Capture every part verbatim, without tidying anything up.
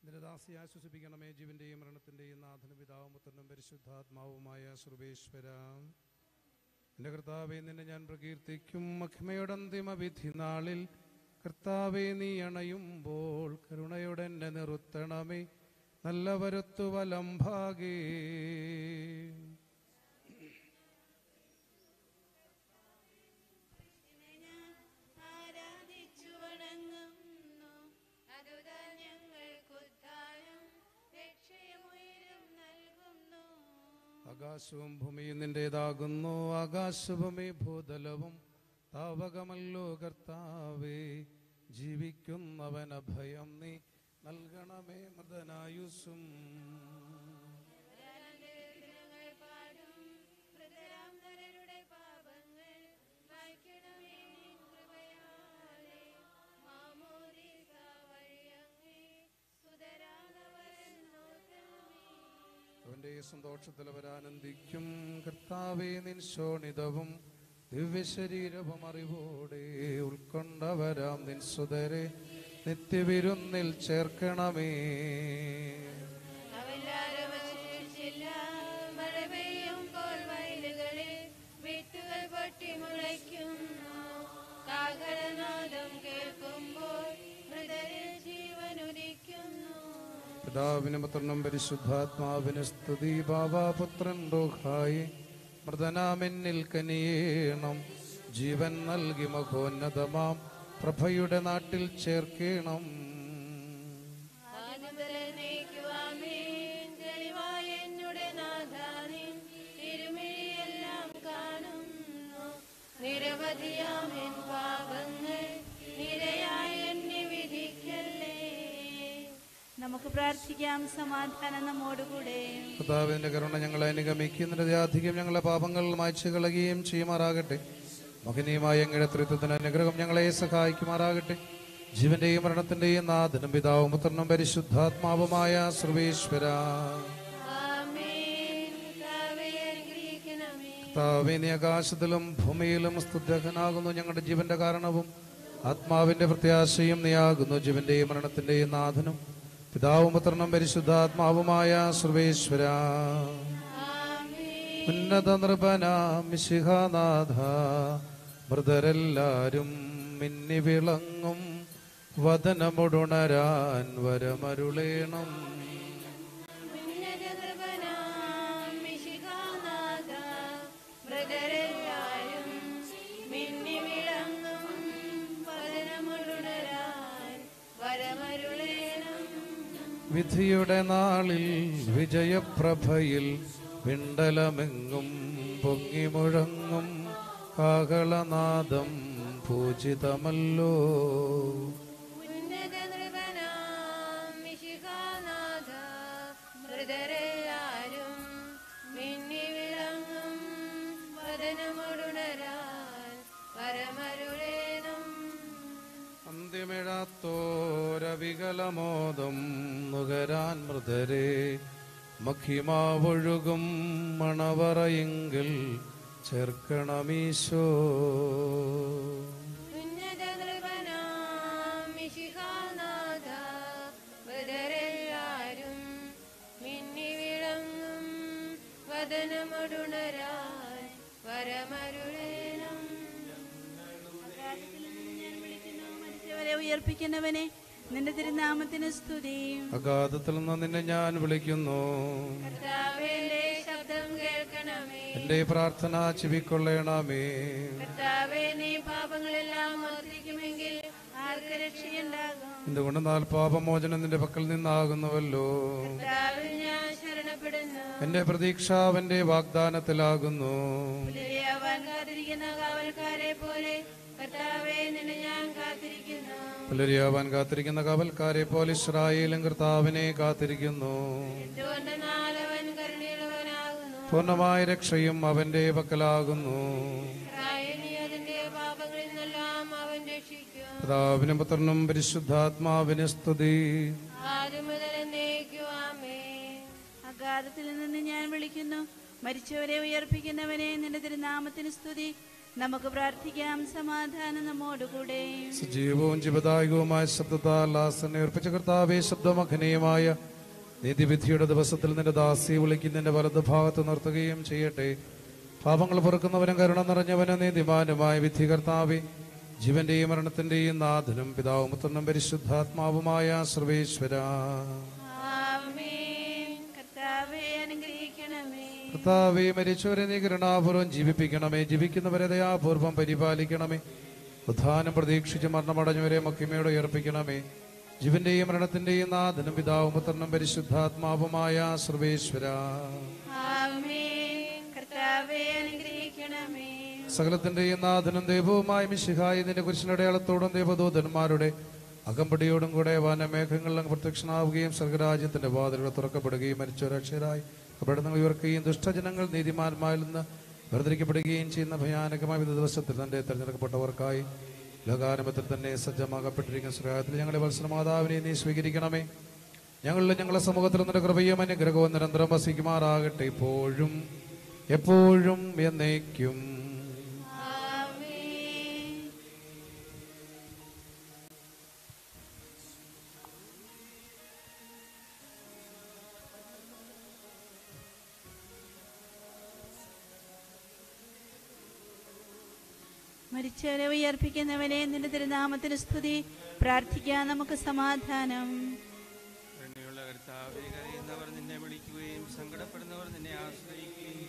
നിന്റെ ദാസിയെ ആശ്വസിപ്പിക്കണമേ. ജീവന്റെയും മരണത്തിന്റെയും നാഥനും പിതാവും പുത്രനും പരിശുദ്ധാത്മാവുമായ സർവേശ്വര, എന്റെ കർത്താവെ, നിന്നെ ഞാൻ പ്രകീർത്തിക്കും. മഹിമയുടെ അന്തിമ വിധി നാളിൽ കർത്താവെ, നീ അണയുമ്പോൾ കരുണയോടെ എന്നെ നിർത്തണമേ. നല്ല വരത്തു വലം ഭാഗേ ആകാശവും ഭൂമിയും നിന്റേതാകുന്നു. ആകാശഭൂമി ഭൂതലവും താവകമല്ലോ കർത്താവേ. ജീവിക്കുന്നവൻ അഭയം നീ നൽകണമേ. മൃതനായുസ്സും അവന്റെ സന്തോഷത്തിൽ അവരാനന്ദിക്കും. കർത്താവേ, നിൻ ശോണിതവും ദിവ്യശരീരവും അറിവോടെ ഉൾക്കൊണ്ടവരാം നിൻ സുതരെ നിത്യവിരുന്നിൽ ചേർക്കണമേ. പിതാവിനും പുത്രനും പരിശുദ്ധാത്മാവിന് സ്തുതി. ബാബാപുത്രൻ റൂഹായി മൃതനാമെന്നിൽ കനിയേണം. ജീവൻ നൽകി മഹോന്നതമാം പ്രഭയുടെ നാട്ടിൽ ചേർക്കണം. നിരവധിയാമെൻ പാപങ്ങൾ നിരയായി എന്നെ വിധിക്കല്ലേ. നമുക്ക് പ്രാർത്ഥിക്കാം. സമാധാനം നമ്മോടുകൂടെ. കർത്താവിന്റെ കരുണ ഞങ്ങളെ അനുഗമിക്കുന്നതിന്റെ അധികം ഞങ്ങളെ പാപങ്ങൾ മായ്ച്ചു കളയുകയും ചെയ്യുമാറാകട്ടെ. മഹനീയമായ അങ്ങയുടെ ത്രിത്വത്തിന് അനുഗ്രഹം ഞങ്ങളെ സഹായിക്കുമാറാകട്ടെ. ജീവന്റെയും മരണത്തിന്റെയും നാഥനും പിതാവും പുത്രനും പരിശുദ്ധാത്മാവുമായ സർവേശ്വര, കർത്താവേ, നീ ആകാശത്തിലും ഭൂമിയിലും സ്തുത്യർഹനാകുന്നു. ഞങ്ങളുടെ ജീവന്റെ കാരണവും ആത്മാവിന്റെ പ്രത്യാശയും നീയാകുന്നു. ജീവന്റെയും മരണത്തിന്റെയും നാഥനും പിതാവും പുത്രനും പരിശുദ്ധാത്മാവുമായ സർവേശ്വര, ഉന്നത നൃപനാം മിശിഹാനാഥ, മൃതരെല്ലാരും മിന്നി വിളങ്ങും വദനമുടുണരാൻ വരമരുളേണം. വിധിയുടെ നാളിൽ വിജയപ്രഭയിൽ വിണ്ടലമെങ്ങും പൊങ്ങി മുഴങ്ങും കാഹളനാദം പൂജിതമല്ലോ. മൃതരെല്ലാരും മിന്നി വിളങ്ങും വദനമുടുണരാൻ വരമരുളേണം. അന്ത്യമിഴാത്തോരവികലമോദം നുകരാൻ മൃതരെ മഹിമാവൊഴുകും മണവറയെങ്കിൽ ചേർക്കണമീശോ. മൃതരെല്ലാരും മിന്നി വിളങ്ങും വദനമുടുണരാൻ വരമരുളേണം. ഉയർപ്പിക്കുന്നവനെ, നിന്റെ തിരുനാമത്തിന് സ്തുതി. അഗാധത്തിൽ നിന്ന് നിന്നെ ഞാൻ വിളിക്കുന്നു. ശബ്ദം കേൾക്കണമേ. എന്റെ പ്രാർത്ഥന ചെവിക്കൊള്ളണമേ. കർത്താവേ, നീ പാപങ്ങളെല്ലാം ഓർത്തിരിക്കുമെങ്കിൽ ആർക്ക് രക്ഷയുണ്ടാകും? എന്തുകൊണ്ടെന്നാൽ പാപമോചനം നിന്റെ പക്കൽ നിന്നാകുന്നുവല്ലോ. ഞാൻ ശരണപ്പെടുന്നു. എന്റെ പ്രതീക്ഷ അവന്റെ വാഗ്ദാനത്തിലാകുന്നു. കാത്തിരിക്കുന്ന കാവൽക്കാരെ പോലെ കർത്താവേ, നിന്നെ ഞാൻ കാത്തിരിക്കുന്നു. പുലരിയാവാൻ കാത്തിരിക്കുന്ന കാവൽക്കാരെ പോലെ ഇസ്രായേലും കർത്താവിനെ കാത്തിരിക്കുന്നു. പൂർണ്ണമായ രക്ഷയും അവന്റെ പക്കലാകുന്നു. പിതാവിനും പുത്രനും പരിശുദ്ധാത്മാവിന് സ്തുതി. അഗാധത്തിൽ നിന്ന് ഞാൻ വിളിക്കുന്നു. മരിച്ചവരെ ഉയർപ്പിക്കുന്നവനെ, നിന്റെ തിരുനാമത്തിന് സ്തുതി. നമുക്ക് പ്രാർത്ഥിക്കാം. സമാധാനം നമ്മോടുകൂടെ. സജീവവും ജീവദായകവുമായ ശബ്ദത്താൽ ആസന്നെ ഉറപ്പിച്ച കർത്താവേ, ശബ്ദമഖനീയമായ നീതിവിധിയുടെ ദിവസത്തിൽ നിന്റെ ദാസി വിളിക്കുന്ന നിന്റെ വലതു ഭാഗത്ത് നിർത്തുകയും ചെയ്യട്ടെ. പാപങ്ങൾ പൊറുക്കുന്നവനും കരുണ നിറഞ്ഞവനും നീതിമാനുമായ വിധി കർത്താവേ, ജീവന്റെയും മരണത്തിന്റെയും നാഥനും പിതാവും പുത്രനും പരിശുദ്ധാത്മാവുമായ സർവേശ്വര. കർത്താവേ, മരിച്ചവരെ നീ കരുണാപൂർവം ജീവിപ്പിക്കണമേ. ജീവിക്കുന്നവരെ ദയാപൂർവം പരിപാലിക്കണമേ. ഉദ്ധാനം പ്രതീക്ഷിച്ച് മരണമടഞ്ഞവരെ മഹിമയോടെ ഉയർപ്പിക്കണമേ. ജീവന്റെയും മരണത്തിന്റെയും നാഥനും പിതാവും പുത്രനും പരിശുദ്ധാത്മാവുമായ സർവേശ്വര. സകലത്തിന്റെയും നാഥനും ദൈവവുമായ മിശിഹായി നിന്റെ കുരിശിന്റെ അടയാളത്തോടും ദൈവദൂതന്മാരുടെ അകമ്പടിയോടും കൂടെ വനമേഘങ്ങളിലും പ്രത്യക്ഷനാവുകയും സ്വർഗരാജ്യത്തിന്റെ വാതിലുകൾ തുറക്കപ്പെടുകയും മരിച്ചവരക്ഷരായി കപടങ്ങൾ ഉയർക്കുകയും ദുഷ്ടജനങ്ങൾ നീതിമാന്മാരിൽ നിന്ന് വേർതിരിക്കപ്പെടുകയും ചെയ്യുന്ന ഭയാനകമായ വിധ ദിവസത്തിൽ തന്റെ തെരഞ്ഞെടുക്കപ്പെട്ടവർക്കായി ലോകാരംഭത്തിൽ തന്നെ സജ്ജമാകപ്പെട്ടിരിക്കുന്ന സുരായത്തിൽ ഞങ്ങളെ വത്സരമാതാവിനെ നീ സ്വീകരിക്കണമേ. ഞങ്ങളിലും ഞങ്ങളുടെ സമൂഹത്തിൽ നിന്റെ കൃപയും അനുഗ്രഹവും നിരന്തരം വസിക്കുമാറാകട്ടെ, ഇപ്പോഴും എപ്പോഴും എന്നേക്കും. മരിച്ചവരെ ഉയർപ്പിക്കുന്നവനെ നിന്റെ തിരുനാമത്തിന് സ്തുതി. പ്രാർത്ഥിക്കാൻ നമുക്ക് സമാധാനം. കർത്താവേ, കരയുന്നവർ നിന്നെ വിളിക്കുകയും സങ്കടപ്പെടുന്നവർ നിന്നെ ആശ്രയിക്കുകയും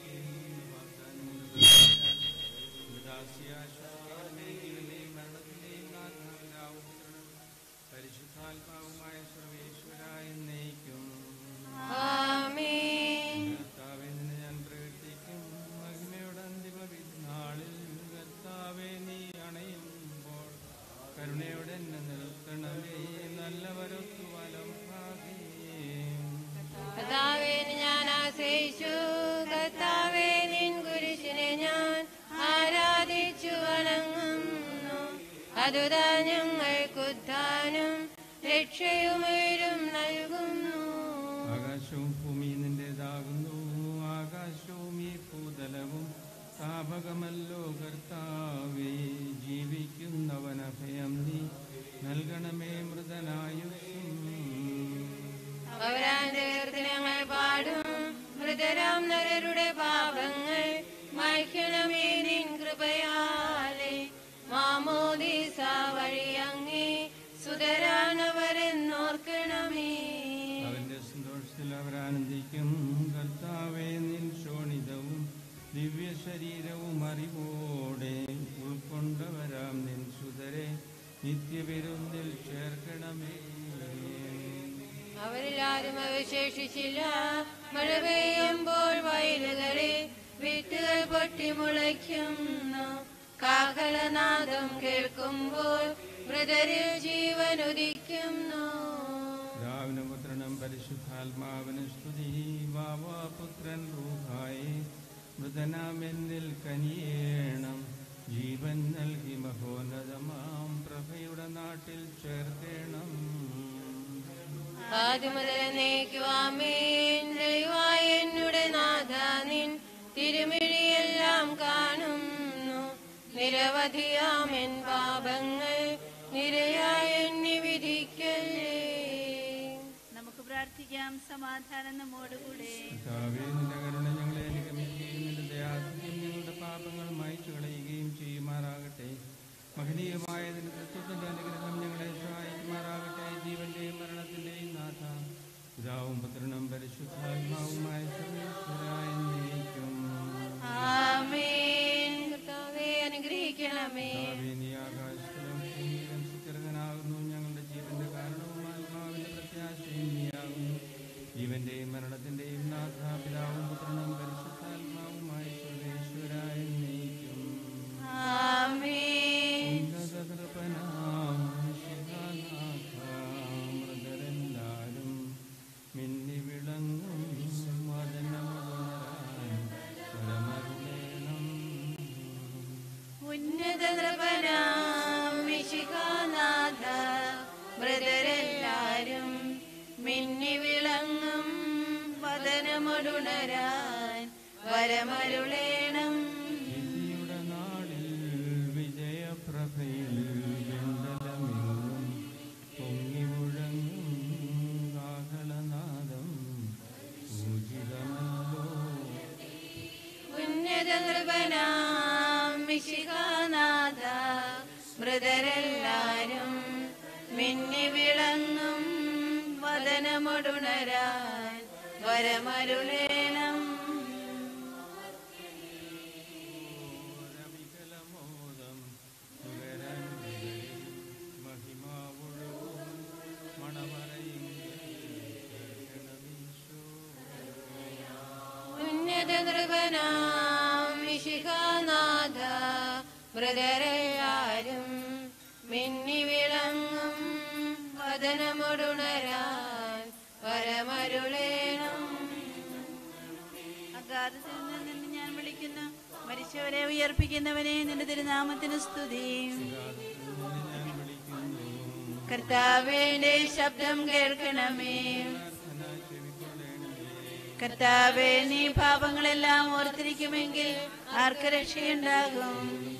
പരിശുദ്ധാത്മാവുമായ സർവേശ്വര എന്നേക്കും. കർത്താവേ, നിന്നെ ഞാൻ പ്രകീർത്തിക്കും മഹിമയുടെ അന്തിമ നാളിൽ. കർത്താവേ, നീ അണയുമ്പോൾ കരുണയോടെ എന്നെ നിർത്തണമേ. നല്ലവരൊത്തു വലം കർത്താവേ, ഞാൻ ആശ്രയിച്ചു. കർത്താവേ, നിൻ കുരിശിനെ ഞാൻ ആരാധിച്ചു വണങ്ങുന്നു. അതുതാ ഞങ്ങൾക്കുദ്ധാനം രക്ഷയുമേരും നൽകുന്നു. ആകാശവും ഭൂമി നിന്റേതാകുന്നു. ആകാശവും ഈ ഭൂതലവും താപകമല്ലോ കർത്താവേ. ജീവിക്കുന്നവനഭയം നീ നൽകണമേ. മൃതനായുസ്സും ഞങ്ങൾ പാടും. മൃതരാം നരരുടെ പാപങ്ങൾ മായ്ക്കണമേ നിൻ കൃപയാലെ. മാമോദീസ വഴി അങ്ങേ സുതരാനവരെന്നോർക്കണമേ. അവന്റെ സന്തോഷത്തിൽ അവരാനന്ദിക്കും. കർത്താവേ, നിൻ ശോണിതവും ദിവ്യ ശരീരവും അറിവോടെ ഉൾക്കൊണ്ടവരാം നിൻ സുതരെ നിത്യവിരുന്നിൽ ചേർക്കണമേ. അവരിലാരും അവശേഷിച്ചില്ല. മഴ പെയ്യുമ്പോൾ വയലുകളിൽ വിത്തുകൾ പൊട്ടി മുളയ്ക്കുന്നു. കാഹളനാദം കേൾക്കുമ്പോൾ മൃതരിൽ ജീവൻ ഉദിക്കുന്നു. പിതാവിനും പുത്രനും പരിശുദ്ധാത്മാവിന് സ്തുതി. വാവാപുത്രൻ റൂഹായി മൃതനാമെന്നിൽ കനിയേണം. ജീവൻ നൽകി മഹോന്നതമാം പ്രഭയുടെ നാട്ടിൽ ചേർക്കണം. ആദിമുതലേക്കുവാമേൻ. തെളിവായ എന്നുടെ നാഥ നിൻ തിരുമിഴിയെല്ലാം കാണുന്നു. നിരവധിയാമെൻ പാപങ്ങൾ നിരയായ എന്നെ വിധിക്കല്ലേ. നമുക്ക് പ്രാർത്ഥിക്കാം. സമാധാനം നമ്മോടുകൂടെ. കർത്താവേ, നിന്റെ കരുണ ഞങ്ങളെ അനുഗമിക്കുകയും നിന്റെ ദയാധിക്യം ഞങ്ങളുടെ പാപങ്ങൾ മായ്ച്ചു കളയുകയും ചെയ്യുമാറാകട്ടെ. മഹനീയമായ നിന്റെ തത്വത്തിന്റെ അനുഗ്രഹം ഞങ്ങളെ സഹായിക്കുമാറാകട്ടെ. ജീവന്റെയും മരണത്തിന്റെയും നാഥ, പിതാവും പുത്രനും പരിശുദ്ധാത്മാവുമായ സർവേശ്വര എന്നേക്കും. ആമേൻ. കർത്താവേ, അനുഗ്രഹിക്കണമേ. കർത്താവേ, നീ ആകാശത്തിലും ഭൂമിയിലും സുസ്ഥിരനാകുന്നു. ഞങ്ങളുടെ ജീവന്റെ കാരണവും ആത്മാവിന്റെ പ്രത്യാശയും നീയാകുന്നു. ജീവന്റെയും മരണത്തിന്റെയും നാഥ, പിതാവും പുത്രനും പരിശുദ്ധാത്മാവുമായ സർവേശ്വര എന്നേക്കും. ആമേൻ. ഉന്നതകൃപനാം ശിവനാഥ, മൃതരെല്ലാരും മിന്നി വിളങ്ങും മദനമുണരാൻ പരമരുളേണം. ഉന്നത നൃപനാം മിശിഹാനാഥ, മൃതരെല്ലാരും മിന്നി വിളങ്ങും വദനമൊടുണരാൻ വരമരുളേണം. വിധിയുടെ നാളിൽ വദനമൊടുണരാൻ വരമരുളേണം. രവികലമോദം നുകരാൻ വിരലിൽ മഹിമാവൊഴുകും മണവറയിങ്കൽ കേൾക്കണമീശോ. ഉന്നത നൃപനാം മിശിഹാനാഥ മൃതരെല്ലാരും മിന്നി വിളങ്ങും വദനമൊടുണരാൻ വരമരുളേണം. അഗാധത്തിൽ നിന്ന് ഞാൻ വിളിക്കുന്നു, മരിച്ചവരെ ഉയർപ്പിക്കുന്നവനെ നിന്റെ തിരുനാമത്തിന് സ്തുതി. ഞാൻ വിളിക്കുന്നു, കർത്താവേന്റെ ശബ്ദം കേൾക്കണമേ. പ്രാർത്ഥന ചെവിക്കൊള്ളണമേ. കർത്താവേ, നീ പാപങ്ങളെല്ലാം ഓർത്തിരിക്കുമെങ്കിൽ ആർക്ക് രക്ഷയുണ്ടാകും?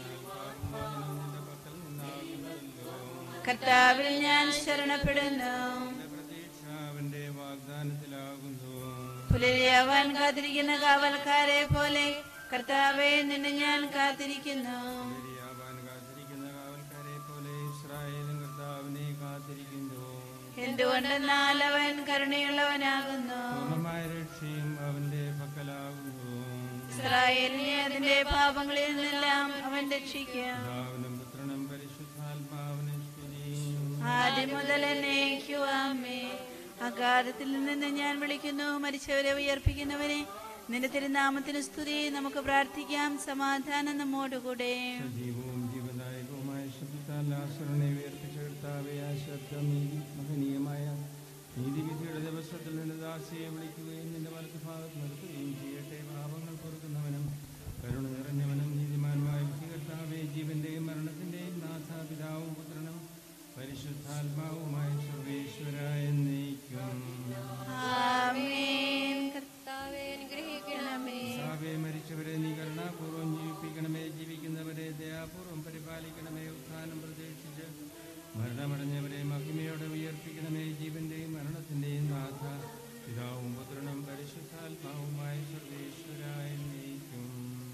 കർത്താവിൽ ഞാൻ ശരണപ്പെടുന്നു. എന്റെ പ്രതീക്ഷ അവന്റെ വാഗ്ദാനത്തിലാകുന്നു. പുലരിയാവാൻ കാത്തിരിക്കുന്ന കാവൽക്കാരെ പോലെ കർത്താവെ നിന്നെ ഞാൻ കാത്തിരിക്കുന്നു. ശരിയാവാൻ കാത്തിരിക്കുന്ന കാവൽക്കാരെ പോലെ ഇസ്രായേലും കർത്താവിനെ കാത്തിരിക്കുന്നു. എന്തുകൊണ്ടെന്നാൽ അവൻ കരുണയുള്ളവനാകുന്നു. പൂർണ്ണമായ രക്ഷയും അവന്റെ പക്കലാകുന്നു. ഇസ്രായേലിനെ അതിന്റെ പാപങ്ങളിൽ നിന്നെല്ലാം അവൻ രക്ഷിക്കും. പിതാവിനും പുത്രനും പരിശുദ്ധാത്മാവിനും സ്തുതി. ആദ്യം മുതൽ എന്നേക്കുവാമേ. അഗാധത്തിൽ നിന്ന് ഞാൻ വിളിക്കുന്നു, മരിച്ചവരെ ഉയർപ്പിക്കുന്നവനെ നിന്റെ തിരുനാമത്തിന് സ്തുതി. നമുക്ക് പ്രാർത്ഥിക്കാം. സമാധാനം നമ്മോടുകൂടെ. സജീവവും ജീവദായകവുമായ ശബ്ദത്താൽ ലാസറിനെ ഉയർപ്പിച്ച കർത്താവേ, ആ ശബ്ദം നീതി മഹനീയമായ നീതിവിധിയുടെ ദിവസത്തിൽ നിന്റെ ദാസിയെ വിളിക്കുകയും നിന്റെ വലത്ത് ഭാഗത്ത് നിർത്തുകയും ചെയ്യട്ടെ. പാപങ്ങൾ പൊറുക്കുന്നവനും കരുണ നിറഞ്ഞവനും നീതിമാനുമായ കർത്താവേ, ജീവന്റെയും മരണത്തിന്റെയും നാഥ, പിതാവും പുത്രനും പരിശുദ്ധാത്മാവുമായ സർവേശ്വരായ എന്നേക്കും. ആമേൻ. കർത്താവേ അനുഗ്രഹിക്കണമേ. കർത്താവേ, മരിച്ചവരെ നീ കരുണാപൂർവ്വം ജീവിപ്പിക്കണമേ. ജീവിക്കുന്നവരെ ദയാപൂർവ്വം പരിപാലിക്കണമേ. ഉത്ഥാനം പ്രതീക്ഷിച്ച് മരണമടഞ്ഞവരെ മഹിമയോടെ ഉയർപ്പിക്കണമേ. ജീവന്റെയും മരണത്തിന്റെയും നാഥ, പിതാവും പുത്രനും പരിശുദ്ധാത്മാവുമായ സർവേശ്വരായ എന്നേക്കും.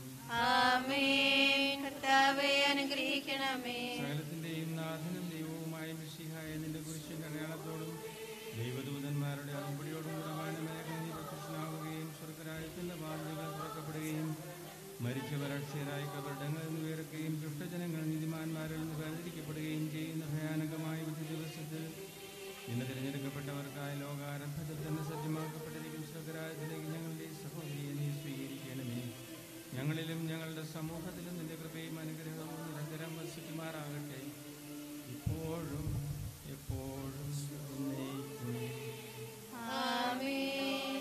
ആമേൻ. കർത്താവേ അനുഗ്രഹിക്കണമേ. സകലത്തിന്റെയും നാഥനും ദൈവവുമായ മിശിഹായ നിന്റെ കുരിശിന്റെ അടയാളത്തോടും ദൈവദൂതന്മാരുടെ അറുപടിയോടും കൂടെ വാനമേഖലയിൽ പ്രത്യക്ഷനാവുകയും സ്വർഗരാജ്യത്തിന്റെ വാതിലുകൾ തുറക്കപ്പെടുകയും മരിച്ചവർ അക്ഷയരായി കബറിടങ്ങളിൽ നിന്ന് ഉയർക്കുകയും ദുഷ്ടജനങ്ങൾ നീതിമാന്മാരിൽ നിന്ന് വേർതിരിക്കപ്പെടുകയും ചെയ്യുന്ന ഭയാനകമായ വിധി ദിവസത്തിൽ ഇന്ന് തിരഞ്ഞെടുക്കപ്പെട്ടവർക്കായി ലോകാരംഭത്തിൽ തന്നെ സജ്ജമാക്കപ്പെട്ടിരിക്കും സ്വർഗരാജ്യത്തിലേക്ക് ഞങ്ങളുടെ സഹോദരിയെ നീ സ്വീകരിക്കണമേ. ഞങ്ങളിലും ഞങ്ങളുടെ സമൂഹത്തിലും നിന്റെ കൃപയും അനുഗ്രഹവും നിരന്തരം വസിക്കുമാറാകട്ടെ, ഇപ്പോഴും എപ്പോഴും എന്നേക്കും. ആമേൻ.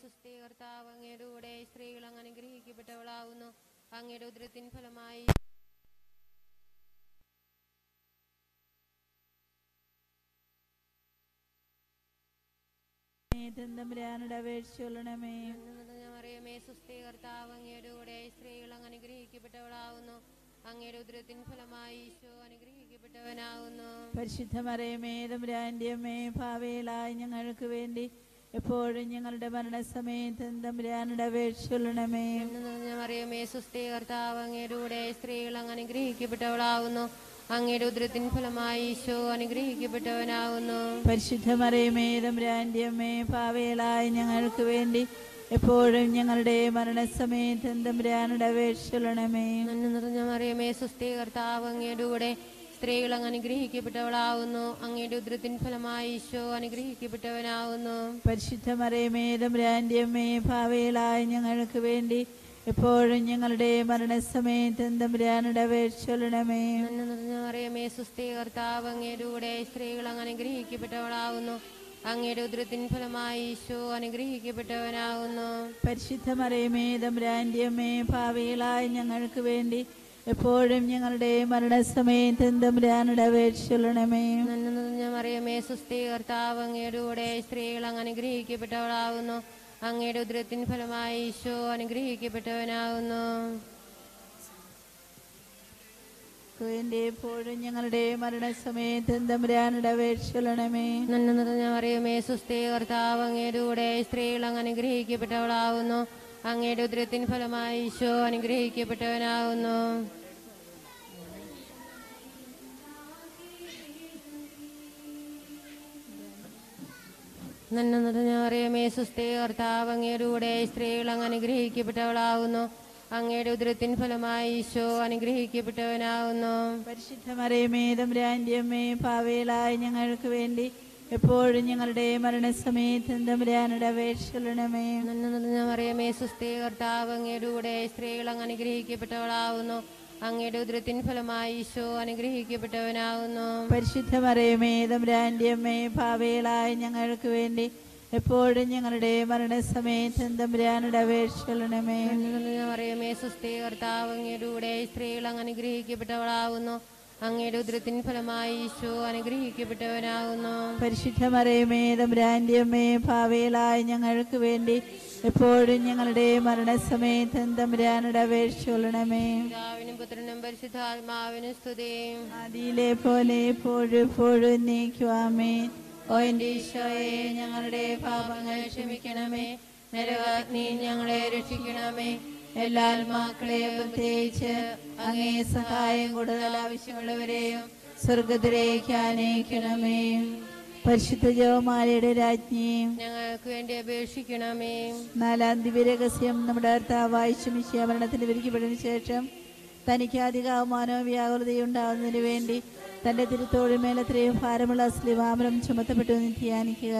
സുസ്ഥി കർത്താവ് അങ്ങയുടെ കൂടെ സ്ത്രീകൾ അങ്ങ് അനുഗ്രഹിക്കപ്പെട്ടവളാകുന്നു അങ്ങയുടെ ഉദരത്തിൻ ഫലമായി തമ്പുരാനോട് അപേക്ഷിച്ചുകൊള്ളണമേ. മറിയമേ സുസ്ഥി കർത്താവ് അങ്ങയുടെ കൂടെ സ്ത്രീകൾ അങ്ങ് അനുഗ്രഹിക്കപ്പെട്ടവളാകുന്നു അങ്ങയുടെ ഉദരത്തിൻ ഫലമായി ഈശോ അനുഗ്രഹിക്കപ്പെട്ടവനാകുന്നു. പരിശുദ്ധ മറിയമേ തമ്പുരാന്റെ അമ്മേ, പാപികളായ ഞങ്ങൾക്ക് വേണ്ടി എപ്പോഴും ഞങ്ങളുടെ മരണസമയത്ത് തമ്പുരാനോട് അപേക്ഷിച്ചുകൊള്ളണമേ. മറിയമേ സുസ്ഥി കർത്താവ് അങ്ങയുടെ കൂടെ സ്ത്രീകൾ അങ്ങ് അനുഗ്രഹിക്കപ്പെട്ടവളാകുന്നു അങ്ങയുടെ ഉദരത്തിൻ ഫലമായി ഈശോ അനുഗ്രഹിക്കപ്പെട്ടവനാകുന്നു. പരിശുദ്ധ മറിയമേ തമ്പുരാന്റെ അമ്മേ, പാപികളായ ഞങ്ങൾക്ക് വേണ്ടി എപ്പോഴും ഞങ്ങളുടെ മരണസമയത്ത് തമ്പുരാനോട് അപേക്ഷിച്ചുകൊള്ളണമേ. നന്മ നിറഞ്ഞ മറിയമേ സുസ്ഥി കർത്താവ് അങ്ങയുടെ കൂടെ സ്ത്രീകൾ അങ്ങ് അനുഗ്രഹിക്കപ്പെട്ടവളാകുന്നു അങ്ങയുടെ ഉദരത്തിൻ ഫലമായി ഈശോ അനുഗ്രഹിക്കപ്പെട്ടവനാകുന്നു. പരിശുദ്ധ മറിയമേ തമ്പുരാന്റെ അമ്മേ, പാപികളായ ഞങ്ങൾക്ക് വേണ്ടി എപ്പോഴും ഞങ്ങളുടെ മരണസമയത്ത് തമ്പുരാനോട് അപേക്ഷിച്ചുകൊള്ളണമേ. നന്മ നിറഞ്ഞ മറിയമേ സുസ്ഥി കർത്താവ് അങ്ങയുടെ കൂടെ സ്ത്രീകൾ അങ്ങ് അനുഗ്രഹിക്കപ്പെട്ടവളാകുന്നു അങ്ങയുടെ ഉദരത്തിൻ ഫലമായി ഈശോ അനുഗ്രഹിക്കപ്പെട്ടവനാകുന്നു. പരിശുദ്ധ മറിയമേ തമ്പുരാന്റെ അമ്മേ, പാപികളായ ഞങ്ങൾക്ക് വേണ്ടി എപ്പോഴും ഞങ്ങളുടെ മരണസമയത്ത് തമ്പുരാനോട് അപേക്ഷിച്ചുകൊള്ളണമേ. നന്മ നിറഞ്ഞ മറിയമേ സുസ്ഥി കർത്താവ് അങ്ങയുടെ കൂടെ സ്ത്രീകൾ അങ്ങ് അനുഗ്രഹിക്കപ്പെട്ടവളാകുന്നു അങ്ങയുടെ ഉദരത്തിൻ ഫലമായി ഈശോ അനുഗ്രഹിക്കപ്പെട്ടവനാകുന്നു. വേണ്ടി എപ്പോഴും ഞങ്ങളുടെ മരണസമയത്ത് തമ്പുരാനോട് അപേക്ഷിച്ചുകൊള്ളണമേ. നന്മ നിറഞ്ഞ മറിയമേ സുസ്ഥി കർത്താവ് അങ്ങയുടെ കൂടെ സ്ത്രീകൾ അങ്ങ് അനുഗ്രഹിക്കപ്പെട്ടവളാകുന്നു അങ്ങയുടെ ഉദരത്തിൻ ഫലമായി ഈശോ അനുഗ്രഹിക്കപ്പെട്ടവനാകുന്നു. നന്മ നിറഞ്ഞ മറിയമേ സുസ്ഥി കർത്താവ് അങ്ങയുടെ കൂടെ സ്ത്രീകൾ അങ്ങ് അനുഗ്രഹിക്കപ്പെട്ടവളാകുന്നു അങ്ങയുടെ ഉദരത്തിൻ ഫലമായി ഈശോ അനുഗ്രഹിക്കപ്പെട്ടവനാകുന്നു. പരിശുദ്ധ മറിയമേ തമ്പുരാന്റെ അമ്മേ, പാപികളായ ഞങ്ങൾക്ക് വേണ്ടി എപ്പോഴും ഞങ്ങളുടെ മരണസമയത്ത് തമ്പുരാനോട് അപേക്ഷിച്ചുകൊള്ളണമേ. നന്മ നിറഞ്ഞ മറിയമേ സുസ്ഥി കർത്താവ് അങ്ങയുടെ കൂടെ സ്ത്രീകൾ അങ്ങ് അനുഗ്രഹിക്കപ്പെട്ടവളാകുന്നു അങ്ങയുടെ ഉദരത്തിൻ ഫലമായി ഈശോ അനുഗ്രഹിക്കപ്പെട്ടവനാകുന്നു. പരിശുദ്ധ മറിയമേ തമ്പുരാന്റെ അമ്മേ, പാപികളായ ഞങ്ങൾക്ക് വേണ്ടി എപ്പോഴും ഞങ്ങളുടെ മരണസമയത്ത് തമ്പുരാനോട് അപേക്ഷിച്ചുകൊള്ളണമേ. മറിയമേ സുസ്ഥി കർത്താവ് അങ്ങയുടെ കൂടെ സ്ത്രീകൾ അങ്ങ് അനുഗ്രഹിക്കപ്പെട്ടവളാകുന്നു അങ്ങയുടെ ഉദരത്തിൻ ഫലമായി ഈശോ അനുഗ്രഹിക്കപ്പെട്ടവനാകുന്നു. പരിശുദ്ധ മറിയമേ തമ്പുരാന്റെ അമ്മേ, പാപികളായ ഞങ്ങൾക്ക് വേണ്ടി എപ്പോഴും ഞങ്ങളുടെ മരണസമയത്ത് തമ്പുരാനോട് അപേക്ഷിച്ചുകൊള്ളണമേ. പിതാവിനും പുത്രനും പരിശുദ്ധാത്മാവിനും സ്തുതി. ആദിയിലെ പോലെ എപ്പോഴും എപ്പോഴും എന്നേക്കും ആമേൻ. ഓ എൻ്റെ ഈശോയെ, ഞങ്ങളുടെ പാപങ്ങൾ ക്ഷമിക്കണമേ, നരകാഗ്നി ഞങ്ങളെ രക്ഷിക്കണമേ, എല്ലാ ആത്മാക്കളെ പ്രത്യേകിച്ച് അങ്ങേ സഹായം കൂടുതൽ ആവശ്യമുള്ളവരെയും സ്വർഗത്തിലേക്ക് ആനയിക്കണമേ. പരിശുദ്ധ ജപമാലയുടെ രാജ്ഞിയും ഞങ്ങൾക്ക് വേണ്ടി അപേക്ഷിക്കണമേ. നാലാം ദിവ്യരഹസ്യം നമ്മുടെ കർത്താവായ ഈശോ മരണത്തിന് വിരിക്കപ്പെട്ടതിനു ശേഷം തനിക്ക് അധിക അവമാനവും വ്യാകുലതയുണ്ടാകുന്നതിന് വേണ്ടി തൻ്റെ തിരുത്തോളിന്മേൽ എത്രയും ഭാരമുള്ള സ്ലിവാമരം ചുമത്തപ്പെട്ടു എന്ന് ധ്യാനിക്കുക.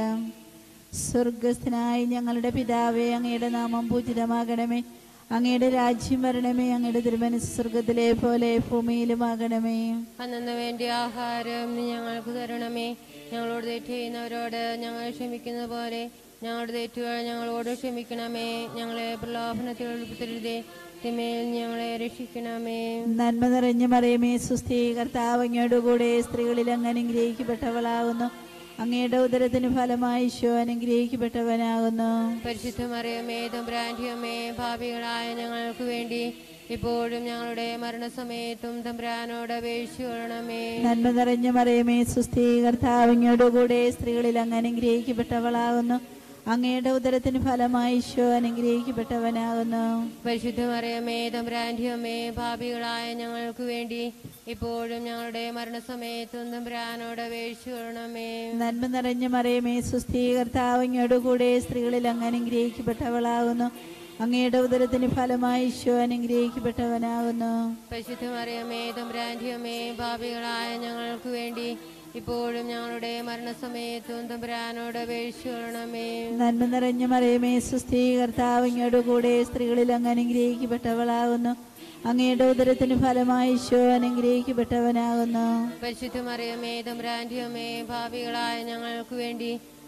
സ്വർഗസ്ഥനായി ഞങ്ങളുടെ പിതാവേ, അങ്ങയുടെ നാമം പൂജിതമാകണമേ, അങ്ങയുടെ രാജ്യം വരണമേ, അങ്ങയുടെ തിരുമനസ്സ് സ്വർഗത്തിലെ പോലെ ഭൂമിയിലുമാകണമേ. അന്നു വേണ്ടി ആഹാരം നീ ഞങ്ങൾക്ക് തരണമേ. ഞങ്ങളോട് തെറ്റ് ചെയ്യുന്നവരോട് ഞങ്ങൾ ക്ഷമിക്കുന്ന പോലെ ഞങ്ങളുടെ തെറ്റുകൾ ഞങ്ങളോട് ക്ഷമിക്കണമേ. ഞങ്ങളെ പ്രലോഭനത്തിൽ ഉൾപ്പെടുത്തരുതേ, തിന്മയിൽ ഞങ്ങളെ രക്ഷിക്കണമേ. നന്മ നിറഞ്ഞ മറിയമേ സുസ്ഥി, കർത്താവ് അങ്ങയോടുകൂടെ സ്ത്രീകളിൽ അങ്ങ് അനുഗ്രഹിക്കപ്പെട്ടവളാകുന്നു അങ്ങയുടെ ഉദരത്തിന് ഫലമായി ഈശോ അനുഗ്രഹിക്കപ്പെട്ടവനാകുന്നു. പരിശുദ്ധ മറിയമേ തമ്പുരാന്റെ അമ്മേ, പാപികളായ ഞങ്ങൾക്ക് വേണ്ടി ഇപ്പോഴും ഞങ്ങളുടെ മരണസമയത്തും തമ്പുരാനോട് അപേക്ഷിച്ചുകൊള്ളണമേ. നന്മ നിറഞ്ഞ മറിയമേ സുസ്ഥി, കർത്താവ് അങ്ങയോടുകൂടെ സ്ത്രീകളിൽ അങ്ങ് അനുഗ്രഹിക്കപ്പെട്ടവളാകുന്നു അങ്ങയുടെ ഉദരത്തിന് ഫലമായി ഈശോ അനുഗ്രഹിക്കപ്പെട്ടവനാകുന്നു. പരിശുദ്ധ മറിയമേ തമ്പുരാന്റെ അമ്മേ, പാപികളായ ഞങ്ങൾക്ക് വേണ്ടി ഇപ്പോഴും ഞങ്ങളുടെ മരണസമയത്തും തമ്പുരാനോട് അപേക്ഷിച്ചുകൊള്ളണമേ. നന്മ നിറഞ്ഞ മറിയമേ സുസ്ഥി, കർത്താവ് അങ്ങയോടുകൂടെ സ്ത്രീകളിൽ അങ്ങ് അനുഗ്രഹിക്കപ്പെട്ടവളാകുന്നു അങ്ങയുടെ ഉദരത്തിന് ഫലമായി ഈശോ അനുഗ്രഹിക്കപ്പെട്ടവനാകുന്നു. പരിശുദ്ധ മറിയമേ തമ്പുരാന്റെ അമ്മേ, പാപികളായ ഞങ്ങൾക്ക് വേണ്ടി ഇപ്പോഴും ഞങ്ങളുടെ മരണസമയത്തും തമ്പുരാനോട് അപേക്ഷിച്ചുകൊള്ളണമേ. നന്മ നിറഞ്ഞ മറിയമേ സുസ്ഥി, കർത്താവ് അങ്ങയോടുകൂടെ സ്ത്രീകളിൽ അങ്ങ് അനുഗ്രഹിക്കപ്പെട്ടവളാകുന്നു അങ്ങയുടെ ഉദരത്തിന് ഫലമായി ഈശോ അനുഗ്രഹിക്കപ്പെട്ടവനാകുന്നു. പരിശുദ്ധ മറിയമേ തമ്പുരാന്റെ അമ്മേ, പാപികളായ ഞങ്ങൾക്ക് വേണ്ടി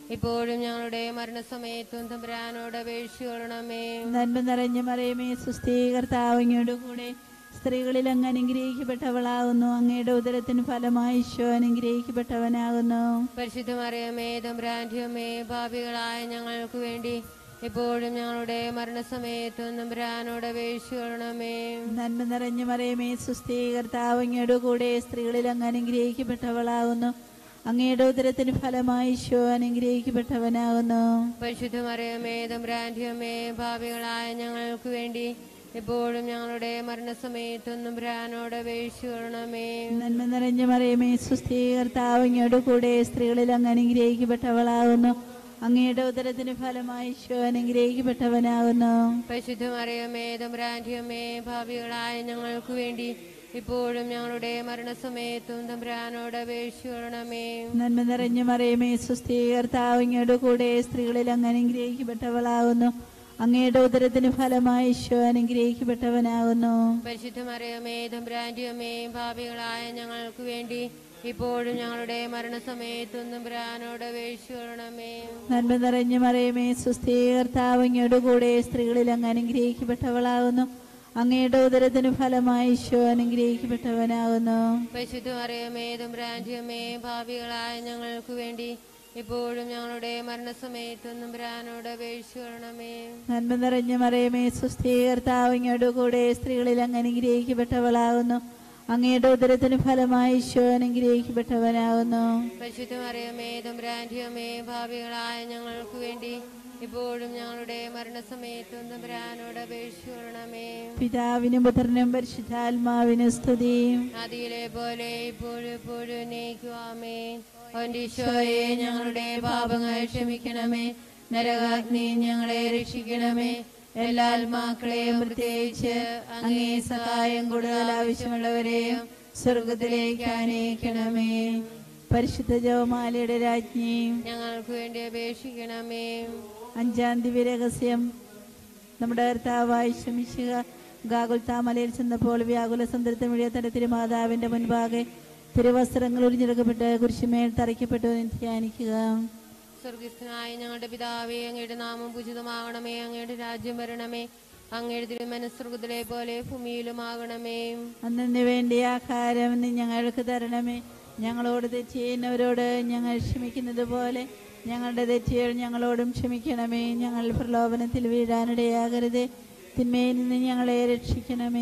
ഇപ്പോഴും ഞങ്ങളുടെ മരണസമയത്തും തമ്പുരാനോട് അപേക്ഷിക്കണമേ. നന്മ നിറഞ്ഞ മറിയമേ സുസ്ഥീ, കർത്താവ് അങ്ങയോട് കൂടെ സ്ത്രീകളിൽ അങ്ങ് അനുഗ്രഹിക്കപ്പെട്ടവളാകുന്നു. അങ്ങയുടെ ഉദരത്തിന് ഫലമായി ഈശോ അനുഗ്രഹിക്കപ്പെട്ടവനാകുന്നു. പരിശുദ്ധ മറിയമേ തമ്പുരാന്റെ അമ്മേ, പാപികളായ ഞങ്ങൾക്ക് വേണ്ടി ഇപ്പോഴും ഞങ്ങളുടെ മരണസമയത്തും തമ്പുരാനോട് അപേക്ഷിക്കണമേ. നന്മ നിറഞ്ഞ മറിയമേ സുസ്ഥീ, കർത്താവ് അങ്ങയോട് കൂടെ സ്ത്രീകളിൽ അങ്ങ് അനുഗ്രഹിക്കപ്പെട്ടവളാകുന്നു. അങ്ങയുടെ ഉദരത്തിന് ഫലമായി ഈശോ അനുഗ്രഹിക്കപ്പെട്ടവനാകുന്നു. പരിശുദ്ധ മറിയമേ തമ്പുരാന്റെ അമ്മേ, പാപികളായ ഞങ്ങൾക്ക് വേണ്ടി ഇപ്പോഴും ഞങ്ങളുടെ മരണസമയത്തും തമ്പുരാനോട് അപേക്ഷിക്കണമേ. നന്മ നിറഞ്ഞ മറിയമേ സുസ്ഥീ, കർത്താവ് അങ്ങയോട് കൂടെ സ്ത്രീകളിൽ അങ്ങ് അനുഗ്രഹിക്കപ്പെട്ടവളാകുന്നു. അങ്ങയുടെ ഉദരത്തിന് ഫലമായി ഈശോ അനുഗ്രഹിക്കപ്പെട്ടവനാകുന്നു. പരിശുദ്ധ മറിയമേ തമ്പുരാന്റെ അമ്മേ, പാപികളായ ഞങ്ങൾക്ക് വേണ്ടി ഇപ്പോഴും ഞങ്ങളുടെ മരണസമയത്തും തമ്പുരാനോട് അപേക്ഷിക്കണമേ. നന്മ നിറഞ്ഞ മറിയമേ സുസ്ഥീ, കർത്താവ് അങ്ങയോട് കൂടെ സ്ത്രീകളിൽ അങ്ങ് അനുഗ്രഹിക്കപ്പെട്ടവളാകുന്നു. അങ്ങയുടെ ഉദരത്തിന് ഫലമായി ഈശോ അനുഗ്രഹിക്കപ്പെട്ടവനാകുന്നു. പരിശുദ്ധ മറിയമേ തമ്പുരാന്റെ അമ്മേ, പാപികളായ ഞങ്ങൾക്ക് വേണ്ടി ഇപ്പോഴും ഞങ്ങളുടെ മരണസമയത്തും തമ്പുരാനോട് അപേക്ഷിക്കണമേ. നന്മ നിറഞ്ഞ മറിയമേ സുസ്ഥീ, കർത്താവ് അങ്ങയോട് കൂടെ സ്ത്രീകളിൽ അങ്ങ് അനുഗ്രഹിക്കപ്പെട്ടവളാകുന്നു. അങ്ങയുടെ ഉദരത്തിന് ഫലമായി ഈശോ അനുഗ്രഹിക്കപ്പെട്ടവനാകുന്നു. പരിശുദ്ധ മറിയമേ തമ്പുരാന്റെ അമ്മേ, പാപികളായ ഞങ്ങൾക്ക് വേണ്ടി ഇപ്പോഴും ഞങ്ങളുടെ മരണസമയത്തും തമ്പുരാനോട് അപേക്ഷിക്കണമേ. നന്മ നിറഞ്ഞ മറിയമേ സുസ്ഥീ, കർത്താവ് അങ്ങയോട് കൂടെ സ്ത്രീകളിൽ അങ്ങ് അനുഗ്രഹിക്കപ്പെട്ടവളാകുന്നു. അങ്ങയുടെ ഉദരത്തിന് ഫലമായി ഈശോ അനുഗ്രഹിക്കപ്പെട്ടവനാകുന്നു. പരിശുദ്ധ മറിയമേ തമ്പുരാന്റെ അമ്മേ, പാപികളായ ഞങ്ങൾക്ക് വേണ്ടി ഇപ്പോഴും ഞങ്ങളുടെ മരണസമയത്തും തമ്പുരാനോട് അപേക്ഷിക്കണമേ. പിതാവിനും പുത്രനും പരിശുദ്ധാത്മാവിനും സ്തുതി. ആദിയിലെ പോലെ ഇപ്പോഴും എപ്പോഴും എന്നേക്കുമാമേ. അവന്റെ ഈശോയെ ഞങ്ങളുടെ പാപങ്ങൾ ക്ഷമിക്കണമേ. നരകാഗ്നി ഞങ്ങളെ രക്ഷിക്കണമേ. എല്ലാ ആത്മാക്കളെയും പ്രത്യേകിച്ച് അങ്ങേ സഹായം കൂടുതൽ ആവശ്യമുള്ളവരെയും സ്വർഗത്തിലേക്ക് ആനയിക്കണമേ. പരിശുദ്ധ ജപമാലയുടെ രാജ്ഞി ഞങ്ങൾക്ക് വേണ്ടി അപേക്ഷിക്കണമേ. അഞ്ചാം ദിവ്യ രഹസ്യം. നമ്മുടെ കർത്താവായി ശമിശിഹ ഗാഗുൽത്താമലയിൽ ചെന്നപ്പോൾ വ്യാകുല സന്ദ്രത്തെ മുഴുവൻ തന്റെ തിരുമാതാവിന്റെ മുൻപാകെ തിരുവസ്ത്രങ്ങൾ ഉരിഞ്ഞെടുക്കപ്പെട്ട് കുരിശുമേൽ തറയ്ക്കപ്പെട്ടു ധ്യാനിക്കുക. സ്വർഗസ്ഥനായ ഞങ്ങളുടെ പിതാവേ, അങ്ങയുടെ നാമം പൂജിതമാകണമേ. അങ്ങയുടെ രാജ്യം വരണമേ. അങ്ങയുടെ തിരുമനസ്സ്വർഗത്തിലെ പോലെ ഭൂമിയിലുമാകണമേ. അന്നു വേണ്ടി ആഹാരം നീ ഞങ്ങൾക്ക് തരണമേ. ഞങ്ങളോട് തെറ്റ് ചെയ്യുന്നവരോട് ഞങ്ങൾ ക്ഷമിക്കുന്നത് പോലെ ഞങ്ങളുടെ തെറ്റുകൾ ഞങ്ങളോടും ക്ഷമിക്കണമേ. ഞങ്ങൾ പ്രലോഭനത്തിൽ വീഴാനിടയാകരുതേ. തിന്മയിൽ നിന്ന് ഞങ്ങളെ രക്ഷിക്കണമേ.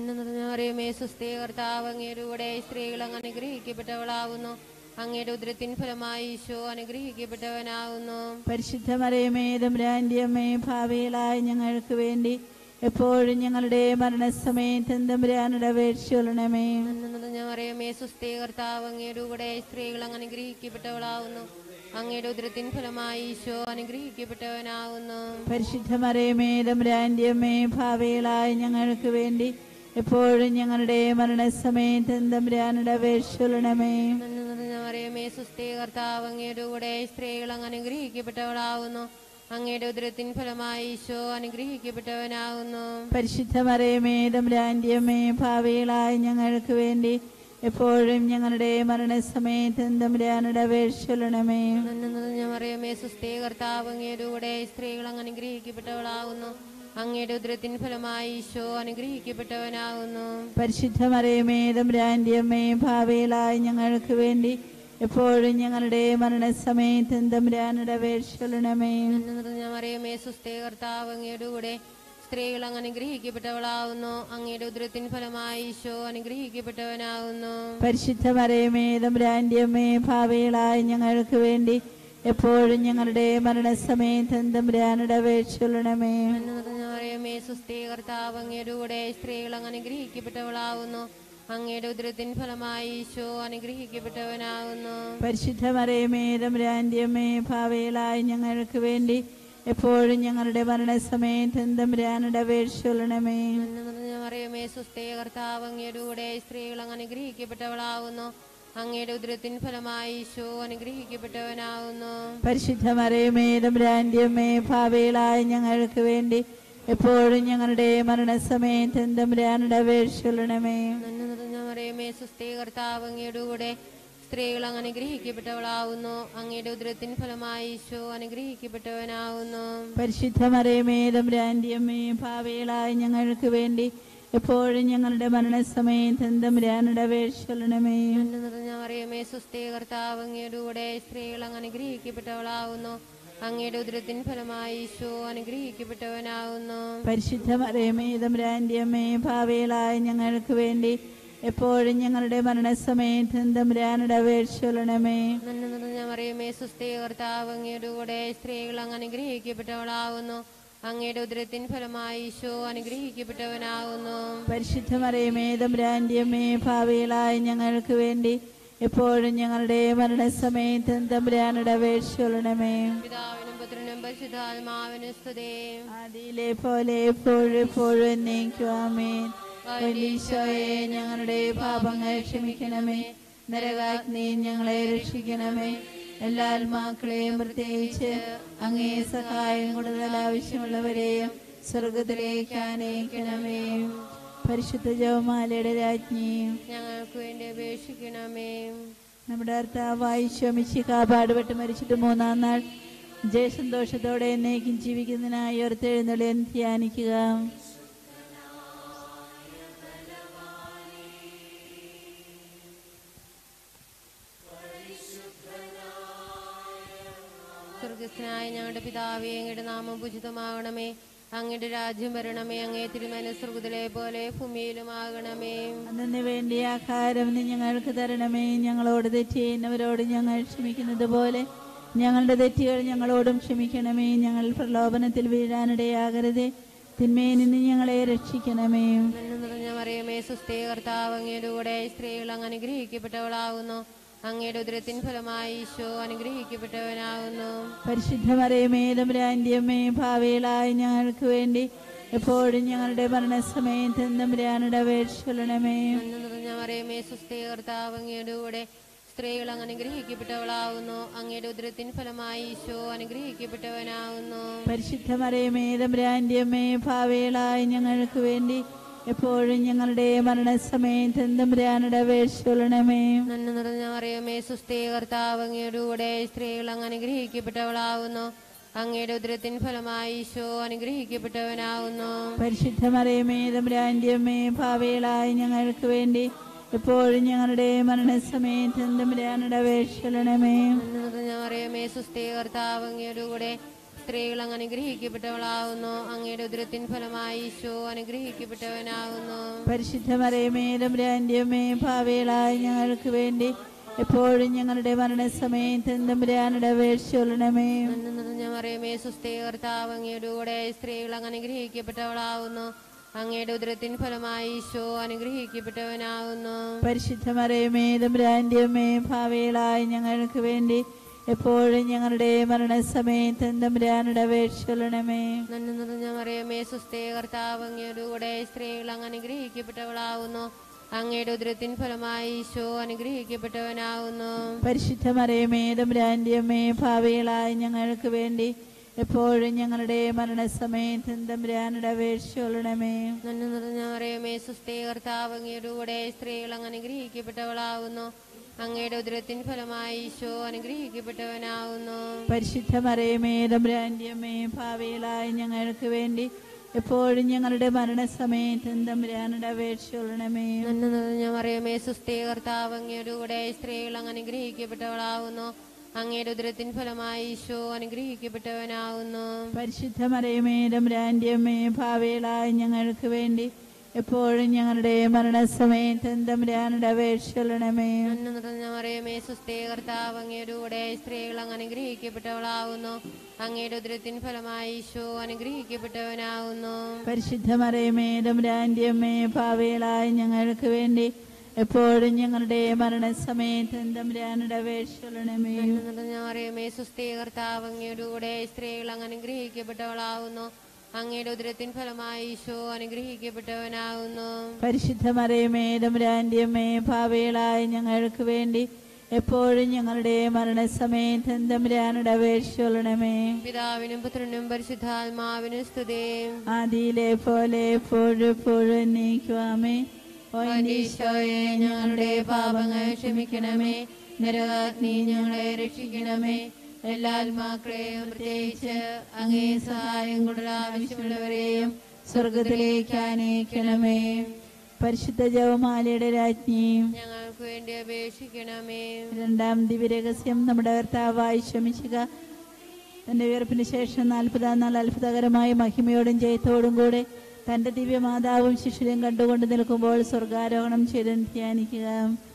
മറിയമേ സുസ്ഥീ, കർത്താവ് അങ്ങയുടെ കൂടെ സ്ത്രീകൾ അങ്ങ് അനുഗ്രഹിക്കപ്പെട്ടവളാവുന്നു. അങ്ങയുടെ ഉദരത്തിൻ ഫലമായി ഈശോ അനുഗ്രഹിക്കപ്പെട്ടവനാകുന്നു. പരിശുദ്ധ മറിയമേ തമ്പുരാന്റെ അമ്മേ, ഭാവികളായ ഞങ്ങൾക്ക് വേണ്ടി എപ്പോഴും ഞങ്ങളുടെ മരണസമയത്ത് തമ്പുരാനോട് അപേക്ഷിക്കണമേ. മറിയമേ സുസ്ഥീ, കർത്താവ് അങ്ങയുടെ കൂടെ സ്ത്രീകൾ അങ്ങ് അനുഗ്രഹിക്കപ്പെട്ടവളാവുന്നു. അങ്ങയുടെ ഉദരത്തിൻ ഫലമായി ഈശോ അനുഗ്രഹിക്കപ്പെട്ടവനാകുന്നു. പരിശുദ്ധ മറിയമേ തമ്പുരാന്റെ അമ്മേ, ഭാവികളായ ഞങ്ങൾക്ക് വേണ്ടി എപ്പോഴും ഞങ്ങളുടെ മരണസമയത്ത് തമ്പുരാനോട് അപേക്ഷിക്കണമേ. മറിയമേ സുസ്ഥീ, കർത്താവ് അങ്ങയുടെ കൂടെ സ്ത്രീകൾ അങ്ങ് അനുഗ്രഹിക്കപ്പെട്ടവളാവുന്നു. അങ്ങയുടെ ഉദരത്തിൻ ഫലമായി ഈശോ അനുഗ്രഹിക്കപ്പെട്ടവനാകുന്നു. പരിശുദ്ധ മറിയമേ തമ്പുരാന്റെ അമ്മേ, ഭാവികളായ ഞങ്ങൾക്ക് വേണ്ടി എപ്പോഴും ഞങ്ങളുടെ മരണസമയത്ത് തമ്പുരാനോട് അപേക്ഷിക്കണമേ. മറിയമേ സുസ്ഥീ, കർത്താവ് അങ്ങയുടെ കൂടെ സ്ത്രീകൾ അങ്ങ് അനുഗ്രഹിക്കപ്പെട്ടവളാകുന്നു. അങ്ങയുടെ ഉദരത്തിൻ ഫലമായി ഈശോ അനുഗ്രഹിക്കപ്പെട്ടവനാകുന്നു. പരിശുദ്ധ മറിയമേ തമ്പുരാന്റെ അമ്മേ, ഭാവികളായ ഞങ്ങൾക്ക് വേണ്ടി എപ്പോഴും ഞങ്ങളുടെ മരണസമയത്ത് തമ്പുരാനോട് അപേക്ഷിക്കണമേ. മറിയമേ സുസ്ഥീ, കർത്താവ് അങ്ങയുടെ കൂടെ സ്ത്രീകൾ അങ്ങ് അനുഗ്രഹിക്കപ്പെട്ടവളാവുന്നു. അങ്ങയുടെ ഉദരത്തിൻ ഫലമായി ഈശോ അനുഗ്രഹിക്കപ്പെട്ടവനാകുന്നു. പരിശുദ്ധ മറിയമേ തമ്പുരാന്റെ അമ്മേ, ഭാവികളായ ഞങ്ങൾക്ക് വേണ്ടി എപ്പോഴും ഞങ്ങളുടെ മരണസമയത്ത് തമ്പുരാനോട് അപേക്ഷിക്കണമേ. മറിയമേ സുസ്ഥീ, കർത്താവ് അങ്ങയുടെ കൂടെ സ്ത്രീകൾ അങ്ങ് അനുഗ്രഹിക്കപ്പെട്ടവളാവുന്നു. അങ്ങയുടെ ഉദരത്തിൻ ഫലമായി ഈശോ അനുഗ്രഹിക്കപ്പെട്ടവനാകുന്നു. പരിശുദ്ധ മറിയമേ തമ്പുരാന്റെ അമ്മേ, ഭാവികളായ ഞങ്ങൾക്ക് വേണ്ടി എപ്പോഴും ഞങ്ങളുടെ മരണസമയത്ത് തമ്പുരാനോട് അപേക്ഷിക്കണമേ. മറിയമേ സുസ്ഥീ, കർത്താവ് അങ്ങയുടെ കൂടെ സ്ത്രീകൾ അങ്ങ് അനുഗ്രഹിക്കപ്പെട്ടവളാവുന്നു. അങ്ങയുടെ ഉദരത്തിൻ ഫലമായി ഈശോ അനുഗ്രഹിക്കപ്പെട്ടവനാകുന്നു. പരിശുദ്ധ മറിയമേ തമ്പുരാന്റെ അമ്മേ, ഭാവികളായ ഞങ്ങൾക്ക് വേണ്ടി എപ്പോഴും ഞങ്ങളുടെ മരണസമയത്ത് തമ്പുരാനോട് അപേക്ഷിക്കണമേ. മറിയമേ സുസ്ഥീ, കർത്താവ് അങ്ങയുടെ കൂടെ സ്ത്രീകൾ അങ്ങ് അനുഗ്രഹിക്കപ്പെട്ടവളാവുന്നു. അങ്ങയുടെ ഉദരത്തിൻ ഫലമായി ഈശോ അനുഗ്രഹിക്കപ്പെട്ടവനാവുന്നു. പരിശുദ്ധ മറിയമേ തമ്പുരാന്റെ അമ്മേ, പാപികളായ ഞങ്ങൾക്ക് വേണ്ടി എപ്പോഴും ഞങ്ങളുടെ മരണസമയത്ത് തമ്പുരാനോട് അപേക്ഷിക്കണമേ. നന്മ നിറഞ്ഞ മറിയമേ, സ്വസ്തി, കർത്താവ് അങ്ങയുടെ കൂടെ സ്ത്രീകൾ അങ്ങ് അനുഗ്രഹിക്കപ്പെട്ടവളാവുന്നു. അങ്ങയുടെ ഉദരത്തിൻ ഫലമായി ഈശോ അനുഗ്രഹിക്കപ്പെട്ടവനാവുന്നു. പരിശുദ്ധ മറിയമേ തമ്പുരാന്റെ അമ്മേ, പാപികളായ ഞങ്ങൾക്ക് വേണ്ടി എപ്പോഴും ഞങ്ങളുടെ മരണസമയത്ത് തമ്പുരാനോട് അപേക്ഷിക്കണമേ. നന്മ നിറഞ്ഞ മറിയമേ, സ്വസ്തി, കർത്താവ് അങ്ങയുടെ കൂടെ സ്ത്രീകൾ അങ്ങ് അനുഗ്രഹിക്കപ്പെട്ടവളാവുന്നു. അങ്ങയുടെ ഉദരത്തിൻ ഫലമായി ഈശോ അനുഗ്രഹിക്കപ്പെട്ടവനാവുന്നു. പരിശുദ്ധ മറിയമേ തമ്പുരാന്റെ അമ്മേ, പാപികളായ ഞങ്ങൾക്ക് വേണ്ടി എപ്പോഴും ഞങ്ങളുടെ മരണസമയത്ത് തമ്പുരാനോട് അപേക്ഷിക്കണമേ. പിതാവിനും പുത്രനും പരിശുദ്ധാത്മാവിനും സ്തുതി. ആദിയിലെ പോലെ എപ്പോഴും എപ്പോഴും എന്നേക്കും ആമേൻ. ഈശോയെ, ഞങ്ങളുടെ പാപങ്ങൾ ക്ഷമിക്കണമേ. നരകാഗ്നി ഞങ്ങളെ രക്ഷിക്കണമേ. എല്ലാ ആത്മാക്കളെയും പ്രത്യേകിച്ച് അങ്ങേ സഹായം കൂടുതൽ ആവശ്യമുള്ളവരെയും സ്വർഗത്തിലേക്ക് ആനയിക്കണമേ. പരിശുദ്ധ ജപമാലയുടെ രാജ്ഞി, ഞങ്ങൾക്ക് വേണ്ടി അപേക്ഷിക്കണമേ. നമ്മുടെ കർത്താവായ ഈശോ മിശിഹാ പാടുപെട്ട് മരിച്ചിട്ട് മൂന്നാം നാൾ ജയസന്തോഷത്തോടെ എന്നേക്കും ജീവിക്കുന്നതിനായി ഉയർത്തെഴുന്നള്ളി ധ്യാനിക്കുക. സ്വർഗസ്ഥനായ ഞങ്ങളുടെ പിതാവേ, അങ്ങയുടെ നാമം പൂജിതമാകണമേ. അങ്ങയുടെ രാജ്യം വരണമേ. അങ്ങേ തിരുമനസ്സ് സ്വർഗ്ഗത്തിലെ പോലെ ഭൂമിയിലുമാകണമേ. അന്നു വേണ്ടി ആഹാരം നീ ഞങ്ങൾക്ക് തരണമേ. ഞങ്ങളോട് തെറ്റ് ചെയ്യുന്നവരോട് ഞങ്ങൾ ക്ഷമിക്കുന്നത് പോലെ ഞങ്ങളുടെ തെറ്റുകൾ ഞങ്ങളോടും ക്ഷമിക്കണമേ. ഞങ്ങൾ പ്രലോഭനത്തിൽ വീഴാനിടയാകരുതേ, തിന്മയിൽ നിന്ന് ഞങ്ങളെ രക്ഷിക്കണമേ. നന്മ നിറഞ്ഞ മറിയമേ, സ്വസ്തി, കർത്താവ് അങ്ങയുടെ കൂടെ സ്ത്രീകൾ അങ്ങ് അനുഗ്രഹിക്കപ്പെട്ടവളാവുന്നു. അങ്ങയുടെ ഉദരത്തിൻ ഫലമായി ഈശോ അനുഗ്രഹിക്കപ്പെട്ടവനാവുന്നു. പരിശുദ്ധ മറിയമേ തമ്പുരാന്റെ അമ്മേ, പാപികളായ ഞങ്ങൾക്ക് വേണ്ടി എപ്പോഴും ഞങ്ങളുടെ മരണസമയത്ത് തമ്പുരാനോട് അപേക്ഷിക്കണമേ. നന്മ നിറഞ്ഞ മറിയമേ, സ്വസ്തി, കർത്താവ് അങ്ങയുടെ കൂടെ സ്ത്രീകൾ അങ്ങ് അനുഗ്രഹിക്കപ്പെട്ടവളാവുന്നു. അങ്ങയുടെ ഉദരത്തിൻ ഫലമായി ഈശോ അനുഗ്രഹിക്കപ്പെട്ടവനാവുന്നു. പരിശുദ്ധ മറിയമേ തമ്പുരാന്റെ അമ്മേ, പാപികളായ ഞങ്ങൾക്ക് വേണ്ടി എപ്പോഴും ഞങ്ങളുടെ മരണസമയത്ത് തമ്പുരാനോട് അപേക്ഷിക്കണമേ. നന്മ നിറഞ്ഞ മറിയമേ, സ്വസ്തി, കർത്താവ് അങ്ങയുടെ കൂടെ സ്ത്രീകൾ അങ്ങ് അനുഗ്രഹിക്കപ്പെട്ടവളാവുന്നു. അങ്ങയുടെ ഉദരത്തിൻ ഫലമായി ഈശോ അനുഗ്രഹിക്കപ്പെട്ടവനാവുന്നു. പരിശുദ്ധ മറിയമേ തമ്പുരാന്റെ അമ്മേ, പാപികളായ ഞങ്ങൾക്ക് വേണ്ടി എപ്പോഴും ഞങ്ങളുടെ മരണസമയത്ത് തമ്പുരാനോട് അപേക്ഷിക്കണമേ. നന്മ നിറഞ്ഞ മറിയമേ, സ്വസ്തി, കർത്താവ് അങ്ങയുടെ കൂടെ സ്ത്രീകൾ അങ്ങ് അനുഗ്രഹിക്കപ്പെട്ടവളാവുന്നു. അങ്ങയുടെ ഉദരത്തിൻ ഫലമായി ഈശോ അനുഗ്രഹിക്കപ്പെട്ടവനാവുന്നു. പരിശുദ്ധ മറിയമേ തമ്പുരാന്റെ അമ്മേ, പാപികളായ ഞങ്ങൾക്ക് വേണ്ടി എപ്പോഴും ഞങ്ങളുടെ മരണസമയത്ത് തമ്പുരാനോട് അപേക്ഷിക്കണമേ. നന്മ നിറഞ്ഞ മറിയമേ, സ്വസ്തി, കർത്താവ് അങ്ങയുടെ കൂടെ സ്ത്രീകൾ അങ്ങ് അനുഗ്രഹിക്കപ്പെട്ടവളാവുന്നു. അങ്ങയുടെ ഉദരത്തിൻ ഫലമായി ഈശോ അനുഗ്രഹിക്കപ്പെട്ടവനാവുന്നു. പരിശുദ്ധ മറിയമേ തമ്പുരാന്റെ അമ്മേ, പാപികളായ ഞങ്ങൾക്ക് വേണ്ടി എപ്പോഴും ഞങ്ങളുടെ മരണസമയത്ത് തമ്പുരാനോട് അപേക്ഷിക്കണമേ. നന്മ നിറഞ്ഞ മറിയമേ, സ്വസ്തി, കർത്താവ് അങ്ങയുടെ കൂടെ സ്ത്രീകൾ അങ്ങ് അനുഗ്രഹിക്കപ്പെട്ടവളാവുന്നു. അങ്ങയുടെ ഉദരത്തിൻ ഫലമായി ഈശോ അനുഗ്രഹിക്കപ്പെട്ടവനാവുന്നു. പരിശുദ്ധ മറിയമേ തമ്പുരാന്റെ അമ്മേ, പാപികളായ ഞങ്ങൾക്ക് വേണ്ടി എപ്പോഴും ഞങ്ങളുടെ മരണസമയത്ത് തമ്പുരാനോട് അപേക്ഷിക്കണമേ. നന്മ നിറഞ്ഞ മറിയമേ, സ്വസ്തി, കർത്താവ് അങ്ങയുടെ കൂടെ സ്ത്രീകൾ അങ്ങ് അനുഗ്രഹിക്കപ്പെട്ടവളാവുന്നു. അങ്ങയുടെ ഉദരത്തിൻ ഫലമായി ഈശോ അനുഗ്രഹിക്കപ്പെട്ടവനാവുന്നു. പരിശുദ്ധ മറിയമേ തമ്പുരാന്റെ അമ്മേ, പാപികളായ ഞങ്ങൾക്ക് വേണ്ടി എപ്പോഴും ഞങ്ങളുടെ മരണസമയത്ത് തമ്പുരാനോട് അപേക്ഷിക്കണമേ. നന്മ നിറഞ്ഞ മറിയമേ, സ്വസ്തി, കർത്താവ് അങ്ങയുടെ കൂടെ സ്ത്രീകൾ അങ്ങ് അനുഗ്രഹിക്കപ്പെട്ടവളാവുന്നു. അങ്ങയുടെ ഉദരത്തിൻ ഫലമായി ഈശോ അനുഗ്രഹിക്കപ്പെട്ടവനാവുന്നു. പരിശുദ്ധ മറിയമേ തമ്പുരാന്റെ അമ്മേ, പാപികളായ ഞങ്ങൾക്ക് വേണ്ടി എപ്പോഴും ഞങ്ങളുടെ മരണസമയത്ത് തമ്പുരാനോട് അപേക്ഷിക്കണമേ. നന്മ നിറഞ്ഞ മറിയമേ, സ്വസ്തി, കർത്താവ് അങ്ങയുടെ കൂടെ സ്ത്രീകൾ അങ്ങ് അനുഗ്രഹിക്കപ്പെട്ടവളാവുന്നു. അങ്ങയുടെ ഉദരത്തിൻ ഫലമായി ഈശോ അനുഗ്രഹിക്കപ്പെട്ടവനാവുന്നു. പരിശുദ്ധ മറിയമേ തമ്പുരാന്റെ അമ്മേ, പാപികളായ ഞങ്ങൾക്ക് വേണ്ടി എപ്പോഴും ഞങ്ങളുടെ മരണസമയത്ത് തമ്പുരാനോട് അപേക്ഷിക്കണമേ. നന്മ നിറഞ്ഞ മറിയമേ, സ്വസ്തി, കർത്താവ് അങ്ങയുടെ കൂടെ സ്ത്രീകൾ അങ്ങ് അനുഗ്രഹിക്കപ്പെട്ടവളാവുന്നു. അങ്ങയുടെ ഉദരത്തിൻ ഫലമായി ഈശോ അനുഗ്രഹിക്കപ്പെട്ടവനാവുന്നു. പരിശുദ്ധ മറിയമേ തമ്പുരാന്റെ അമ്മേ, പാപികളായ ഞങ്ങൾക്ക് വേണ്ടി എപ്പോഴും ഞങ്ങളുടെ മരണസമയത്ത് തമ്പുരാനോട് അപേക്ഷിക്കണമേ. പിതാവിനും പുത്രനും പരിശുദ്ധാത്മാവിനും സ്തുതി. ആദിയിലെ പോലെ എപ്പോഴും എപ്പോഴും എന്നേക്കും ആമേൻ. ഓ ഈശോയെ, ഞങ്ങളുടെ പാപങ്ങൾ ക്ഷമിക്കണമേ. നരകാഗ്നി ഞങ്ങളെ രക്ഷിക്കണമേ. എല്ലാ ആത്മാക്കളെയും പ്രത്യേകിച്ച് അങ്ങേ സഹായം കൂടുതൽ ആവശ്യമുള്ളവരെയും സ്വർഗത്തിലേക്ക് ആനയിക്കണമേ. പരിശുദ്ധ ജപമാലയുടെ രാജ്ഞിയും ഞങ്ങൾക്ക് വേണ്ടി അപേക്ഷിക്കണമേ. രണ്ടാം ദിവ്യരഹസ്യം നമ്മുടെ കർത്താവായി ശമിശിക തന്റെ ഉയർപ്പിന് ശേഷം നാൽപ്പതാം നാൾ അത്ഭുതകരമായ മഹിമയോടും ജയത്തോടും കൂടെ തന്റെ ദിവ്യമാതാവും ശിഷ്യരും കണ്ടുകൊണ്ട് നിൽക്കുമ്പോൾ സ്വർഗാരോഹണം ചെയ്ത് ധ്യാനിക്കുക.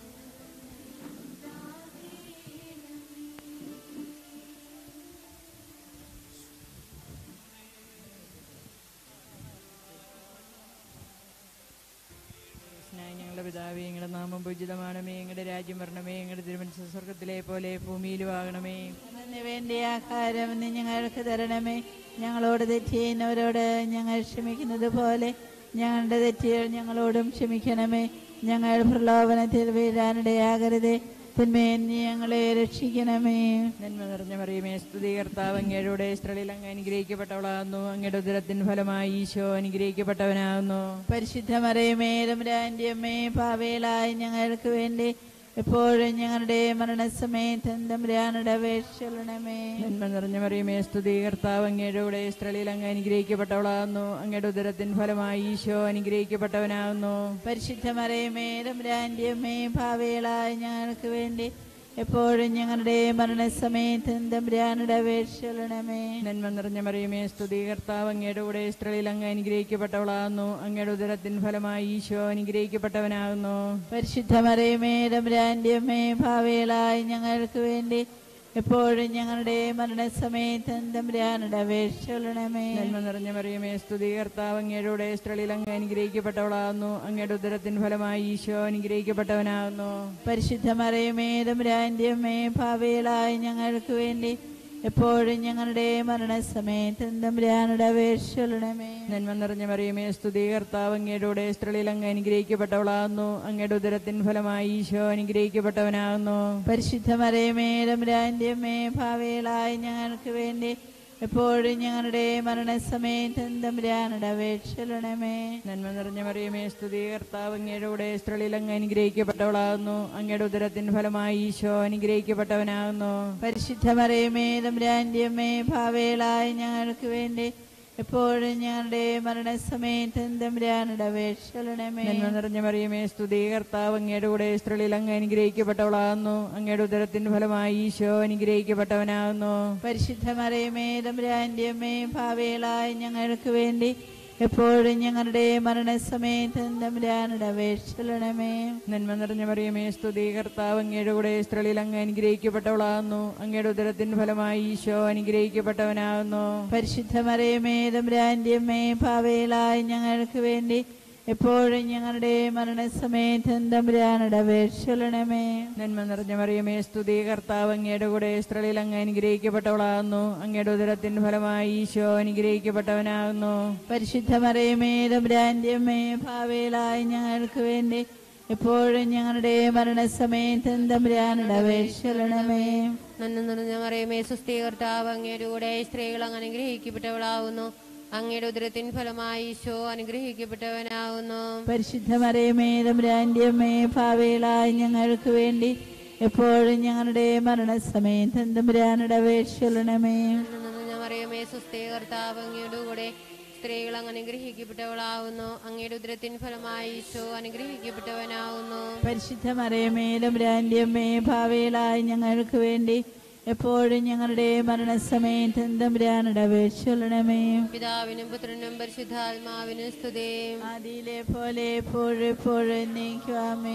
ഞങ്ങളുടെ പിതാവേ, ഞങ്ങളുടെ നാമം പൂജിതമാണമേ. ഞങ്ങളുടെ രാജ്യം വരണമേ. ഞങ്ങളുടെ തിരുമനസ് സ്വർഗത്തിലെ പോലെ ഭൂമിയിലും ആകണമേ. അതിന് വേണ്ടി ആഹാരം നീ ഞങ്ങൾക്ക് തരണമേ. ഞങ്ങളോട് തെറ്റ് ചെയ്യുന്നവരോട് ഞങ്ങൾ ക്ഷമിക്കുന്നത് പോലെ ഞങ്ങളുടെ തെറ്റുകൾ ഞങ്ങളോടും ക്ഷമിക്കണമേ. ഞങ്ങൾ പ്രലോഭനത്തിൽ വീഴാനിടയാകരുതേ. തിന്മയിൽ നീ ഞങ്ങളെ രക്ഷിക്കണമേ. നന്മ നിറഞ്ഞ മറിയമേ, സ്തുതി. കർത്താവ് അങ്ങയുടെ സ്ത്രീയിൽ അങ്ങ് അനുഗ്രഹിക്കപ്പെട്ടവളാകുന്നു. അങ്ങയുടെ ഉദരത്തിൻ ഫലമായി ഈശോ അനുഗ്രഹിക്കപ്പെട്ടവനാകുന്നു. പരിശുദ്ധ മറിയമേ, തമ്പുരാന്റെ അമ്മേ, പാപികളായ ഞങ്ങൾക്ക് വേണ്ടി എപ്പോഴും ഞങ്ങളുടെ മരണസമയത്ത് തമ്പുരാനോട് അപേക്ഷിക്കണമേ. നന്മ നിറഞ്ഞ മറിയമേ, സ്തുതി. കർത്താവ് അങ്ങയുടെ സ്ത്രീയിൽ അങ്ങ് അനുഗ്രഹിക്കപ്പെട്ടവളാകുന്നു. അങ്ങയുടെ ഉദരത്തിൻ ഫലമായി ഈശോ അനുഗ്രഹിക്കപ്പെട്ടവനാകുന്നു. പരിശുദ്ധ മറിയമേ, തമ്പുരാന്റെ അമ്മേ, പാപികളായ ഞങ്ങൾക്ക് വേണ്ടി എപ്പോഴും ഞങ്ങളുടെ മരണസമയത്ത് തമ്പുരാനോട് അപേക്ഷിക്കണമേ. നന്മ നിറഞ്ഞ മറിയമേ, സ്തുതി. കർത്താവ് അങ്ങയുടെ കൂടെ സ്ത്രീയിൽ അങ്ങ് അനുഗ്രഹിക്കപ്പെട്ടവളാകുന്നു. അങ്ങയുടെ ഉദരത്തിൻ ഫലമായി ഈശോ അനുഗ്രഹിക്കപ്പെട്ടവനാകുന്നു. പരിശുദ്ധ മറിയമേ, തമ്പുരാന്റെ അമ്മേ, പാപികളായ ഞങ്ങൾക്ക് വേണ്ടി എപ്പോഴും ഞങ്ങളുടെ മരണസമയത്ത് തമ്പുരാനോട് അപേക്ഷിക്കണമേ. നന്മ നിറഞ്ഞ മറിയമേ, സ്തുതി. കർത്താവ് അങ്ങയുടെ സ്ത്രീയിൽ അങ്ങ് അനുഗ്രഹിക്കപ്പെട്ടവളാകുന്നു. അങ്ങയുടെ ഉദരത്തിൻ ഫലമായി ഈശോ അനുഗ്രഹിക്കപ്പെട്ടവനാകുന്നു. പരിശുദ്ധ മറിയമേ, തമ്പുരാന്റെ അമ്മേ, പാപികളായ ഞങ്ങൾക്ക് വേണ്ടി എപ്പോഴും ഞങ്ങളുടെ മരണസമയത്ത് തമ്പുരാനോട് അപേക്ഷിക്കണമേ. നന്മ നിറഞ്ഞ മറിയമേ, സ്തുതി. കർത്താവ് അങ്ങയുടെ സ്ത്രീയിൽ അങ്ങ് അനുഗ്രഹിക്കപ്പെട്ടവളാകുന്നു. അങ്ങയുടെ ഉദരത്തിൻ ഫലമായി ഈശോ അനുഗ്രഹിക്കപ്പെട്ടവനാകുന്നു. പരിശുദ്ധ മറിയമേ, തമ്പുരാന്റെ അമ്മേ, പാപികളായ ഞങ്ങൾക്ക് വേണ്ടി എപ്പോഴും ഞങ്ങളുടെ മരണസമയത്ത് തമ്പുരാനോട് അപേക്ഷിക്കണമേ. നന്മ നിറഞ്ഞ മറിയമേ, സ്തുതി. കർത്താവ് അങ്ങയുടെ സ്ത്രീയിൽ അങ്ങ് അനുഗ്രഹിക്കപ്പെട്ടവളാകുന്നു. അങ്ങയുടെ ഉദരത്തിൻ ഫലമായി ഈശോ അനുഗ്രഹിക്കപ്പെട്ടവനാകുന്നു. പരിശുദ്ധ മറിയമേ, തമ്പുരാന്റെ അമ്മേ, പാപികളായ ഞങ്ങൾക്ക് വേണ്ടി എപ്പോഴും ഞങ്ങളുടെ മരണസമയത്ത് തമ്പുരാനോട് അപേക്ഷിക്കണമേ. നന്മ നിറഞ്ഞ മറിയമേ, സ്തുതി. കർത്താവ് അങ്ങയുടെ സ്ത്രീയിൽ അങ്ങ് അനുഗ്രഹിക്കപ്പെട്ടവളാകുന്നു. അങ്ങയുടെ ഉദരത്തിൻ ഫലമായി ഈശോ അനുഗ്രഹിക്കപ്പെട്ടവനാകുന്നു. പരിശുദ്ധ മറിയമേ, തമ്പുരാന്റെ അമ്മേ, പാപികളായ ഞങ്ങൾക്ക് വേണ്ടി എപ്പോഴും ഞങ്ങളുടെ മരണസമയത്ത് തമ്പുരാനോട് അപേക്ഷിക്കണമേ. നന്മ നിറഞ്ഞ മറിയമേ, സ്തുതി. കർത്താവ് അങ്ങയുടെ സ്ത്രീയിൽ അങ്ങ് അനുഗ്രഹിക്കപ്പെട്ടവളാകുന്നു. അങ്ങയുടെ ഉദരത്തിൻ ഫലമായി ഈശോ അനുഗ്രഹിക്കപ്പെട്ടവനാകുന്നു. പരിശുദ്ധ മറിയമേ, തമ്പുരാന്റെ അമ്മേ, പാപികളായ ഞങ്ങൾക്ക് വേണ്ടി എപ്പോഴും ഞങ്ങളുടെ മരണസമയത്ത് തമ്പുരാനോട് അപേക്ഷിക്കണമേ. നന്മ നിറഞ്ഞ മറിയമേ, സ്തുതി. കർത്താവ് അങ്ങയുടെ കൂടെ സ്ത്രീയിൽ അങ്ങ് അനുഗ്രഹിക്കപ്പെട്ടവളാകുന്നു. അങ്ങയുടെ ഉദരത്തിൻ ഫലമായി ഈശോ അനുഗ്രഹിക്കപ്പെട്ടവനാകുന്നു. പരിശുദ്ധ മറിയമേ, തമ്പുരാന്റെ അമ്മേ, പാപികളായ ഞങ്ങൾക്ക് വേണ്ടി എപ്പോഴും ഞങ്ങളുടെ മരണസമയത്ത് തമ്പുരാനോട് അപേക്ഷിക്കണമേ. നന്മ നിറഞ്ഞ മറിയമേ, സ്വസ്തി. കർത്താവ് അങ്ങയുടെ കൂടെ സ്ത്രീകൾ അങ്ങ് അനുഗ്രഹിക്കപ്പെട്ടവളാകുന്നു. അങ്ങയുടെ ഉദരത്തിൻ ഫലമായി ഈശോ അനുഗ്രഹിക്കപ്പെട്ടവനാകുന്നു. പരിശുദ്ധ മറിയമേ, തമ്പുരാന്റെ അമ്മേ, പാപികളായ ഞങ്ങൾക്ക് വേണ്ടി എപ്പോഴും ഞങ്ങളുടെ മരണസമയത്ത് തമ്പുരാനോട് അപേക്ഷിക്കണമേ. മറിയമേ, സ്വസ്തി. കർത്താവ് അങ്ങയുടെ കൂടെ സ്ത്രീകൾ അങ്ങ് അനുഗ്രഹിക്കപ്പെട്ടവളാകുന്നു. അങ്ങയുടെ ഉദരത്തിൻ ഫലമായി ഈശോ അനുഗ്രഹിക്കപ്പെട്ടവനാകുന്നു. പരിശുദ്ധ മറിയമേ, തമ്പുരാന്റെ അമ്മേ, പാപികളായ ഞങ്ങൾക്ക് വേണ്ടി എപ്പോഴും ഞങ്ങളുടെ മരണസമയത്ത് തമ്പുരാനോട് അപേക്ഷിക്കണമേ. പിതാവിനും പുത്രനും പരിശുദ്ധാത്മാവിനും സ്തുതി. ആദിയിലെ പോലെ എപ്പോഴും എപ്പോഴും എന്നേക്കുമേ.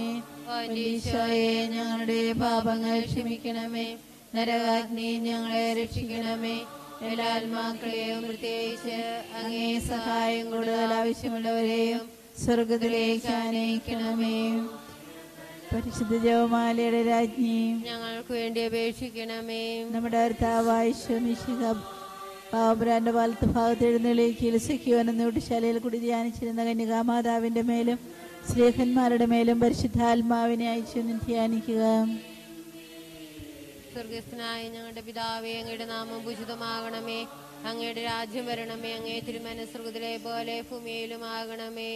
ഈശോയെ, ഞങ്ങളുടെ പാപങ്ങൾ ക്ഷമിക്കണമേ. നരകാഗ്നി ഞങ്ങളെ രക്ഷിക്കണമേ. എല്ലാ ആത്മാക്കളെയും പ്രത്യേകിച്ച് അങ്ങേ സഹായം കൂടുതൽ ആവശ്യമുള്ളവരെയും സ്വർഗത്തിലേക്ക് ആനയിക്കണമേ. പരിശുദ്ധ ജപമാലയുടെ രാജ്ഞിയും ഞങ്ങൾക്ക് വേണ്ടി അപേക്ഷിക്കണമേ. നമ്മുടെ കർത്താവായ ഈശോ പാവപുരാന്റെ വലത്ത് ഭാഗത്ത് എഴുന്നള്ളിക്ക് ഇലസയ്ക്കുവനെന്നോട്ട് ശാലയിൽ കൂടി ധ്യാനിച്ചിരുന്ന കന്യകാമാതാവിന്റെ മേലും സ്നേഹന്മാരുടെ മേലും പരിശുദ്ധാത്മാവിനെ അയച്ചു ധ്യാനിക്കുക. സ്വർഗസ്ഥനായ ഞങ്ങളുടെ പിതാവേ, അങ്ങയുടെ നാമം പൂജിതമാകണമേ. അങ്ങയുടെ രാജ്യം വരണമേ. അങ്ങേ തിരുമനസ്സ് സ്വർഗ്ഗത്തിലെ പോലെ ഭൂമിയിലും ആകണമേ.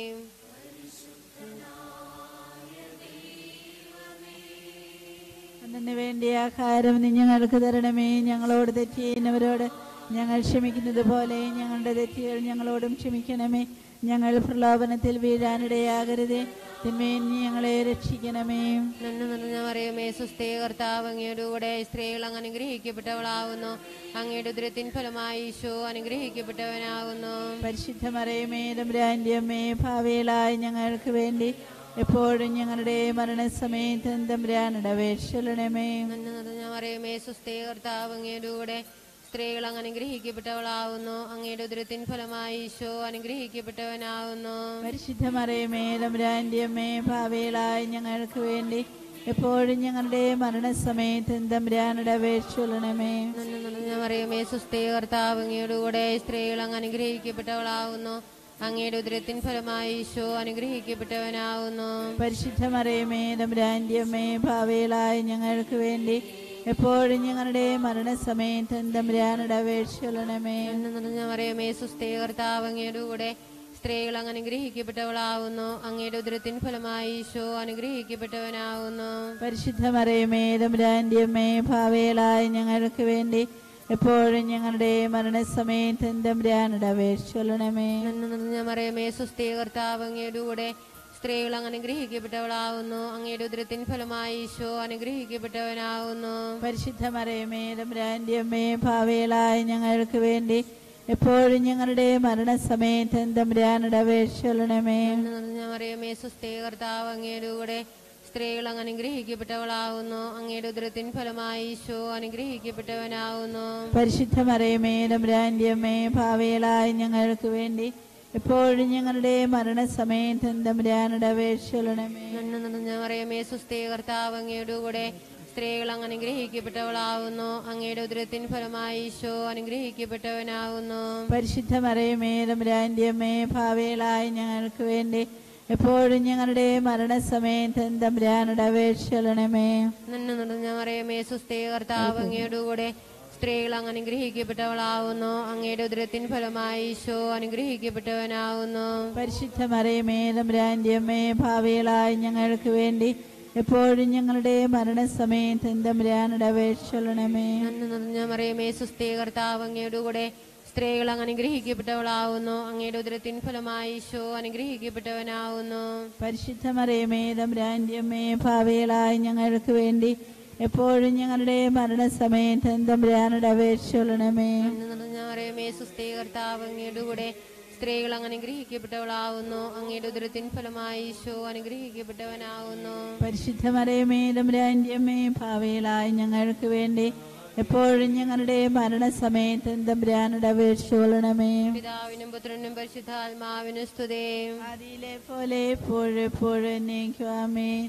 അന്നു വേണ്ടി ആഹാരം നീ ഞങ്ങൾക്ക് തരണമേ. ഞങ്ങളോട് തെറ്റ് ചെയ്യുന്നവരോട് ഞങ്ങൾ ക്ഷമിക്കുന്നത് പോലെ ഞങ്ങളുടെ തെറ്റുകൾ ഞങ്ങളോടും ക്ഷമിക്കണമേ. ഞങ്ങൾ പ്രലോഭനത്തിൽ വീഴാനിടയാകരുതേ, തിന്മയിൽ നീ ഞങ്ങളെ രക്ഷിക്കണമേ. നന്മ നിറഞ്ഞ മറിയമേ, സ്വസ്തി, കർത്താവ് അങ്ങയുടെ കൂടെ സ്ത്രീകൾ അങ്ങ് അനുഗ്രഹിക്കപ്പെട്ടവളാവുന്നു. അങ്ങയുടെ ഉദരത്തിൻ ഫലമായി ഈശോ അനുഗ്രഹിക്കപ്പെട്ടവനാകുന്നു. പരിശുദ്ധ മറിയമേ, തമ്പുരാന്റെ അമ്മേ, ഭാവികളായി ഞങ്ങൾക്ക് വേണ്ടി എപ്പോഴും ഞങ്ങളുടെ മരണസമയത്ത് തമ്പുരാനുടെ അപേക്ഷണമേ. നന്മ നിറഞ്ഞ മറിയമേ, സ്വസ്തി, കർത്താവ് അങ്ങയുടെ കൂടെ സ്ത്രീകൾ അങ്ങ് അനുഗ്രഹിക്കപ്പെട്ടവളാവുന്നു. അങ്ങയുടെ ഉദരത്തിൻ ഫലമായി ഈശോ അനുഗ്രഹിക്കപ്പെട്ടവനാകുന്നു. പരിശുദ്ധ മറിയമേ, തമ്പുരാന്റെ അമ്മേ, ഭാവികളായി ഞങ്ങൾക്ക് വേണ്ടി എപ്പോഴും ഞങ്ങളുടെ മരണസമയത്ത് തമ്പുരാനുടെ അപേക്ഷണമേ. നന്മ നിറഞ്ഞ മറിയമേ, സ്വസ്തി, കർത്താവ് അങ്ങയുടെ കൂടെ സ്ത്രീകൾ അങ്ങ് അനുഗ്രഹിക്കപ്പെട്ടവളാവുന്നു. അങ്ങയുടെ ഉദരത്തിൻ ഫലമായി ഈശോ അനുഗ്രഹിക്കപ്പെട്ടവനാകുന്നു. പരിശുദ്ധ മറിയമേ, തമ്പുരാന്റെ അമ്മേ, ഭാവികളായി ഞങ്ങൾക്ക് വേണ്ടി എപ്പോഴും ഞങ്ങളുടെ മരണസമയത്ത് തമ്പുരാനുടെ അപേക്ഷണമേ. നന്മ നിറഞ്ഞ മറിയമേ, സ്വസ്തി, കർത്താവ് അങ്ങയുടെ കൂടെ സ്ത്രീകൾ അങ്ങ് അനുഗ്രഹിക്കപ്പെട്ടവളാവുന്നു. അങ്ങയുടെ ഉദരത്തിൻ ഫലമായി ഈശോ അനുഗ്രഹിക്കപ്പെട്ടവനാകുന്നു. പരിശുദ്ധ മറിയമേ, തമ്പുരാന്റെ അമ്മേ, ഭാവികളായി ഞങ്ങൾക്ക് വേണ്ടി എപ്പോഴും ഞങ്ങളുടെ മരണസമയത്ത് തമ്പുരാനുടെ അപേക്ഷണമേ. നന്മ നിറഞ്ഞ മറിയമേ, സ്വസ്തി, കർത്താവ് അങ്ങയുടെ കൂടെ സ്ത്രീകൾ അങ്ങ് അനുഗ്രഹിക്കപ്പെട്ടവളാവുന്നു. അങ്ങയുടെ ഉദരത്തിൻ ഫലമായി ഈശോ അനുഗ്രഹിക്കപ്പെട്ടവനാകുന്നു. പരിശുദ്ധ മറിയമേ, തമ്പുരാന്റെ അമ്മേ, ഭാവികളായി ഞങ്ങൾക്ക് വേണ്ടി എപ്പോഴും ഞങ്ങളുടെ മരണസമയത്ത് തമ്പുരാനുടെ അപേക്ഷണമേ. നന്മ നിറഞ്ഞ മറിയമേ, സ്വസ്തി, കർത്താവ് അങ്ങയുടെ കൂടെ സ്ത്രീകൾ അങ്ങ് അനുഗ്രഹിക്കപ്പെട്ടവളാവുന്നു. അങ്ങയുടെ ഉദരത്തിൻ ഫലമായി ഈശോ അനുഗ്രഹിക്കപ്പെട്ടവനാകുന്നു. പരിശുദ്ധ മറിയമേ, തമ്പുരാന്റെ അമ്മേ, ഭാവികളായി ഞങ്ങൾക്ക് വേണ്ടി എപ്പോഴും ഞങ്ങളുടെ മരണസമയത്ത് തമ്പുരാനുടെ അപേക്ഷണമേ. നന്മ നിറഞ്ഞ മറിയമേ, സ്വസ്തി, കർത്താവ് അങ്ങയുടെ കൂടെ സ്ത്രീകൾ അങ്ങ് അനുഗ്രഹിക്കപ്പെട്ടവളാവുന്നു. അങ്ങയുടെ ഉദരത്തിൻ ഫലമായി ഈശോ അനുഗ്രഹിക്കപ്പെട്ടവനാകുന്നു. പരിശുദ്ധ മറിയമേ, തമ്പുരാന്റെ അമ്മേ, ഭാവികളായി ഞങ്ങൾക്ക് വേണ്ടി എപ്പോഴും ഞങ്ങളുടെ മരണസമയത്ത് തമ്പുരാനുടെ അപേക്ഷണമേ. നന്മ നിറഞ്ഞ മറിയമേ, സ്വസ്തി, കർത്താവ് അങ്ങയുടെ കൂടെ സ്ത്രീകൾ അങ്ങ് അനുഗ്രഹിക്കപ്പെട്ടവളാവുന്നു. അങ്ങയുടെ ഉദരത്തിൻ ഫലമായി ഈശോ അനുഗ്രഹിക്കപ്പെട്ടവനാകുന്നു. പരിശുദ്ധ മറിയമേ, തമ്പുരാന്റെ അമ്മേ, ഭാവികളായി ഞങ്ങൾക്ക് വേണ്ടി എപ്പോഴും ഞങ്ങളുടെ മരണസമയത്ത് തമ്പുരാനുടെ അപേക്ഷണമേ. നന്മ നിറഞ്ഞ മറിയമേ, സ്വസ്തി, കർത്താവ് അങ്ങയുടെ കൂടെ സ്ത്രീകൾ അങ്ങ് അനുഗ്രഹിക്കപ്പെട്ടവളാവുന്നു. അങ്ങയുടെ ഉദരത്തിൻ ഫലമായി ഈശോ അനുഗ്രഹിക്കപ്പെട്ടവനാകുന്നു. പരിശുദ്ധ മറിയമേ, തമ്പുരാന്റെ അമ്മേ, ഭാവികളായി ഞങ്ങൾക്ക് വേണ്ടി എപ്പോഴും ഞങ്ങളുടെ മരണസമയത്ത് തമ്പുരാനുടെ അപേക്ഷണമേ. നന്മ നിറഞ്ഞ മറിയമേ, സ്വസ്തി, കർത്താവ് അങ്ങയുടെ കൂടെ സ്ത്രീകൾ അങ്ങ് അനുഗ്രഹിക്കപ്പെട്ടവളാവുന്നു. അങ്ങയുടെ ഉദരത്തിൻ ഫലമായി ഈശോ അനുഗ്രഹിക്കപ്പെട്ടവനാകുന്നു. പരിശുദ്ധ മറിയമേ, തമ്പുരാന്റെ അമ്മേ, ഭാവികളായി ഞങ്ങൾക്ക് വേണ്ടി എപ്പോഴും ഞങ്ങളുടെ മരണസമയത്ത് തമ്പുരാനുടെ അപേക്ഷണമേ. പിതാവിനും പുത്രനും പരിശുദ്ധാത്മാവിനും സ്തുതി. ആദിയിലെ പോലെ എപ്പോഴും എപ്പോഴും എന്നേക്കും ആമേൻ.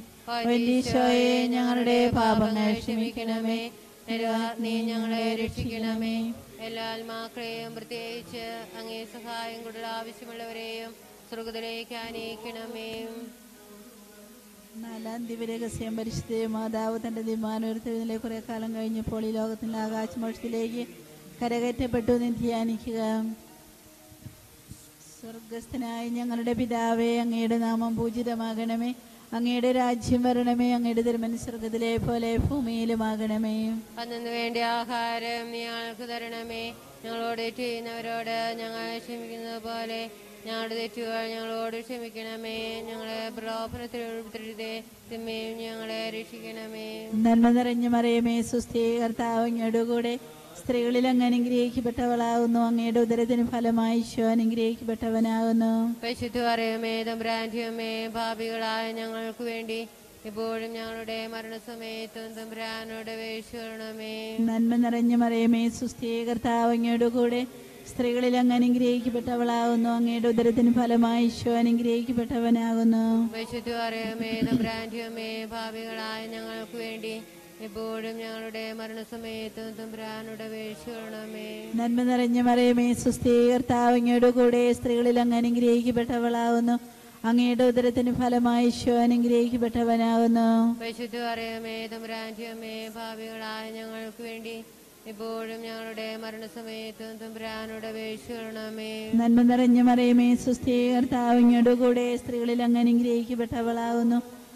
ഈശോയെ, ഞങ്ങളുടെ പാപങ്ങൾ ക്ഷമിക്കണമേ. നീ ഞങ്ങളെ രക്ഷിക്കണമേ. എല്ലാ ആത്മാക്കളെയും പ്രത്യേകിച്ച് അങ്ങേ സഹായം കൂടുതൽ ആവശ്യമുള്ളവരെയും സ്വർഗ്ഗത്തിലേക്ക് ആനയിക്കണമേ. നാലാം ദിവ്യരഹസ്യം, പരിശുദ്ധ മാതാവ് തന്റെ ദിമാനോരത്തിലെ കുറെ കാലം കഴിഞ്ഞപ്പോൾ ഈ ലോകത്തിന്റെ ആകാശമോക്ഷത്തിലേക്ക് കരകയറ്റപ്പെട്ടു എന്ന് ധ്യാനിക്കുക. സ്വർഗസ്ഥനായ ഞങ്ങളുടെ പിതാവേ, അങ്ങയുടെ നാമം പൂജിതമാകണമേ. അങ്ങയുടെ രാജ്യം വരണമേ. അങ്ങയുടെ തിരുമനസ്സ് സ്വർഗ്ഗത്തിലെ പോലെ ഭൂമിയിലുമാകണമേ. അന്നു വേണ്ടി ആഹാരം ഞങ്ങൾക്ക് തരണമേ. ഞങ്ങളോട് തെറ്റ് ചെയ്യുന്നവരോട് ഞങ്ങൾ ക്ഷമിക്കുന്നത് പോലെ ഞങ്ങളുടെ തെറ്റുകൾ ഞങ്ങളോട് ക്ഷമിക്കണമേ. ഞങ്ങളെ പ്രലോഭനത്തിൽ ഉൾപ്പെടുത്തരുതേ, തിന്മയിൽ ഞങ്ങളെ രക്ഷിക്കണമേ. നന്മ നിറഞ്ഞ മറിയമേ, സ്വസ്തി, കർത്താവ് അങ്ങയുടെ കൂടെ സ്ത്രീകളിൽ അങ്ങ് അനുഗ്രഹിക്കപ്പെട്ടവളാകുന്നു. അങ്ങയുടെ ഉദരത്തിന് ഫലമായി ഈശോ അനുഗ്രഹിക്കപ്പെട്ടവനാകുന്നു. പരിശുദ്ധ മറിയമേ, തമ്പുരാന്റെ അമ്മേ, പാപികളായ ഞങ്ങൾക്ക് വേണ്ടി ഇപ്പോഴും ഞങ്ങളുടെ മരണസമയത്തും തമ്പുരാനോട് അപേക്ഷിക്കണമേ. നന്മ നിറഞ്ഞ മറിയമേ, സ്വസ്തി, കർത്താവ് അങ്ങയുടെ കൂടെ സ്ത്രീകളിൽ അങ്ങ് അനുഗ്രഹിക്കപ്പെട്ടവളാകുന്നു. അങ്ങയുടെ ഉദരത്തിന് ഫലമായി ഈശോ അനുഗ്രഹിക്കപ്പെട്ടവനാകുന്നു. പരിശുദ്ധ മറിയമേ, തമ്പുരാന്റെ അമ്മേ, പാപികളായ ഞങ്ങൾക്ക് വേണ്ടി ഇപ്പോഴും ഞങ്ങളുടെ മരണസമയത്തും തമ്പുരാനോട് അപേക്ഷിക്കണമേ. നന്മ നിറഞ്ഞ മറിയമേ, സ്വസ്തി, കർത്താവ് അങ്ങയുടെ കൂടെ സ്ത്രീകളിൽ അങ്ങ് അനുഗ്രഹിക്കപ്പെട്ടവളാകുന്നു. അങ്ങയുടെ ഉദരത്തിന് ഫലമായി ഈശോ അനുഗ്രഹിക്കപ്പെട്ടവനാകുന്നു. പരിശുദ്ധ മറിയമേ, തമ്പുരാന്റെ അമ്മേ, പാപികളായ ഞങ്ങൾക്ക് വേണ്ടി ഇപ്പോഴും ഞങ്ങളുടെ മരണസമയത്തും തമ്പുരാനോട് അപേക്ഷിക്കണമേ. നന്മ നിറഞ്ഞ മറിയമേ, സ്വസ്തി, കർത്താവ് അങ്ങയുടെ കൂടെ സ്ത്രീകളിൽ അങ്ങ് അനുഗ്രഹിക്കപ്പെട്ടവളാകുന്നു.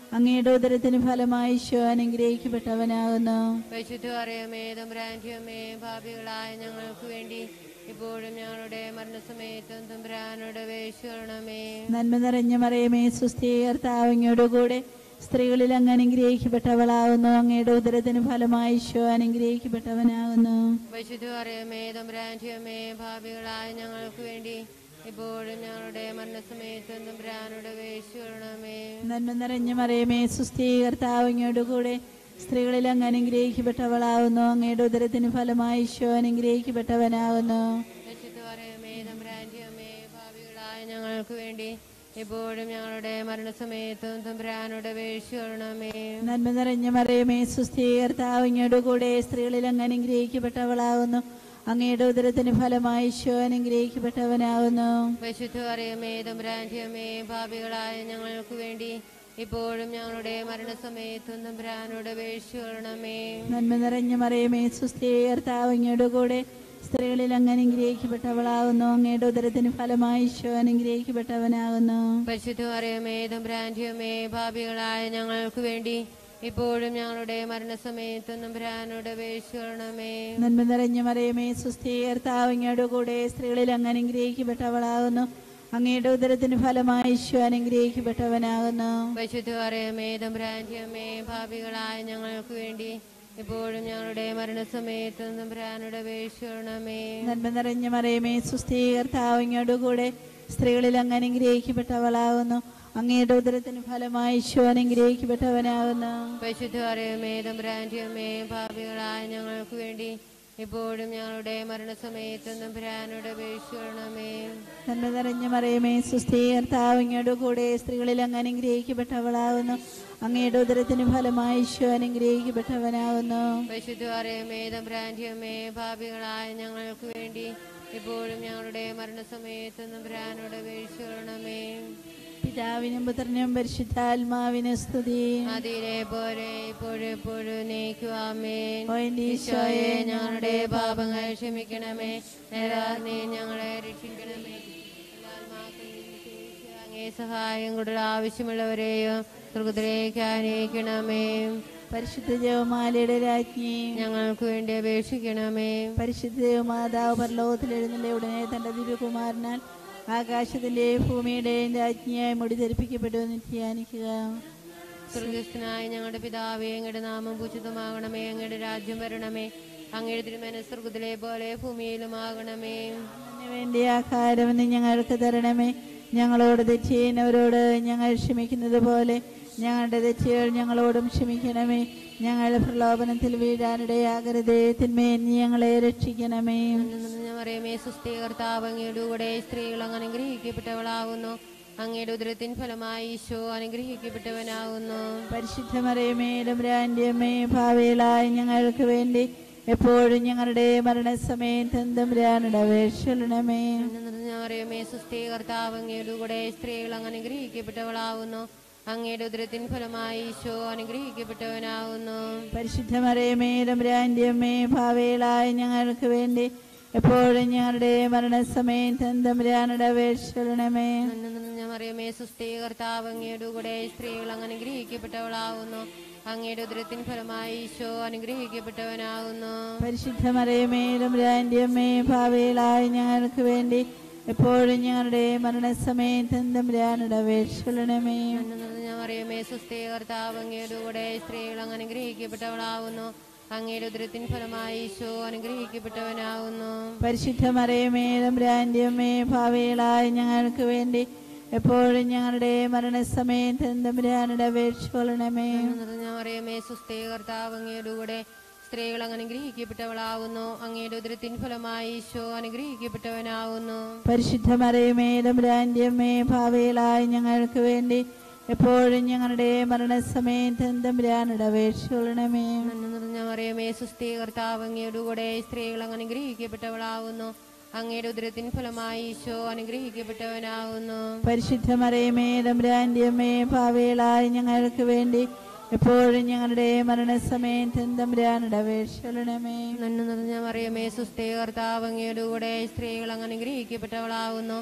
അങ്ങയുടെ ഉദരത്തിന് ഫലമായി ഈശോ അനുഗ്രഹിക്കപ്പെട്ടവനാകുന്നു. പരിശുദ്ധ മറിയമേ തമ്പുരാന്റെ അമ്മേ, പാപികളായ ഞങ്ങൾക്ക് വേണ്ടി ഇപ്പോഴും ഞങ്ങളുടെ മരണസമയത്തും തമ്പുരാനോട് അപേക്ഷിക്കണമേ. നന്മ നിറഞ്ഞ മറിയമേ സുസ്ഥി, കർത്താവ് അങ്ങയോടുകൂടെ സ്ത്രീകളിൽ അങ്ങ് അനുഗ്രഹിക്കപ്പെട്ടവളാകുന്നു. അങ്ങയുടെ ഉദരത്തിന് ഫലമായി ഈശോ അനുഗ്രഹിക്കപ്പെട്ടവനാകുന്നു. പരിശുദ്ധ മറിയമേ തമ്പുരാന്റെ അമ്മേ, പാപികളായ ഞങ്ങൾക്ക് വേണ്ടി ഇപ്പോഴും ഞങ്ങളുടെ മരണസമയത്തും തമ്പുരാനോട് അപേക്ഷിക്കണമേ. നന്മ നിറഞ്ഞ മറിയമേ സുസ്ഥി, കർത്താവ് അങ്ങയോടുകൂടെ സ്ത്രീകളിൽ അങ്ങ് അനുഗ്രഹിക്കപ്പെട്ടവളാകുന്നു. അങ്ങയുടെ ഉദരത്തിന് ഫലമായി ഈശോ അനുഗ്രഹിക്കപ്പെട്ടവനാകുന്നു. പരിശുദ്ധ മറിയമേ തമ്പുരാന്റെ അമ്മേ, പാപികളായ ഞങ്ങൾക്ക് വേണ്ടി ഇപ്പോഴും ഞങ്ങളുടെ മരണസമയത്തും തമ്പുരാനോട് അപേക്ഷിക്കണമേ. നന്മ നിറഞ്ഞ മറിയമേ സുസ്ഥി, കർത്താവ് അങ്ങയോടുകൂടെ സ്ത്രീകളിൽ അങ്ങ് അനുഗ്രഹിക്കപ്പെട്ടവളാകുന്നു. അങ്ങയുടെ ഉദരത്തിന് ഫലമായി ഈശോ അനുഗ്രഹിക്കപ്പെട്ടവനാകുന്നു. പരിശുദ്ധ മറിയമേ തമ്പുരാന്റെ അമ്മേ, പാപികളായ ഞങ്ങൾക്ക് വേണ്ടി ഇപ്പോഴും ഞങ്ങളുടെ മരണസമയത്തും തമ്പുരാനോട് അപേക്ഷിക്കണമേ. നന്മ നിറഞ്ഞ മറിയമേ സുസ്ഥി, കർത്താവ് അങ്ങയോടുകൂടെ സ്ത്രീകളിൽ അങ്ങ് അനുഗ്രഹിക്കപ്പെട്ടവളാകുന്നു. അങ്ങയുടെ ഉദരത്തിന് ഫലമായി ഈശോ അനുഗ്രഹിക്കപ്പെട്ടവനാകുന്നു. പരിശുദ്ധ മറിയമേ തമ്പുരാന്റെ അമ്മേ, പാപികളായ ഞങ്ങൾക്ക് വേണ്ടി ഇപ്പോഴും ഞങ്ങളുടെ മരണസമയത്തും തമ്പുരാനോട് അപേക്ഷിക്കണമേ. നന്മ നിറഞ്ഞ മറിയമേ സുസ്ഥി, കർത്താവ് അങ്ങയോടുകൂടെ സ്ത്രീകളിൽ അങ്ങ് അനുഗ്രഹിക്കപ്പെട്ടവളാകുന്നു. അങ്ങയുടെ ഉദരത്തിന് ഫലമായി ഈശോ അനുഗ്രഹിക്കപ്പെട്ടവനാകുന്നു. പരിശുദ്ധ മറിയമേ തമ്പുരാന്റെ അമ്മേ, പാപികളായ ഞങ്ങൾക്ക് വേണ്ടി ഇപ്പോഴും ഞങ്ങളുടെ മരണസമയത്തും തമ്പുരാനോട് അപേക്ഷിക്കണമേ. നന്മ നിറഞ്ഞ മറിയമേ സുസ്ഥി, കർത്താവ് അങ്ങയോടുകൂടെ സ്ത്രീകളിൽ അങ്ങ് അനുഗ്രഹിക്കപ്പെട്ടവളാകുന്നു. അങ്ങയുടെ ഉദരത്തിന് ഫലമായി ഈശോ അനുഗ്രഹിക്കപ്പെട്ടവനാകുന്നു. പരിശുദ്ധ മറിയമേ തമ്പുരാന്റെ അമ്മേ, പാപികളായ ഞങ്ങൾക്ക് വേണ്ടി ഇപ്പോഴും ഞങ്ങളുടെ മരണസമയത്തും തമ്പുരാനോട് അപേക്ഷിക്കണമേ. നന്മ നിറഞ്ഞ മറിയമേ സുസ്ഥി, കർത്താവ് അങ്ങയോടുകൂടെ സ്ത്രീകളിൽ അങ്ങ് അനുഗ്രഹിക്കപ്പെട്ടവളാകുന്നു. അങ്ങയുടെ ഉദരത്തിന് ഫലമായി ഈശോ അനുഗ്രഹിക്കപ്പെട്ടവനാകുന്നു. പരിശുദ്ധ മറിയമേ തമ്പുരാന്റെ അമ്മേ, പാപികളായ ഞങ്ങൾക്ക് വേണ്ടി ഇപ്പോഴും ഞങ്ങളുടെ മരണസമയത്തും തമ്പുരാനോട് അപേക്ഷിക്കണമേ. പിതാവിനും പുത്രനും പരിശുദ്ധാത്മാവിനും സ്തുതി. അതിലെ പോലെ ഇപ്പോഴും എപ്പോഴും നീക്കുവാമേൻ. ഓ എൻ്റെ ഈശോയെ, ഞങ്ങളുടെ പാപങ്ങൾ ക്ഷമിക്കണമേ. നേരാർന്നേ ഞങ്ങളെ രക്ഷിക്കണമേ. അങ്ങേ സഹായം കൂടുതൽ ആവശ്യമുള്ളവരെയും സ്വർഗ്ഗത്തിലേക്ക് ആനയിക്കണമേ. പരിശുദ്ധ ജപമാലയുടെ രാജ്ഞി ഞങ്ങൾക്ക് വേണ്ടി അപേക്ഷിക്കണമേ. പരിശുദ്ധ ദേവമാതാവ് പരലോകത്തിൽ എഴുന്നള്ളി ഉടനെ തന്റെ ദിവ്യകുമാരനാൽ ആകാശത്തിന്റെ ഭൂമിയുടെയും രാജ്ഞിയായി മുടി ധരിപ്പിക്കപ്പെടുമെന്ന് ധ്യാനിക്കുക. സ്വർഗസ്ഥനായ ഞങ്ങളുടെ പിതാവേ, അങ്ങയുടെ നാമം പൂജിതമാകണമേ. അങ്ങയുടെ രാജ്യം വരണമേ. അങ്ങയുടെ തിരുമനസ്സ് സ്വർഗ്ഗത്തിലെ പോലെ ഭൂമിയിലുമാകണമേ. അതിനു വേണ്ടി ആഹാരം ഇന്ന് ഞങ്ങൾക്ക് തരണമേ. ഞങ്ങളോട് തെറ്റ് ചെയ്യുന്നവരോട് ഞങ്ങൾ ക്ഷമിക്കുന്നത് പോലെ ഞങ്ങളുടെ തെറ്റുകൾ ഞങ്ങളോടും ക്ഷമിക്കണമേ. ഞങ്ങൾ പ്രലോഭനത്തിൽ വീഴാനിടയാകരുതേ, തിന്മയിൽ നീ ഞങ്ങളെ രക്ഷിക്കണമേ. മറിയമേ സുസ്ഥി, കർത്താവ് അങ്ങയുടെ കൂടെ സ്ത്രീകൾ അങ്ങ് അനുഗ്രഹിക്കപ്പെട്ടവളാകുന്നു. അങ്ങയുടെ ഉദരത്തിൻ ഫലമായി ഈശോ അനുഗ്രഹിക്കപ്പെട്ടവനാകുന്നു. പരിശുദ്ധ മറിയമേ തമ്പുരാന്റെ അമ്മേ, പാപികളായ ഞങ്ങൾക്ക് വേണ്ടി എപ്പോഴും ഞങ്ങളുടെ മരണസമയത്ത് തമ്പുരാനോട് അപേക്ഷിക്കണമേ. മറിയമേ സുസ്ഥി, കർത്താവ് അങ്ങയുടെ കൂടെ സ്ത്രീകൾ അങ്ങ് അനുഗ്രഹിക്കപ്പെട്ടവളാകുന്നു. അങ്ങയുടെ ഉദരത്തിൻ ഫലമായി ഈശോ അനുഗ്രഹിക്കപ്പെട്ടവനാകുന്നു. പരിശുദ്ധ മറിയമേ തമ്പുരാന്റെ അമ്മേ, പാപികളായ ഞങ്ങൾക്ക് വേണ്ടി എപ്പോഴും ഞങ്ങളുടെ മരണസമയത്ത് തമ്പുരാനോട് അപേക്ഷിക്കണമേ. മറിയമേ സുസ്ഥി, കർത്താവ് അങ്ങയുടെ കൂടെ സ്ത്രീകൾ അങ്ങ് അനുഗ്രഹിക്കപ്പെട്ടവളാകുന്നു. അങ്ങയുടെ ഉദരത്തിൻ ഫലമായി ഈശോ അനുഗ്രഹിക്കപ്പെട്ടവനാകുന്നു. പരിശുദ്ധ മറിയമേ തമ്പുരാന്റെ അമ്മേ, പാപികളായ ഞങ്ങൾക്ക് വേണ്ടി എപ്പോഴും ഞങ്ങളുടെ മരണസമയത്ത് തമ്പുരാനോട് അപേക്ഷിക്കണമേ. മറിയമേ സുസ്ഥി, കർത്താവ് അങ്ങയുടെ കൂടെ സ്ത്രീകൾ അങ്ങ് അനുഗ്രഹിക്കപ്പെട്ടവളാകുന്നു. അങ്ങയുടെ ഉദരത്തിൻ ഫലമായി ഈശോ അനുഗ്രഹിക്കപ്പെട്ടവനാകുന്നു. പരിശുദ്ധ മറിയമേ തമ്പുരാന്റെ അമ്മേ, പാപികളായ ഞങ്ങൾക്ക് വേണ്ടി എപ്പോഴും ഞങ്ങളുടെ മരണസമയത്ത് തമ്പുരാനോട് അപേക്ഷിക്കണമേ. മറിയമേ സുസ്ഥി, കർത്താവ് അങ്ങയുടെ കൂടെ സ്ത്രീകൾ അങ്ങ് അനുഗ്രഹിക്കപ്പെട്ടവളാകുന്നു. അങ്ങയുടെ ഉദരത്തിൻ ഫലമായി ഈശോ അനുഗ്രഹിക്കപ്പെട്ടവനാകുന്നു. പരിശുദ്ധ മറിയമേ തമ്പുരാന്റെ അമ്മേ, പാപികളായ ഞങ്ങൾക്ക് വേണ്ടി എപ്പോഴും ഞങ്ങളുടെ മരണസമയത്ത് തമ്പുരാനോട് അപേക്ഷിക്കണമേ. മറിയമേ സുസ്ഥി, കർത്താവ് അങ്ങയുടെ കൂടെ സ്ത്രീകൾ അങ്ങ് അനുഗ്രഹിക്കപ്പെട്ടവളാകുന്നു. അങ്ങയുടെ ഉദരത്തിൻ ഫലമായി ഈശോ അനുഗ്രഹിക്കപ്പെട്ടവനാകുന്നു. പരിശുദ്ധ മറിയമേ തമ്പുരാന്റെ അമ്മേ, പാപികളായ ഞങ്ങൾക്ക് വേണ്ടി എപ്പോഴും ഞങ്ങളുടെ മരണസമയത്ത് തമ്പുരാനോട് അപേക്ഷിക്കണമേ. നന്മ നിറഞ്ഞ മറിയമേ സുസ്ഥി, കർത്താവ് അങ്ങയുടെ കൂടെ സ്ത്രീകൾ അങ്ങ് അനുഗ്രഹിക്കപ്പെട്ടവളാകുന്നു.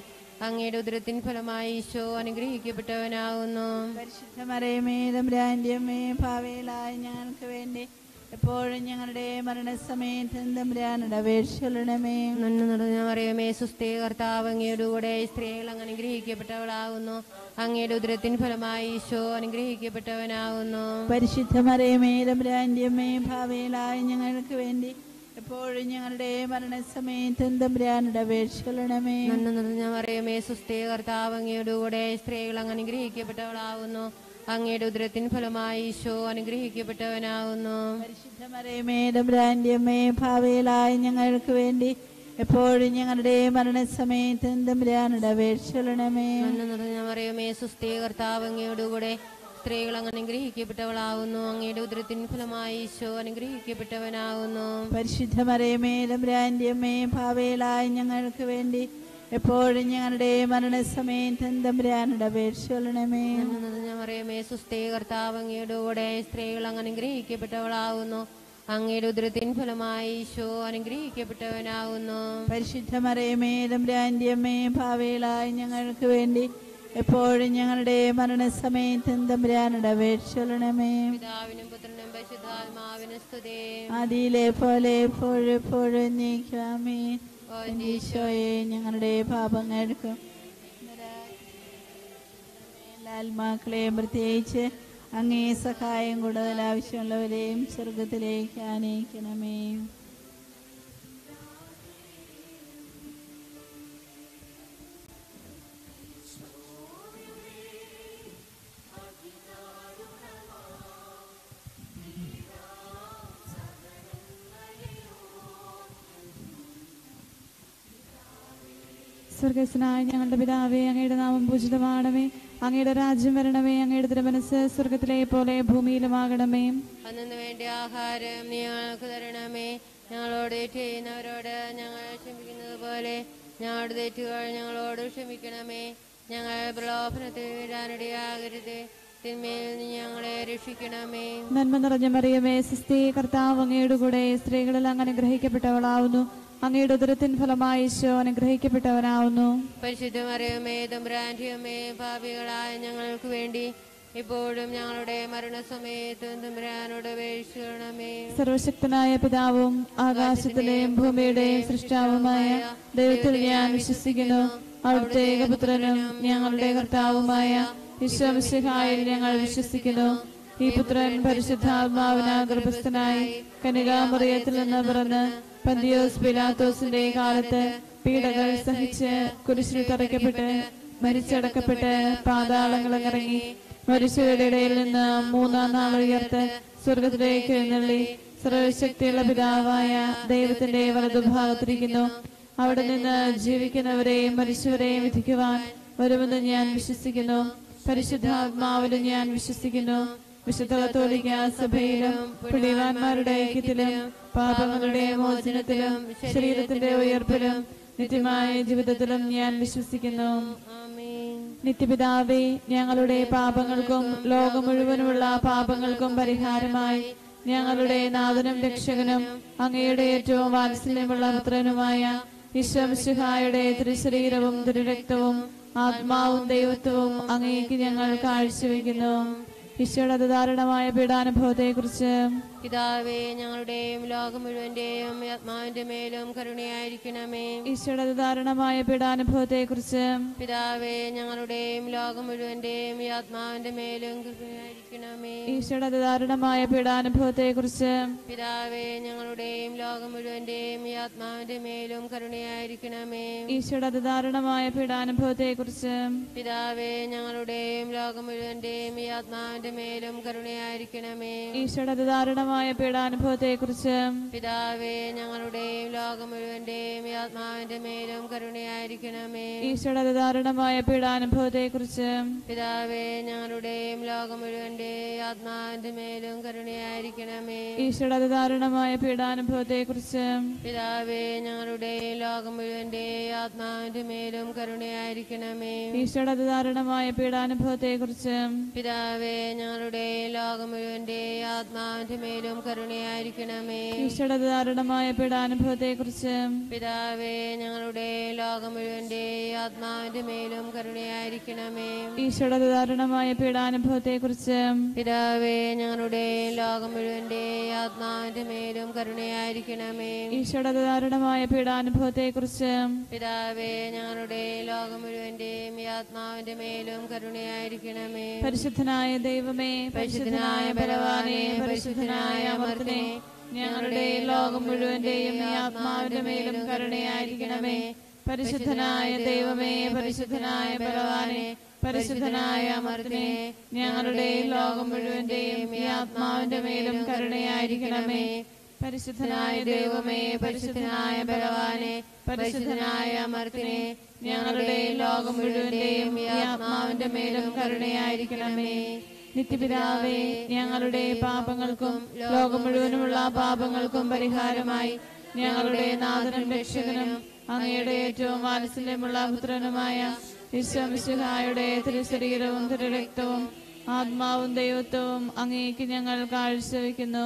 അങ്ങയുടെ ഉദരത്തിൻ ഫലമായി ഈശോ അനുഗ്രഹിക്കപ്പെട്ടവനാകുന്നു. പരിശുദ്ധ മറിയമേ തമ്പുരാന്റെ അമ്മേ, ഭാവിയിലായി ഞങ്ങൾക്ക് വേണ്ടി എപ്പോഴും ഞങ്ങളുടെ മരണസമയത്ത് തമ്പുരാനോട് അപേക്ഷിക്കണമേ. നന്മ നിറഞ്ഞ മറിയമേ സുസ്ഥി, കർത്താവ് അങ്ങയുടെ കൂടെ സ്ത്രീകൾ അങ്ങ് അനുഗ്രഹിക്കപ്പെട്ടവളാകുന്നു. അങ്ങയുടെ ഉദരത്തിൻ ഫലമായി ഈശോ അനുഗ്രഹിക്കപ്പെട്ടവനാകുന്നു. പരിശുദ്ധ മറിയമേ തമ്പുരാന്റെ അമ്മേ, ഭാവിയിലായി ഞങ്ങൾക്ക് വേണ്ടി എപ്പോഴും ഞങ്ങളുടെ മരണസമയത്ത് തമ്പുരാനോട് അപേക്ഷിക്കണമേ. നന്മ നിറഞ്ഞ മറിയമേ സുസ്ഥി, കർത്താവ് അങ്ങയുടെ കൂടെ സ്ത്രീകൾ അങ്ങ് അനുഗ്രഹിക്കപ്പെട്ടവളാകുന്നു. അങ്ങയുടെ ഉദരത്തിൻ ഫലമായി ഈശോ അനുഗ്രഹിക്കപ്പെട്ടവനാകുന്നു. പരിശുദ്ധ മറിയമേ തമ്പുരാന്റെ അമ്മേ, ഭാവിയിലായി ഞങ്ങൾക്ക് വേണ്ടി എപ്പോഴും ഞങ്ങളുടെ മരണസമയത്ത് തമ്പുരാനോട് അപേക്ഷിക്കണമേ. നന്മ നിറഞ്ഞ മറിയമേ സുസ്ഥി, കർത്താവ് അങ്ങയുടെ കൂടെ സ്ത്രീകൾ അങ്ങ് അനുഗ്രഹിക്കപ്പെട്ടവളാകുന്നു. അങ്ങയുടെ ഉദരത്തിൻ ഫലമായി ഈശോ അനുഗ്രഹിക്കപ്പെട്ടവനാകുന്നു. പരിശുദ്ധ മറിയമേ തമ്പുരാന്റെ അമ്മേ, ഭാവിയിലായി ഞങ്ങൾക്ക് വേണ്ടി എപ്പോഴും ഞങ്ങളുടെ മരണസമയത്ത് തമ്പുരാനോട് അപേക്ഷിക്കണമേ. നന്മ നിറഞ്ഞ മറിയമേ സുസ്ഥി, കർത്താവ് അങ്ങയുടെ കൂടെ സ്ത്രീകൾ അങ്ങ് അനുഗ്രഹിക്കപ്പെട്ടവളാകുന്നു. അങ്ങയുടെ ഉദരത്തിൻ ഫലമായി ഈശോ അനുഗ്രഹിക്കപ്പെട്ടവനാകുന്നു. പരിശുദ്ധ മറിയമേ തമ്പുരാന്റെ അമ്മേ, ഭാവിയിലായി ഞങ്ങൾക്ക് വേണ്ടി എപ്പോഴും ഞങ്ങളുടെ മരണസമയത്ത് തമ്പുരാനോട് അപേക്ഷിക്കണമേ. പിതാവിനും പുത്രനും പരിശുദ്ധാത്മാവിനും സ്തുതി. ആദിയിലെ പോലെ എപ്പോഴും എപ്പോഴും നീക്കാമേ. ഈശോയെ, ഞങ്ങളുടെ പാപങ്ങൾക്കും എല്ലാ ആത്മാക്കളെയും പ്രത്യേകിച്ച് അങ്ങേ സഹായം കൂടുതൽ ആവശ്യമുള്ളവരെയും സ്വർഗത്തിലേക്ക് ആനയിക്കണമേ. സ്വർഗസ്നായ ഞങ്ങളുടെ പിതാവേ, അങ്ങയുടെ നാമം പൂജിതമാണമേ. അങ്ങയുടെ രാജ്യം വരണമേ. അങ്ങയുടെ തിരുമനസ്സ് സ്വർഗത്തിലെ പോലെ ഭൂമിയിലുമാകണമേ. അന്നു വേണ്ടി ആഹാരം നീ ഞങ്ങൾക്ക് തരണമേ. ഞങ്ങളോട് തെറ്റ് ചെയ്യുന്നവരോട് ഞങ്ങൾ ക്ഷമിക്കുന്നത് പോലെ ഞങ്ങളുടെ തെറ്റുകൾ ഞങ്ങളോട് ക്ഷമിക്കണമേ. ഞങ്ങൾ പ്രലോഭനത്തിൽ വീഴാനിടയാകരുത്. തിന്മയിൽ നീ ഞങ്ങളെ രക്ഷിക്കണമേ. നന്മ നിറഞ്ഞ മറിയമേ സുസ്ഥി, കർത്താവ് അങ്ങയുടെ കൂടെ സ്ത്രീകളിൽ അങ്ങ് അനുഗ്രഹിക്കപ്പെട്ടവളാവുന്നു. അങ്ങയുടെ ഉദരത്തിൻ ഫലമായി ഈശോ അനുഗ്രഹിക്കപ്പെട്ടവനാവുന്നു. പരിശുദ്ധ മറിയമേ തമ്പുരാന്റെ അമ്മേ, പാപികളായ ഞങ്ങൾക്ക് വേണ്ടി ഇപ്പോഴും ഞങ്ങളുടെ മരണസമയത്ത് തമ്പുരാനോട് അപേക്ഷിക്കണമേ. സർവശക്തനായ പിതാവും ആകാശത്തിലെയും ഭൂമിയുടെയും സൃഷ്ടാവുമായ ദൈവത്തിൽ ഞാൻ വിശ്വസിക്കുന്നു. അവിടുത്തെ ഏകപുത്രനും ഞങ്ങളുടെ കർത്താവുമായ ഈശോ മിശിഹായിൽ ഞങ്ങൾ വിശ്വസിക്കുന്നു. ഈ പുത്രൻ പരിശുദ്ധാത്മാവിനാൽ ഗർഭസ്ഥനായി കന്യകാമറിയത്തിൽ നിന്ന് പിറന്ന് പന്തിയോസ് പിലാത്തോസിന്റെ കാലത്ത് പീഡകൾ സഹിച്ച് കുരിശിൽ തറയ്ക്കപ്പെട്ട് മരിച്ചടക്കപ്പെട്ട് പാതാളങ്ങളിൽ ഇറങ്ങി മരിച്ചവരുടെ ഇടയിൽ നിന്ന് മൂന്നാം നാൾ ഉയർത്ത് സ്വർഗത്തിലേക്ക് എഴുന്നള്ളി സർവശക്തിയുള്ള പിതാവായ ദൈവത്തിന്റെ വലതുഭാഗത്തിരിക്കുന്നു. അവിടെ നിന്ന് ജീവിക്കുന്നവരെയും മരിച്ചവരെയും വിധിക്കുവാൻ വരുമെന്ന് ഞാൻ വിശ്വസിക്കുന്നു. പരിശുദ്ധാത്മാവിലും ഞാൻ വിശ്വസിക്കുന്നു. വിശുദ്ധ കത്തോലിക്ക സഭയിലും പുണ്യവാന്മാരുടെ ഐക്യത്തിലും പാപങ്ങളുടെ മോചനത്തിലും ശരീരത്തിന്റെ ഉയർപ്പിലും നിത്യമായ ജീവിതത്തിലും ഞാൻ വിശ്വസിക്കുന്നു. നിത്യപിതാവേ, ഞങ്ങളുടെ പാപങ്ങൾക്കും ലോകം മുഴുവനുമുള്ള പാപങ്ങൾക്കും പരിഹാരമായി ഞങ്ങളുടെ നാഥനും രക്ഷകനും അങ്ങയുടെ ഏറ്റവും വാത്സല്യമുള്ള പുത്രനുമായ ഈശോ മിശിഹായുടെ തിരുശരീരവും തിരുരക്തവും ആത്മാവും ദൈവത്വവും അങ്ങേക്ക് ഞങ്ങൾ കാഴ്ചവെക്കുന്നു. ഈശോയുടെ അതിദാരുണമായ പീഡാനുഭവത്തെ കുറിച്ച് പിതാവേ, ഞങ്ങളുടെയും ലോകം മുഴുവന്റെയും ആത്മാവിന്റെ മേലും കരുണയായിരിക്കണമേ. ഈശോയുടെ അതിദാരുണമായ പീഡാനുഭവത്തെ കുറിച്ച് പിതാവേ, ഞങ്ങളുടെയും ലോകം മുഴുവന്റെയും ആത്മാവിന്റെ മേലും കരുണയായിരിക്കണമേ. ഈശോയുടെ അതിദാരുണമായ പീഡാനുഭവത്തെ കുറിച്ച് പിതാവേ, ഞങ്ങളുടെയും ലോകം മുഴുവന്റെയും ആത്മാവിന്റെ മേലും കരുണയായിരിക്കണമേ. ഈശോയുടെ അതിദാരുണമായ പീഡാനുഭവത്തെ കുറിച്ച് പിതാവേ, ഞങ്ങളുടെയും ലോകം മുഴുവന്റെയും ആത്മാവിന്റെ മേലും കരുണയായിരിക്കണമേ. ഈശോയുടെ അതിദാരുണമായ പീഡാനുഭവത്തെ കുറിച്ച് പിതാവേ, ഞങ്ങളുടെയും ലോകം മുഴുവന്റെയും ആത്മാവിന്റെ മേലും കരുണയായിരിക്കണമേ. ഈശോയുടെ അതിദാരുണമായ പീഡാനുഭവത്തെ കുറിച്ച് പിതാവേ, ഞങ്ങളുടെയും ലോകം മുഴുവന്റെയും ആത്മാവിന്റെ മേലും കരുണയായിരിക്കണമേ. ഈശോയുടെ അതിദാരുണമായ പീഡാനുഭവത്തെ കുറിച്ച് പിതാവേ, ഞങ്ങളുടെയും ലോകം മുഴുവന്റെയും ആത്മാവിന്റെ മേലും കരുണയായിരിക്കണമേ. ഈശോയുടെ അതിദാരുണമായ പീഡാനുഭവത്തെ കുറിച്ച് പിതാവേ, ഞങ്ങളുടെ ലോകം മുഴുവന്റെ ആത്മാവിന്റെ മേലും കരുണയായിരിക്കണമേ. ഈശോയുടെ ദാരുണമായ പീഡാനുഭവത്തെക്കുറിച്ച് പിതാവേ ഞങ്ങളുടെ ലോകം മുഴുവന്റെ ആത്മാവിന്റെ മേലും കരുണയായിരിക്കണമേ. ഈശോയുടെ ദാരുണമായ പീഡാനുഭവത്തെക്കുറിച്ച് പിതാവേ ഞങ്ങളുടെ ലോകം മുഴുവന്റെ ആത്മാവിന്റെ മേലും കരുണയായിരിക്കണമേ. ഈശോയുടെ ദാരുണമായ പീഡാനുഭവത്തെക്കുറിച്ച് പിതാവേ ഞങ്ങളുടെ ലോകം മുഴുവന്റെ ആത്മാവിന്റെ മേലും കരുണയായിരിക്കണമേ. പരിശുദ്ധനായ ദൈവമേ, പരിശുദ്ധനായ ബലവാനേ, പരിശുദ്ധനായ അമർത്തനെ, ഞങ്ങളുടെ ലോകം മുഴുവന്റെയും ഈ ആത്മാവിന്റെ മേലും കരുണയായിരിക്കണമേ. പരിശുദ്ധനായ ദൈവമേ, പരിശുദ്ധനായ ബലവാനേ, പരിശുദ്ധനായ അമർത്തനെ, ഞങ്ങളുടെ ലോകം മുഴുവന്റെയും ഈ ആത്മാവിന്റെ മേലും കരുണയായിരിക്കണമേ. പരിശുദ്ധനായ ദൈവമേ, പരിശുദ്ധനായ ബലവാനേ, പരിശുദ്ധനായ അമർത്തനെ, ഞങ്ങളുടെ ലോകം മുഴുവന്റെയും ഈ ആത്മാവിന്റെ മേലും കരുണയായിരിക്കണമേ. നിത്യപിതാവേ, ഞങ്ങളുടെ പാപങ്ങൾക്കും ലോകം മുഴുവനുമുള്ള പാപങ്ങൾക്കും പരിഹാരമായി ഞങ്ങളുടെ നാഥനും രക്ഷകനും അങ്ങയുടെ ഏറ്റവും വാത്സല്യമുള്ള പുത്രനുമായ ഈശോ മിശിഹായുടെ തിരുശരീരവും തിരുരക്തവും ആത്മാവും ദൈവത്വവും അങ്ങേക്ക് ഞങ്ങൾ കാഴ്ചവെക്കുന്നു.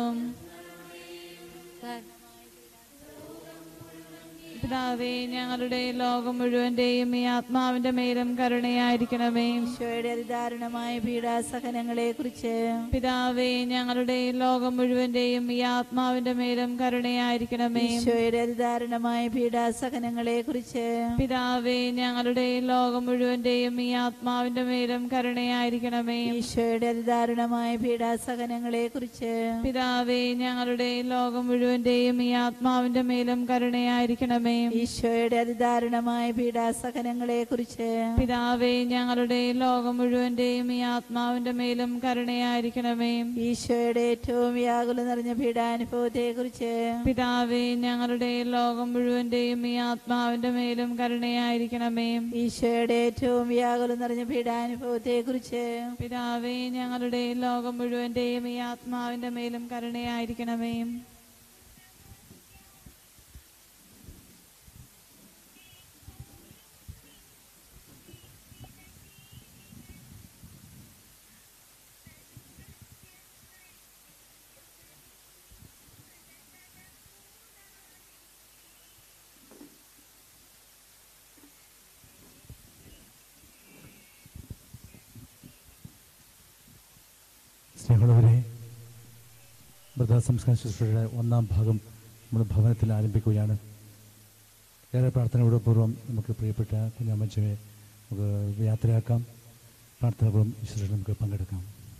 പിതാവേ, ഞങ്ങളുടെ ലോകം മുഴുവന്റെയും ഈ ആത്മാവിന്റെ മേലും കരുണയായിരിക്കണമേ. ഈശോയുടെ അതിദാരുണമായ പീഡാസഹനങ്ങളെ കുറിച്ച് പിതാവേ, ഞങ്ങളുടെ ലോകം മുഴുവന്റെയും ഈ ആത്മാവിന്റെ മേലും കരുണയായിരിക്കണമേ. ഈശോയുടെ അതിദാരുണമായ പീഡാസഹനങ്ങളെ കുറിച്ച് പിതാവേ, ഞങ്ങളുടെ ലോകം മുഴുവന്റെയും ഈ ആത്മാവിന്റെ മേലും കരുണയായിരിക്കണമേ. ഈശോയുടെ അതിദാരുണമായ പീഡാസഹനങ്ങളെ കുറിച്ച് പിതാവേ, ഞങ്ങളുടെ ലോകം മുഴുവന്റെയും ഈ ആത്മാവിന്റെ മേലും കരുണയായിരിക്കണമേ. ഈശോയുടെ അതിദാരുണമായ പീഡാസഹനങ്ങളെ കുറിച്ച് പിതാവേ, ഞങ്ങളുടെ ലോകം മുഴുവന്റെയും ഈ ആത്മാവിന്റെ മേലും കരുണയായിരിക്കണമേ. ഈശോയുടെ ഏറ്റവും വ്യാകുലം നിറഞ്ഞ പീഡാനുഭവത്തെ കുറിച്ച് പിതാവേ, ഞങ്ങളുടെ ലോകം മുഴുവന്റെയും ഈ ആത്മാവിന്റെ മേലും കരുണയായിരിക്കണമേ. ഈശോയുടെ ഏറ്റവും വ്യാകുലം നിറഞ്ഞ പീഡാനുഭവത്തെ കുറിച്ച് പിതാവേ, ഞങ്ങളുടെ ലോകം മുഴുവന്റെയും ഈ ആത്മാവിന്റെ മേലും കരുണയായിരിക്കണമേ. സ്നേഹമുള്ളവരെ, വൃദ്ധാസംസ്കാര ശുശ്രൂഷയുടെ ഒന്നാം ഭാഗം നമ്മൾ ഭവനത്തിൽ ആരംഭിക്കുകയാണ്. ഏറെ പ്രാർത്ഥനയോടെ പൂർവ്വം നമുക്ക് പ്രിയപ്പെട്ട കുഞ്ഞാമ്മച്ചയെ നമുക്ക് യാത്രയാക്കാം. പ്രാർത്ഥനകളും ശുശ്രൂഷ നമുക്ക് പങ്കെടുക്കാം.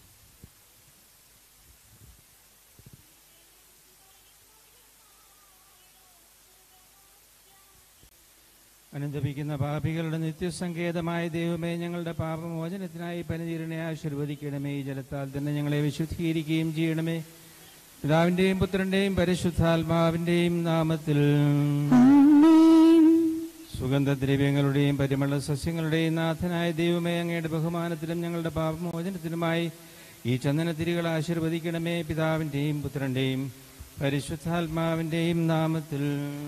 അനുദപിക്കുന്ന പാപികളുടെ നിത്യസങ്കേതമായ ദൈവമേ, ഞങ്ങളുടെ പാപമോചനത്തിനായി പനിതീരണയെ ആശീർവദിക്കണമേ. ഈ ജലത്താൽ തന്നെ ഞങ്ങളെ വിശുദ്ധീകരിക്കുകയും ചെയ്യണമേ. പിതാവിന്റെയും പുത്രന്റെയും പരിശുദ്ധാത്മാവിന്റെയും നാമത്തിൽ. സുഗന്ധദ്രവ്യങ്ങളുടെയും പരിമള സസ്യങ്ങളുടെയും നാഥനായ ദൈവമേ, അങ്ങയുടെ ബഹുമാനത്തിലും ഞങ്ങളുടെ പാപമോചനത്തിനുമായി ഈ ചന്ദനത്തിരികൾ ആശീർവദിക്കണമേ. പിതാവിന്റെയും പുത്രന്റെയും പരിശുദ്ധാത്മാവിന്റെയും നാമത്തിൽ.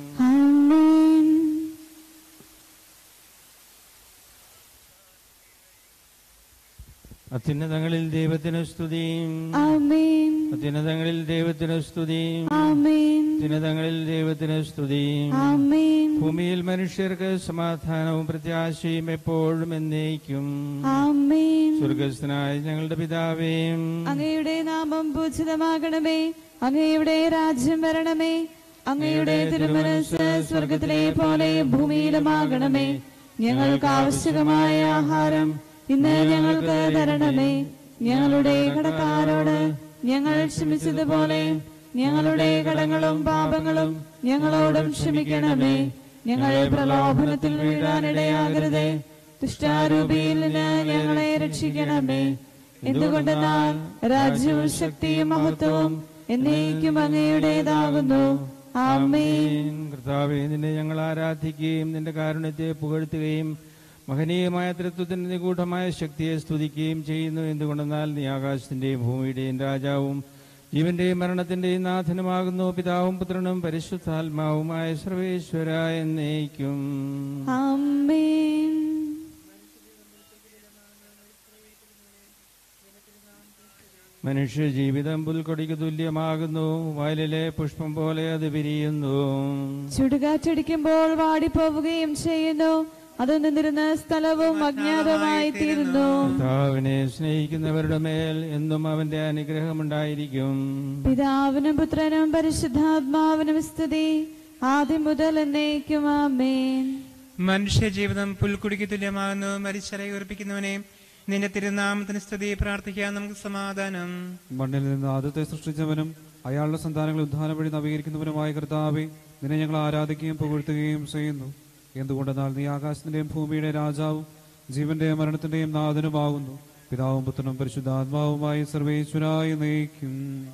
അത്യുന്നതങ്ങളിൽ ദൈവത്തിന് സ്തുതി. അത്യുന്നതങ്ങളിൽ ദൈവത്തിന് സ്തുതി. അത്യുന്നതങ്ങളിൽ ദൈവത്തിന് സ്തുതി. ഭൂമിയിൽ മനുഷ്യർക്ക് സമാധാനവും പ്രത്യാശയും എപ്പോഴും എന്നേക്കും. സ്വർഗസ്ഥനായ ഞങ്ങളുടെ പിതാവേ, അങ്ങയുടെ നാമം പൂജിതമാകണമേ. അങ്ങയുടെ രാജ്യം വരണമേ. അങ്ങയുടെ തിരുമനസ്സ് സ്വർഗത്തിലെ പോലെ ഭൂമിയിലുമാകണമേ. ഞങ്ങൾക്ക് ആവശ്യമായ ആഹാരം ഇന്ന് ഞങ്ങൾക്ക് തരണമേ. ഞങ്ങളുടെ കടക്കാരോട് ഞങ്ങൾ ക്ഷമിച്ചതുപോലെ ഞങ്ങളുടെ കടങ്ങളും പാപങ്ങളും ഞങ്ങളോടും ക്ഷമിക്കണമേ. ഞങ്ങളെ പ്രലോഭനത്തിൽ വീഴാനിടയാകരുതേ. ദുഷ്ടാരൂപിയിൽ നിന്ന് ഞങ്ങളെ രക്ഷിക്കണമേ. എന്തുകൊണ്ടെന്നാൽ രാജ്യവും ശക്തിയും മഹത്വവും എന്നേക്കും അങ്ങയുടേതാകുന്നു. ആമേൻ. കർത്താവേ, നിന്നെ ഞങ്ങൾ ആരാധിക്കുകയും നിന്റെ കാരുണ്യത്തെ പുകഴ്ത്തുകയും മഹനീയമായ തൃത്വത്തിന്റെ നിഗൂഢമായ ശക്തിയെ സ്തുതിക്കുകയും ചെയ്യുന്നു. എന്തുകൊണ്ടെന്നാൽ നീ ആകാശത്തിന്റെയും ഭൂമിയുടെയും രാജാവും ജീവന്റെയും മരണത്തിന്റെയും നാഥനുമാകുന്നു. പിതാവും പുത്രനും പരിശുദ്ധാത്മാവുമായ സർവേശ്വര എന്നേക്കും. ആമേൻ. മനുഷ്യ ജീവിതം പുൽക്കൊടിക്ക് തുല്യമാകുന്നു, വയലിലെ പുഷ്പം പോലെ അത് വിരിയുന്നു. ചുടുകാറ്റടിക്കുമ്പോൾ വാടിപ്പോവുകയും ചെയ്യുന്നു, അത് നിന്നിരുന്ന സ്ഥലവും അജ്ഞാതമായി തീരുന്നു. കർത്താവിനെ സ്നേഹിക്കുന്നവരുടെ മേൽ എന്നും അവന്റെ അനുഗ്രഹമുണ്ടായിരിക്കും. പിതാവിനും പുത്രനും പരിശുദ്ധാത്മാവിനും സ്തുതി, ആദ്യം മുതൽ എന്നേക്കും ആമേൻ. മനുഷ്യ ജീവിതം പുൽക്കുടിക്ക് തുല്യമാകുന്നു, മരിച്ചവരെ ഉറപ്പിക്കുന്നവനെ നിന്റെ തിരുനാമത്തിന് സ്തുതി. പ്രാർത്ഥിക്കാൻ നമുക്ക് സമാധാനം. മണ്ണിൽ നിന്ന് ആദ്യത്തെ സൃഷ്ടിച്ചവനും അയാളുടെ സന്താനങ്ങളെ ഉദ്ധാനം വഴി നവീകരിക്കുന്നവനുമായ കർത്താവേ, നിന്നെ ഞങ്ങൾ ആരാധിക്കുകയും പുകഴ്ത്തുകയും ചെയ്യുന്നു. എന്തുകൊണ്ടെന്നാൽ നീ ആകാശത്തിന്റെയും ഭൂമിയുടെ രാജാവും ജീവന്റെയും മരണത്തിന്റെയും നാഥനുമാകുന്നു. പിതാവും പുത്രനും പരിശുദ്ധാത്മാവുമായി സർവേശ്വരായി നയിക്കും.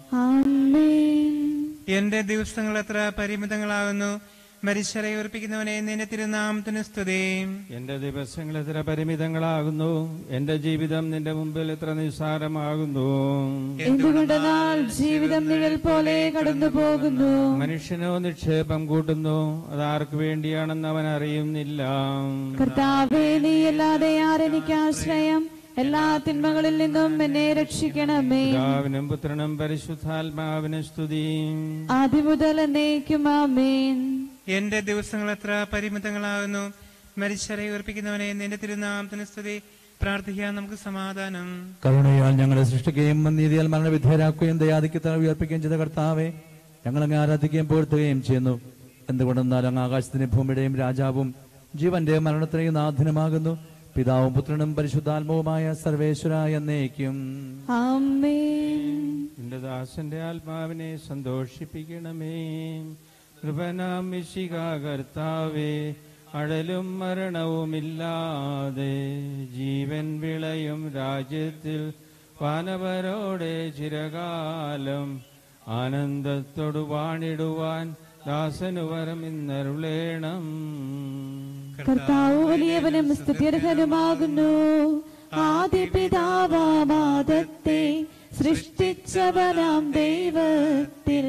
എന്റെ ദിവസങ്ങൾ എത്ര പരിമിതങ്ങളാകുന്നു, മരിച്ചവരെ ഉറപ്പിക്കുന്നവനെ നിന്റെ തിരുനാമത്തിന് സ്തുതി. എന്റെ ദിവസങ്ങൾ എത്ര പരിമിതങ്ങളാകുന്നു, എന്റെ ജീവിതം നിന്റെ മുമ്പിൽ എത്ര നിസ്സാരമാകുന്നു. എന്തുകൊണ്ടെന്നാൽ ജീവിതം നിഴൽ പോലെ കടന്നു പോകുന്നു. മനുഷ്യനോ നിക്ഷേപം കൂട്ടുന്നു, അതാർക്ക് വേണ്ടിയാണെന്ന് അവൻ അറിയുന്നില്ല. കർത്താവേ, നീ അല്ലാതെ ആരെനിക്ക് ആശ്രയം? എല്ലാ തിന്മകളിൽ നിന്നും എന്നെ രക്ഷിക്കണമേ. പിതാവിനും പുത്രനും പരിശുദ്ധാത്മാവിനും സ്തുതി, ആദ്യം മുതൽ എന്നേക്കും ആമേൻ. എന്റെ ദിവസങ്ങൾ എത്ര പരിമിതങ്ങളാകുന്നു, മരിച്ചവരെ ഉറപ്പിക്കുന്നവനെ നിന്റെ തിരുനാമത്തിന് സ്തുതി. പ്രാർത്ഥിക്കാൻ നമുക്ക് സമാധാനം. കരുണയാൽ ഞങ്ങളെ സൃഷ്ടിക്കുകയും നീതിയാൽ മരണവിധേയരാക്കുകയും ദയാധിക്യത്താൽ ഉയർപ്പിക്കുകയും ചെയ്ത കർത്താവെ, ഞങ്ങളങ്ങ് ആരാധിക്കുകയും പുകഴ്ത്തുകയും ചെയ്യുന്നു. എന്തുകൊണ്ടെന്നാൽ അങ്ങ് ആകാശത്തിന്റെയും ഭൂമിയുടെയും രാജാവും ജീവന്റെയും മരണത്തിന്റെയും നാഥനുമാകുന്നു. പിതാവും പുത്രനും പരിശുദ്ധാത്മാവുമായ സർവേശ്വരായ എന്നേക്കും ആമേൻ. എന്റെ ദാസന്റെ ആത്മാവിനെ സന്തോഷിപ്പിക്കണമേ. കൃപനാം മിശിഹ കർത്താവേ, അഴലും മരണവുമില്ലാതെ ജീവൻ വിളയും രാജ്യത്തിൽ വാനവരോടെ ചിരകാലം ആനന്ദത്തോടു വാണിടുവാൻ ദാസനു വരം ഇന്നരുളേണം. കർത്താവ് വലിയവനും സ്തുത്യർഹനുമാകുന്നു. ആദ്യ പിതാവാമാദത്തെ സൃഷ്ടിച്ചവനാം ദൈവത്തിൽ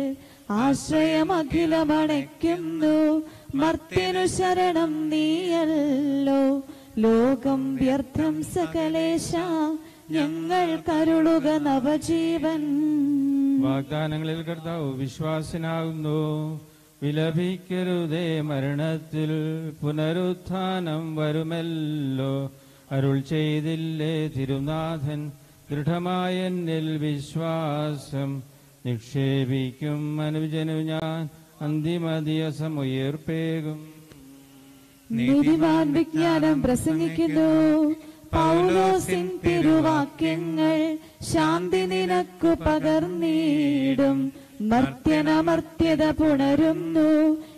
ആശ്രയമഖിലമണയ്ക്കുന്നു. മർത്യനു ശരണം നീയല്ലോ, ലോകം വ്യർത്ഥം സകലേശ, ഞങ്ങൾ കരുളുക നവജീവൻ. വാഗ്ദാനങ്ങളിൽ കർത്താവ് വിശ്വാസനാകുന്നു. വിലപിക്കരുതേ, മരണത്തിൽ പുനരുത്ഥാനം വരുമല്ലോ. അരുൾ ചെയ്തില്ലേ തിരുനാഥൻ, ദൃഢമായ എന്നിൽ വിശ്വാസം നിക്ഷേപിക്കും. അനുജനു ഞാൻ അന്തിമ ദിവസം ഉയർപ്പേകും. നീതിമാൻ വിജ്ഞാനം പ്രസംഗിക്കുന്നു. പൗലോസിൻ തിരുവാക്യങ്ങൾ ശാന്തി നിനക്കു പകർന്നിടും. മർത്യനമർത്യത പുണരുന്നു,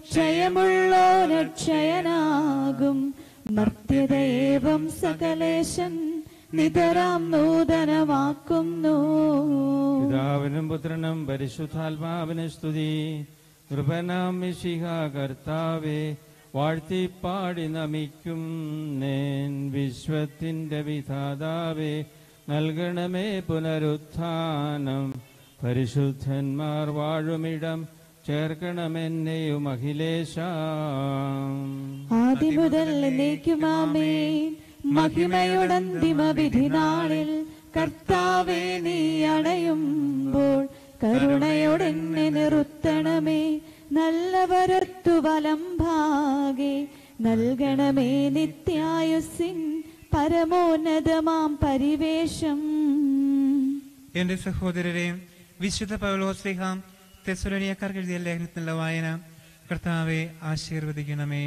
ക്ഷയമുള്ളോരക്ഷയനാകും. മർത്യതയേവം സകലേശൻ നിതരാം നൂതനമാക്കുന്നു. പിതാവിനും പുത്രനും പരിശുദ്ധാത്മാവിനും സ്തുതി. കൃപനാം മിശിഹ കർത്താവേ, വാഴ്ത്തിപ്പാടി നമിക്കും നേൻ. വിശ്വത്തിന്റെ വിധാതാവേ, നൽകണമേ പുനരുത്ഥാനം. പരിശുദ്ധന്മാർ വാഴുമിടം ചേർക്കണമെന്നെയും അഖിലേശ. ആദ്യം മുതൽ എന്നേക്കും ആമേൻ. മഹിമയുടന്തിമ വിധി നാളിൽ കർത്താവേ, നീ അണയുമ്പോൾ കരുണയോടെന്നെ നിറുത്തണമേ. നല്ലവരത്തു വലം ഭാഗേ നൽകണമേ നിത്യായുസ്സിൻ പരമോന്നതമാം പരിവേഷം. എന്റെ സഹോദരരെ, വിശുദ്ധ പൗലോസ്ലീഹ തെസ്സലോനിയക്കാർക്ക് എഴുതിയ ലേഖനത്തിലുള്ള വായന കർത്താവെ ആശീർവദിക്കണമേ.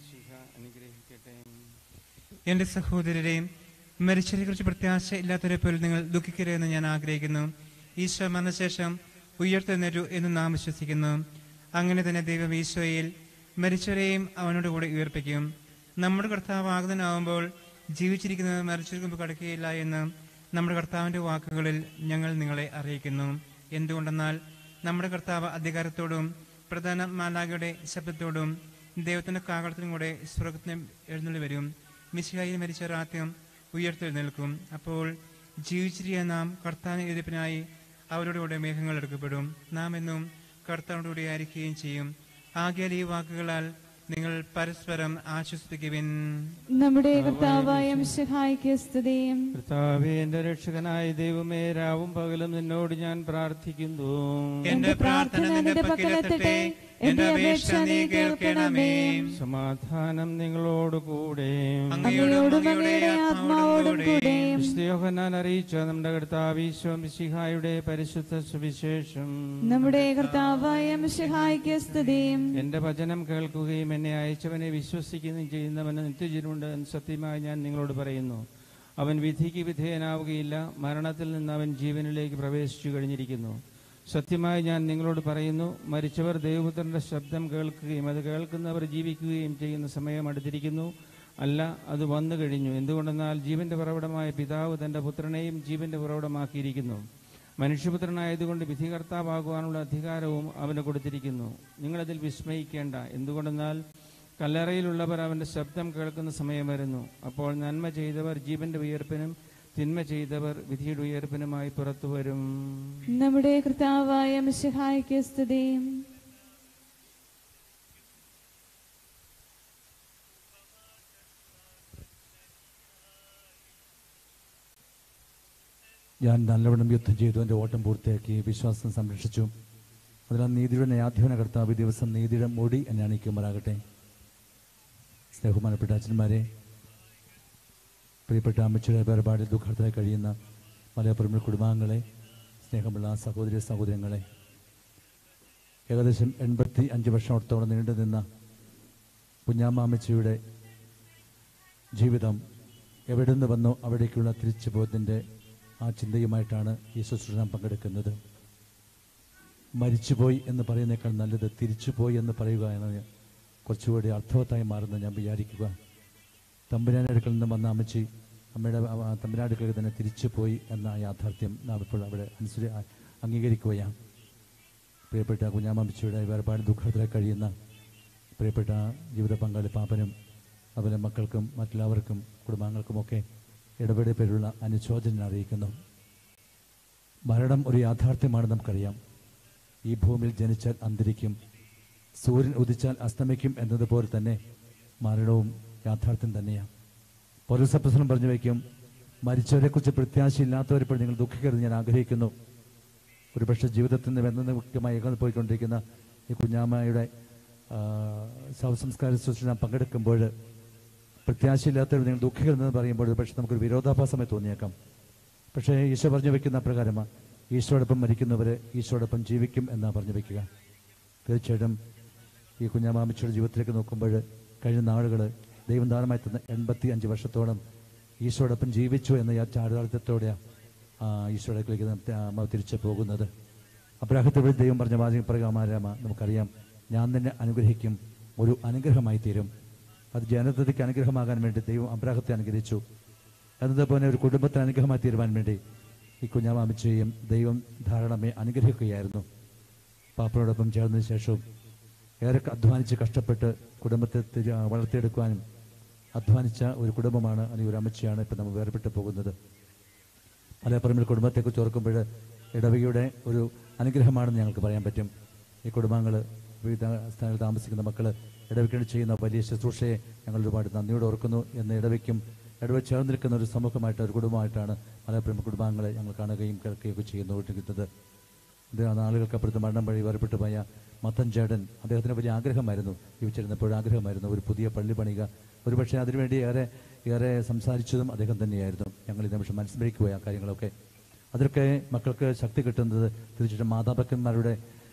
എന്റെ സഹോദരരെ, മരിച്ചവരെ കുറിച്ച് പ്രത്യാശ ഇല്ലാത്തവരെ പോലെ നിങ്ങൾ ദുഃഖിക്കരുതെന്ന് ഞാൻ ആഗ്രഹിക്കുന്നു. ഈശോ മരണശേഷം ഉയർത്തെഴുന്നേറ്റു എന്ന് നാം വിശ്വസിക്കുന്നു. അങ്ങനെ തന്നെ ദൈവം ഈശോയിൽ മരിച്ചവരെയും അവനോട് കൂടെ ഉയർപ്പിക്കും. നമ്മുടെ കർത്താവ് ആഗതനാവുമ്പോൾ ജീവിച്ചിരിക്കുന്നത് മരിച്ചവർക്ക് മുമ്പ് കടക്കുകയില്ല എന്ന് നമ്മുടെ കർത്താവിൻ്റെ വാക്കുകളിൽ ഞങ്ങൾ നിങ്ങളെ അറിയിക്കുന്നു. എന്തുകൊണ്ടെന്നാൽ നമ്മുടെ കർത്താവ് അധികാരത്തോടും പ്രധാന മാലാഖയുടെ ശബ്ദത്തോടും ദൈവത്തിൻ്റെ കാഹളത്തിനും കൂടെ സ്വർഗ്ഗത്തിന് എഴുന്നള്ളി വരും. മിശിഹായിൽ മരിച്ചവർ ആദ്യം ഉയർത്തെഴുന്നേൽക്കും. അപ്പോൾ ജീവിച്ചിരിക്കുക നാം കർത്താവിന് എതിർപ്പിനായി അവരുടെ കൂടെ മേഘങ്ങൾ എടുക്കപ്പെടും. നാം എന്നും കർത്താവിനോട് കൂടെ ആയിരിക്കുകയും ചെയ്യും. ആകയാൽ ഈ വാക്കുകളാൽ നിങ്ങൾ പരസ്പരം ആശ്വസിപ്പിക്കുവിൻ. നമ്മുടെ കർത്താവായ മിശിഹായ്ക്ക് സ്തുതിയും. കർത്താവേ, എന്റെ രക്ഷകനായ ദൈവമേ, രാവും പകലും നിന്നോട് ഞാൻ പ്രാർത്ഥിക്കുന്നു. എന്റെ പ്രാർത്ഥന നിന്റെ പക്കലെത്തട്ടെ, എന്റെ അപേക്ഷ നീ കേൾക്കണമേ. സമാധാനം നിങ്ങളോട് കൂടെ. അങ്ങയോടും അങ്ങയുടെ ആത്മാവോടും കൂടെ. യോഹന്നാൻ അറിയിച്ച നമ്മുടെ കർത്താവ് ഈശോ മിശിഹായുടെ പരിശുദ്ധ സുവിശേഷം. നമ്മുടെ കർത്താവായ മിശിഹായ്ക്ക് സ്തുതിയും. എന്റെ വചനം കേൾക്കുകയും എന്നെ അയച്ചവനെ വിശ്വസിക്കുകയും ചെയ്യുന്നവന് നിത്യജീവനുണ്ട് എന്ന് സത്യമായി ഞാൻ നിങ്ങളോട് പറയുന്നു. അവൻ വിധിക്ക് വിധേയനാവുകയില്ല, മരണത്തിൽ നിന്ന് അവൻ ജീവനിലേക്ക് പ്രവേശിച്ചു കഴിഞ്ഞിരിക്കുന്നു. സത്യമായി ഞാൻ നിങ്ങളോട് പറയുന്നു, മരിച്ചവർ ദൈവപുത്രന്റെ ശബ്ദം കേൾക്കുകയും അത് കേൾക്കുന്നവർ ജീവിക്കുകയും ചെയ്യുന്ന സമയം അടുത്തിരിക്കുന്നു. അല്ല, അത് വന്നു കഴിഞ്ഞു. എന്തുകൊണ്ടെന്നാൽ ജീവന്റെ ഉറവിടമായ പിതാവ് തന്റെ പുത്രനെയും ജീവന്റെ ഉറവിടമാക്കിയിരിക്കുന്നു. മനുഷ്യപുത്രനായതുകൊണ്ട് വിധികർത്താവാകുവാനുള്ള അധികാരവും അവന് കൊടുത്തിരിക്കുന്നു. നിങ്ങളതിൽ വിസ്മയിക്കേണ്ട. എന്തുകൊണ്ടെന്നാൽ കല്ലറയിലുള്ളവർ അവന്റെ ശബ്ദം കേൾക്കുന്ന സമയം വരുന്നു. അപ്പോൾ നന്മ ചെയ്തവർ ജീവന്റെ ഉയർപ്പിനും തിന്മ ചെയ്തവർ വിധിയുടെ ഉയർപ്പിനുമായി പുറത്തു വരും. നമ്മുടെ കർത്താവായ മിശിഹായ്ക്ക് സ്തുതിയും. ഞാൻ നല്ലവണ്ണം യുദ്ധം ചെയ്തു, എൻ്റെ ഓട്ടം പൂർത്തിയാക്കി, വിശ്വാസം സംരക്ഷിച്ചു. അതിനാൽ നീതിയുടെ ന്യായാധിപന കർത്താവ് ദിവസം നീതിയുടെ മുടി എന്നെ അണിയിക്കുമാറാകട്ടെ. സ്നേഹമാനപ്പെട്ട അച്ഛന്മാരെ, പ്രിയപ്പെട്ട അമ്മച്ചിയുടെ വേർപാടിൽ ദുഃഖത്തിലായി കഴിയുന്ന മലയപ്പുറം കുടുംബാംഗങ്ങളെ, സ്നേഹമുള്ള സഹോദരി സഹോദരങ്ങളെ, ഏകദേശം എൺപത്തി അഞ്ച് വർഷത്തോളം നീണ്ടു നിന്ന കുഞ്ഞാമ്മച്ചിയുടെ ജീവിതം എവിടെ നിന്ന് വന്നോ അവിടേക്കുള്ള തിരിച്ചുപോയതിൻ്റെ ആ ചിന്തയുമായിട്ടാണ് ഈ ശുശ്രൂഷ പങ്കെടുക്കുന്നത്. മരിച്ചുപോയി എന്ന് പറയുന്നേക്കാൾ നല്ലത് തിരിച്ചുപോയി എന്ന് പറയുക എന്നത് കുറച്ചുകൂടി അർത്ഥവത്തായി മാറുന്നത് ഞാൻ വിചാരിക്കുക. തമ്പുരാൻ്റെ അടുക്കൽ നിന്ന് വന്ന അമ്മച്ചി അമ്മയുടെ തമ്പുരാൻ്റെ അടുക്കൽ തന്നെ തിരിച്ചു പോയി എന്ന യാഥാർത്ഥ്യം നാം ഇപ്പോൾ അവിടെ അനുസരി അംഗീകരിക്കുകയാണ്. പ്രിയപ്പെട്ട കുഞ്ഞാമ്മച്ചിയുടെ വേർപാട് ദുഃഖത്തിലായി കഴിയുന്ന പ്രിയപ്പെട്ട ജീവിത പങ്കാളി പാപ്പനും അതുപോലെ മക്കൾക്കും മറ്റെല്ലാവർക്കും കുടുംബാംഗങ്ങൾക്കുമൊക്കെ ഇടപെടെ പേരുള്ള അനുശോചനം അറിയിക്കുന്നു. മരണം ഒരു യാഥാർത്ഥ്യമാണ്, നമുക്കറിയാം. ഈ ഭൂമിയിൽ ജനിച്ചാൽ അന്തരിക്കും, സൂര്യൻ ഉദിച്ചാൽ അസ്തമിക്കും എന്നതുപോലെ തന്നെ മരണവും യാഥാർത്ഥ്യം തന്നെയാണ്. പൗരസപ്രസനം പറഞ്ഞു വയ്ക്കും, മരിച്ചവരെക്കുറിച്ച് പ്രത്യാശയില്ലാത്തവരിപ്പോൾ നിങ്ങൾ ദുഃഖിക്കരുത് ഞാൻ ആഗ്രഹിക്കുന്നു. ഒരുപക്ഷെ ജീവിതത്തിൽ നിന്ന് എന്നേക്കുമായി ഏകന്ന് പോയിക്കൊണ്ടിരിക്കുന്ന ഈ കുഞ്ഞാമ്മയുടെ ശവസംസ്കാര ശുശ്രൂഷ പങ്കെടുക്കുമ്പോൾ പ്രത്യാശയില്ലാത്തവർ നിങ്ങൾ ദുഃഖിക്കരുതെന്ന് പറയുമ്പോൾ പക്ഷെ നമുക്കൊരു വിരോധാഭാസമായി തോന്നിയേക്കാം. പക്ഷേ ഈശോ പറഞ്ഞു വയ്ക്കുന്ന പ്രകാരമാണ്, ഈശോടൊപ്പം മരിക്കുന്നവർ ഈശോടൊപ്പം ജീവിക്കും എന്നാണ് പറഞ്ഞു വയ്ക്കുക. തീർച്ചയായിട്ടും ഈ കുഞ്ഞാമ്മച്ചിയുടെ ജീവിതത്തിലേക്ക് നോക്കുമ്പോൾ കഴിഞ്ഞ നാളുകൾ ദൈവം ദാനമായി തന്ന എൺപത്തി അഞ്ച് വർഷത്തോളം ഈശോടൊപ്പം ജീവിച്ചു എന്ന ചാരിതാർത്ഥ്യത്തോടെയാണ് ഈശോയിലേക്ക് അമ്മ തിരിച്ചു പോകുന്നത്. അബ്രാഹത്തെ വഴി ദൈവം പറഞ്ഞ വാചകം പറയുക, നമുക്കറിയാം, ഞാൻ തന്നെ അനുഗ്രഹിക്കും, ഒരു അനുഗ്രഹമായി തീരും. അത് ജനതയ്ക്ക് അനുഗ്രഹമാകാൻ വേണ്ടി ദൈവം അബ്രാഹത്തെ അനുഗ്രഹിച്ചു. എന്നതുപോലെ ഒരു കുടുംബത്തിന് അനുഗ്രഹമായി തീരുവാൻ വേണ്ടി ഈ കുഞ്ഞാമ്മച്ചിയെയും ദൈവം ധാരാളമേ അനുഗ്രഹിക്കുകയായിരുന്നു. പാപ്പനോടൊപ്പം ചേർന്നതിന് ശേഷവും ഏറെ അധ്വാനിച്ച് കഷ്ടപ്പെട്ട് കുടുംബത്തെ വളർത്തിയെടുക്കുവാനും അധ്വാനിച്ച ഒരു കുടുംബമാണ്, അല്ലെങ്കിൽ ഒരു അമ്മച്ചിയാണ് ഇപ്പം നമ്മൾ വേർപെട്ട് പോകുന്നത്. മലയപ്പുറമിൽ കുടുംബത്തെക്കുറിച്ച് ഓർക്കുമ്പോൾ ഇടവകയുടെ ഒരു അനുഗ്രഹമാണെന്ന് ഞങ്ങൾക്ക് പറയാൻ പറ്റും. ഈ കുടുംബാംഗങ്ങൾ വിവിധ സ്ഥലങ്ങളിൽ താമസിക്കുന്ന മക്കൾ ഇടവയ്ക്കേണ്ടി ചെയ്യുന്ന വലിയ ശുശ്രൂഷയെ ഞങ്ങൾ ഒരുപാട് നന്ദിയോടെ ഓർക്കുന്നു. എന്ന് ഇടവയ്ക്കും ഇടവ ചേർന്ന് നിൽക്കുന്ന ഒരു സമൂഹമായിട്ട്, ഒരു കുടുംബമായിട്ടാണ് മലയപ്പുറം കുടുംബാംഗങ്ങളെ ഞങ്ങൾ കാണുകയും കേൾക്കുകയൊക്കെ ചെയ്യുന്നുകൊണ്ടിരിക്കുന്നത്. ഇത് നാളുകൾക്കപ്പുറത്ത് മരണം വഴി വേർപെട്ടു പോയ മത്തൻ ചേട്ടൻ, അദ്ദേഹത്തിന് വലിയ ആഗ്രഹമായിരുന്നു, ജീവിച്ചിരുന്നപ്പോൾ ആഗ്രഹമായിരുന്നു ഒരു പുതിയ പള്ളി പണിയുക. ഒരുപക്ഷെ അതിനുവേണ്ടി ഏറെ ഏറെ സംസാരിച്ചതും അദ്ദേഹം തന്നെയായിരുന്നു. ഞങ്ങൾ ഈ നിമിഷം മനസ്മരിക്കുക ആ കാര്യങ്ങളൊക്കെ. അതൊക്കെ മക്കൾക്ക് ശക്തി കിട്ടുന്നത് തീർച്ചയായിട്ടും മാതാപിതാക്കന്മാരുടെ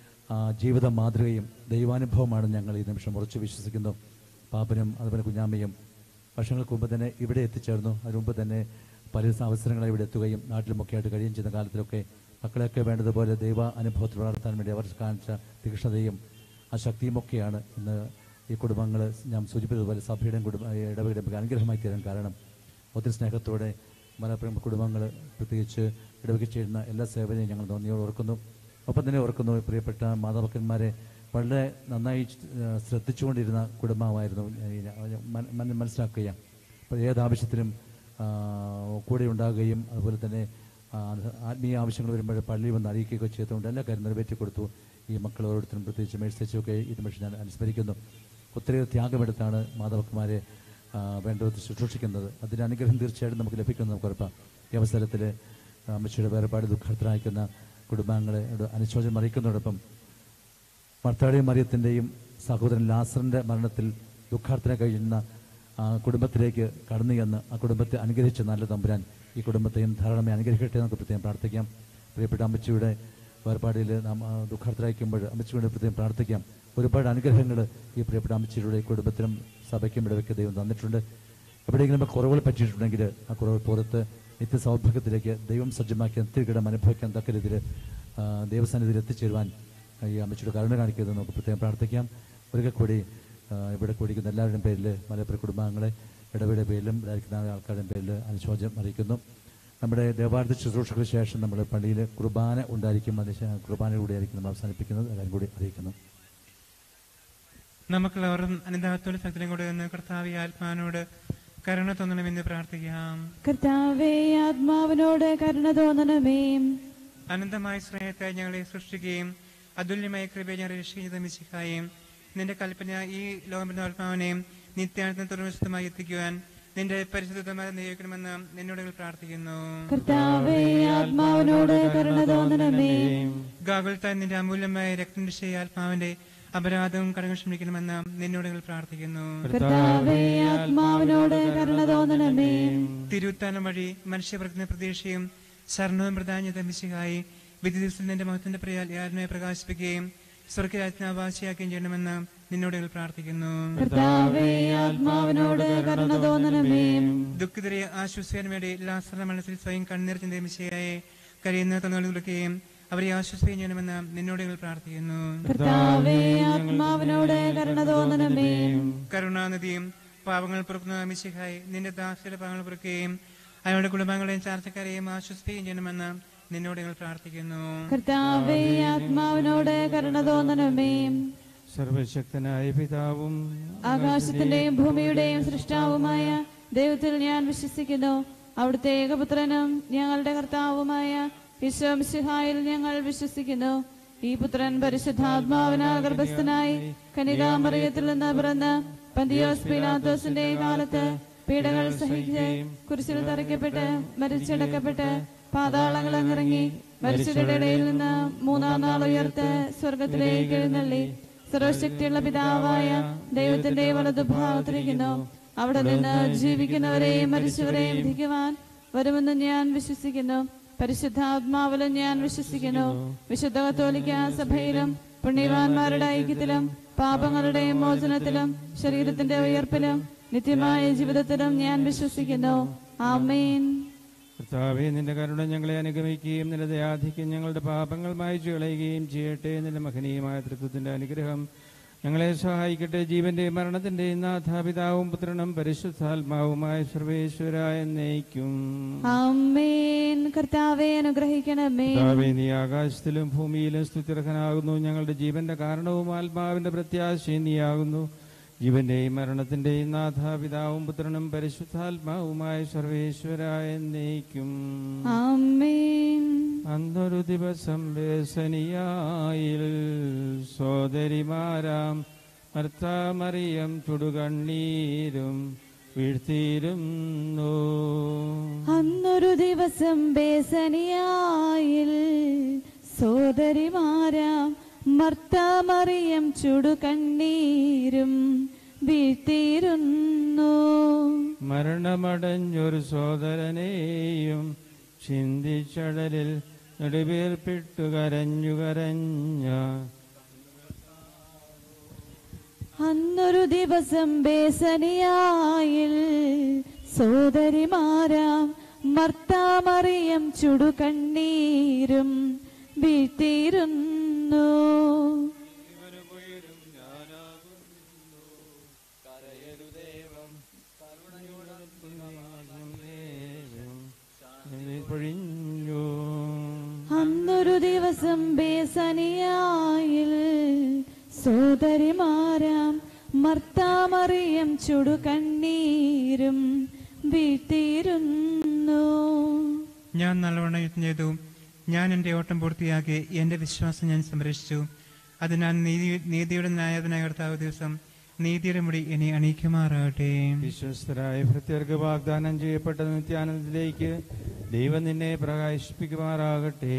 ജീവിത മാതൃകയും ദൈവാനുഭവമാണ് ഞങ്ങൾ ഈ നിമിഷം ഉറച്ചു വിശ്വസിക്കുന്നു. പാപ്പനും അതുപോലെ കുഞ്ഞാമ്മയും വർഷങ്ങൾക്ക് മുമ്പ് തന്നെ ഇവിടെ എത്തിച്ചേർന്നു. അതിനു മുമ്പ് തന്നെ പല അവസരങ്ങളെ ഇവിടെ എത്തുകയും നാട്ടിലുമൊക്കെ ആയിട്ട് കഴിയുകയും ചെയ്യുന്ന കാലത്തിലൊക്കെ മക്കളെയൊക്കെ വേണ്ടതുപോലെ ദൈവ അനുഭവത്തിൽ വളർത്താൻ വേണ്ടി അവർ കാണിച്ച തീക്ഷ്ണതയും ആ ശക്തിയുമൊക്കെയാണ് ഇന്ന് ഈ കുടുംബങ്ങൾ ഞാൻ സൂചിപ്പിച്ചതുപോലെ സഭയുടെയും കുടുംബ ഇടവകയുടെയും അനുഗ്രഹമായി തീരാൻ കാരണം. ഒത്തിരി സ്നേഹത്തോടെ മലപ്പുറം കുടുംബങ്ങൾ പ്രത്യേകിച്ച് ഇടവകയിൽ ചെയ്യുന്ന എല്ലാ സേവനയും ഞങ്ങൾ നന്ദിയോട് ഓർക്കുന്നു. ഒപ്പം തന്നെ ഓർക്കുന്നു പ്രിയപ്പെട്ട മാതാപിതാക്കന്മാരെ വളരെ നന്നായി ശ്രദ്ധിച്ചുകൊണ്ടിരുന്ന കുടുംബമായിരുന്നു മനസ്സിലാക്കുകയാണ്. അപ്പോൾ ഏതാവശ്യത്തിലും കൂടെ ഉണ്ടാകുകയും അതുപോലെ തന്നെ ആത്മീയ ആവശ്യങ്ങൾ വരുമ്പോൾ പള്ളിയിൽ വന്ന് അറിയിക്കുകയൊക്കെ ചെയ്തുകൊണ്ട് എല്ലാ കാര്യം നിറവേറ്റി കൊടുത്തു. ഈ മക്കൾ ഓരോരുത്തരും പ്രത്യേകിച്ച് മേഴ്സേച്ചൊക്കെ ഈ നിമിഷം ഞാൻ അനുസ്മരിക്കുന്നു. ഒത്തിരി ത്യാഗമെടുത്താണ് മാതാപിതാക്കന്മാരെ വേണ്ടത് ശുശ്രൂഷിക്കുന്നത്. അതിൻ്റെ അനുഗ്രഹം തീർച്ചയായിട്ടും നമുക്ക് ലഭിക്കുന്നത് നമുക്ക് ഉറപ്പാണ്. ഈ അവസരത്തിൽ അമ്മച്ചിയുടെ വേർപാട് ദുഃഖത്തിലായിരിക്കുന്ന കുടുംബാംഗങ്ങളെ അനുശോചനം അറിയിക്കുന്നതോടൊപ്പം മർത്താടെയും മറിയത്തിൻ്റെയും സഹോദരൻ ലാസറിൻ്റെ മരണത്തിൽ ദുഃഖാർത്ഥന കഴിയുന്ന കുടുംബത്തിലേക്ക് കടന്നു ചെന്ന് ആ കുടുംബത്തെ അനുഗ്രഹിച്ച നല്ല തമ്പുരാൻ ഈ കുടുംബത്തെയും ധാരാളമായി അനുഗ്രഹിക്കട്ടെ നമുക്ക് പ്രത്യേകം പ്രാർത്ഥിക്കാം. പ്രിയപ്പെട്ട അമ്മച്ചിയുടെ വേർപാടിൽ നാം ദുഃഖാർത്ഥരായിരിക്കുമ്പോൾ അമ്മച്ചിയുടെ പ്രത്യേകം പ്രാർത്ഥിക്കാം. ഒരുപാട് അനുഗ്രഹങ്ങൾ ഈ പ്രിയപ്പെട്ട അമ്മച്ചിയുടെ കുടുംബത്തിനും സഭയ്ക്കും ഇടവയ്ക്ക് ദൈവം തന്നിട്ടുണ്ട്. എവിടെയെങ്കിലും നമുക്ക് കുറവുകൾ പറ്റിയിട്ടുണ്ടെങ്കിൽ ആ കുറവ് പുറത്ത് നിത്യസൗഭാഗ്യത്തിലേക്ക് ദൈവം സജ്ജമാക്കി നിത്യകിടം അനുഭവിക്കാൻ തക്ക രീതിയിൽ ദൈവസന്നിധിയിൽ എത്തിച്ചേരുവാൻ ഈ അമ്മച്ചിയുടെ കരുണ കാണിക്കുന്നത് നമുക്ക് പ്രത്യേകം പ്രാർത്ഥിക്കാം. ഒരിക്കൽ കൂടി ഇവിടെ കൂടിക്കുന്ന എല്ലാവരുടെയും പേരിൽ മലപ്പുറം കുടുംബാംഗങ്ങളെ ഇടവയുടെ പേരിലും ഇടായിരിക്കുന്ന ആൾക്കാരുടെയും പേരിൽ അനുശോചനം അറിയിക്കുന്നു. നമ്മുടെ ദേവാലയ ശുശ്രൂഷകൾക്ക് ശേഷം നമ്മൾ പള്ളിയിൽ കുർബാന ഉണ്ടായിരിക്കും. അതിന് കുർബാനയിലൂടെ ആയിരിക്കും നമ്മൾ അവസാനിപ്പിക്കുന്നത്. എല്ലാം കൂടി അറിയിക്കുന്നു. നമുക്കുള്ളവരും അനുദാനത്തോടെ ശക്തിയും കൂടെ എന്ന് കർത്താവേ ആത്മാവിനോട് കരുണ തോന്നണമെന്ന് പ്രാർത്ഥിക്കാം. കർത്താവേ ആത്മാവിനോട് കരുണ തോന്നണമേ. അനന്തമായ സ്നേഹത്തെ ഞങ്ങളെ സൃഷ്ടിക്കുകയും അതുല്യമായ കൃപയെ ഞങ്ങളെ രക്ഷിക്കുകയും നിന്റെ കൽപ്പന ഈ ലോകം ആത്മാവിനെയും നിത്യാനത്തിന് തുറവിശുദ്ധമായി എത്തിക്കുവാൻ നിന്റെ പരിശുദ്ധമായി നിയോഗിക്കണമെന്ന് നിന്നോട് പ്രാർത്ഥിക്കുന്നു. കർത്താവേ ആത്മാവിനോട് കരുണ തോന്നണമേ. ഗാഗുൽത്താൻ നിന്റെ അമൂല്യമായ രക്തനിഷ്ഠ ആത്മാവിന്റെ അപരാധവും കടങ്ങൾ ക്ഷമിക്കണമെന്ന് നിന്നോട് പ്രാർത്ഥിക്കുന്നു. കർത്താവേ ആത്മാവിനോട് കരുണ തോന്നണമേ. തിരുത്താനം വഴി മനുഷ്യവർഗത്തിന്റെ പ്രതീക്ഷയും ശരണവും പ്രധാന്യത മിശിഹായി വിധി ദിവസത്തിൽ നിന്റെ മഹത്തിന്റെ ആത്മയെ പ്രകാശിപ്പിക്കുകയും സ്വർഗരാജ്യത്തിന് അവകാശിയാക്കുകയും ചെയ്യണമെന്ന് നിന്നോട് പ്രാർത്ഥിക്കുന്നു. കർത്താവേ ആത്മാവിനോട് കരുണ തോന്നണമേ. ദുഃഖിതരെ ആശ്വസിക്കാൻ വേണ്ടി ലാസറിന്റെ മനസ്സിൽ സ്വയം കണ്ണീർ ചിന്ത മിശിഹായെ കരയുന്ന തന്നുകൾ കൊടുക്കുകയും അവരെ ആശ്വസിക്കുകയും ചെയ്യണമെന്ന് നിന്നോട് പ്രാർത്ഥിക്കുന്നു. കർത്താവേ ആത്മാവിനോട് കരുണ തോന്നണമേ. കരുണാനിധിയും പാപങ്ങൾ പൊറുക്കുന്ന മിശിഹായി നിന്റെ ദാസിയുടെ പാപങ്ങൾ പൊറുക്കുകയും അയാളുടെ കുടുംബാംഗങ്ങളെയും ചാർച്ചക്കാരെയും ആശ്വസിക്കുകയും ചെയ്യണമെന്ന് നിന്നോട് പ്രാർത്ഥിക്കുന്നു. കർത്താവേ ആത്മാവിനോട് കരുണ തോന്നണമേ. സർവശക്തനായ പിതാവും ആകാശത്തിന്റെയും ഭൂമിയുടെയും സൃഷ്ടാവുമായ ദൈവത്തിൽ ഞാൻ വിശ്വസിക്കുന്നു. അവിടുത്തെ ഏകപുത്രനും ഞങ്ങളുടെ കർത്താവുമായ ഈശോ മിശിഹായിൽ ഞങ്ങൾ വിശ്വസിക്കുന്നു. ഈ പുത്രൻ പരിശുദ്ധാത്മാവിനാൽ ഗർഭസ്ഥനായി കന്യകാമറിയത്തിൽ നിന്ന് പിറന്ന് പന്തിയോസ് പീലാത്തോസിന്റെ കാലത്ത് പീഡകൾ സഹിച്ച് കുരിശിൽ തറയ്ക്കപ്പെട്ട് മരിച്ചടക്കപ്പെട്ട് പാതാളങ്ങൾ ഇറങ്ങി മരിച്ചവരുടെ ഇടയിൽ നിന്ന് മൂന്നാം നാൾ ഉയർത്ത് സ്വർഗത്തിലേക്ക് എഴുന്നള്ളി സർവശക്തിയുള്ള പിതാവായ ദൈവത്തിന്റെ വലതുഭാഗത്തിരിക്കുന്നു. അവിടെ നിന്ന് ജീവിക്കുന്നവരെയും മരിച്ചവരെയും വിധിക്കുവാൻ വരുമെന്ന് ഞാൻ വിശ്വസിക്കുന്നു. പരിശുദ്ധാത്മാവിലും ഞാൻ വിശ്വസിക്കുന്നു. വിശുദ്ധ കത്തോലിക്ക സഭയിലും പുണ്യവാന്മാരുടെ ഐക്യത്തിലും പാപങ്ങളുടെ മോചനത്തിലും ശരീരത്തിന്റെ ഉയർപ്പിലും നിത്യമായ ജീവിതത്തിലും ഞാൻ വിശ്വസിക്കുന്നു. ആമേൻ. കർത്താവേ, നിന്റെ കരുണ ഞങ്ങളെ അനുഗമിക്കുകയും നിന്റെ ദയാധിക്യം ഞങ്ങളുടെ പാപങ്ങൾ മായ്ച്ചു കളയുകയും ചെയ്യട്ടെ. നിന്റെ മഹനീയമായ തൃത്വത്തിന്റെ അനുഗ്രഹം ഞങ്ങളെ സഹായിക്കട്ടെ. ജീവന്റെയും മരണത്തിന്റെയും നാഥാപിതാവും പുത്രനും പരിശുദ്ധാത്മാവുമായ സർവേശ്വര എന്നേക്കും ആമേൻ. കർത്താവേ അനുഗ്രഹിക്കണമേ. കർത്താവേ, നീ ആകാശത്തിലും ഭൂമിയിലും സ്തുത്യർഹനാകുന്നു. ഞങ്ങളുടെ ജീവന്റെ കാരണവും ആത്മാവിന്റെ പ്രത്യാശയും നീയാകുന്നു. ജീവന്റെയും മരണത്തിന്റെയും നാഥാപിതാവും പുത്രനും പരിശുദ്ധാത്മാവുമായ സർവേശ്വരായ എന്നേക്കും ആമേൻ. അന്നൊരു ദിവസം വേസനിയായിൽ സോദരിമാരാം മർത്താമറിയം ചുടുകണ്ണീരും വീഴ്ത്തിയിരുന്നു. അന്നൊരു ദിവസം ബേസനിയായിൽ സോദരിമാരാം മർത്താമറിയം ചുടുകണ്ണീരും വീഴ്ത്തിയിരുന്നു. മരണമടഞ്ഞൊരു സോദരനെയും ചിന്തിച്ചടലിൽ നെടുവീർപ്പിട്ടു കരഞ്ഞു കരഞ്ഞ അന്നൊരു ദിവസം ബേസനിയായിൽ സോദരിമാരാം മർത്താമറിയം ചുടുകണ്ണീരും വീഴ്ത്തിയിരുന്നു. അന്നൊരു ദിവസം ബേസനിയായിൽ സോദരിമാരാം മർത്താമറിയം ചുടുകണ്ണീരും വീഴ്ത്തിയിരുന്നു. ഞാൻ നല്ലവണ്ണം യുദ്ധം ചെയ്തു. ഞാൻ എൻ്റെ ഓട്ടം പൂർത്തിയാക്കി എൻ്റെ വിശ്വാസം ഞാൻ സംരക്ഷിച്ചു. അതിനാൽ നീതി നീതിയുടെ ന്യായാധിപനായ കർത്താവ് ദിവസം നീതിയുടെ മുടി എന്നെ അണിയിക്കുമാറാകട്ടെ. വിശ്വസ്തരായ ഭൃത്യർക്ക് വാഗ്ദാനം ചെയ്യപ്പെട്ട നിത്യാനന്ദത്തിലേക്ക് ദൈവം നിന്നെ പ്രകാശിപ്പിക്കുമാറാകട്ടെ.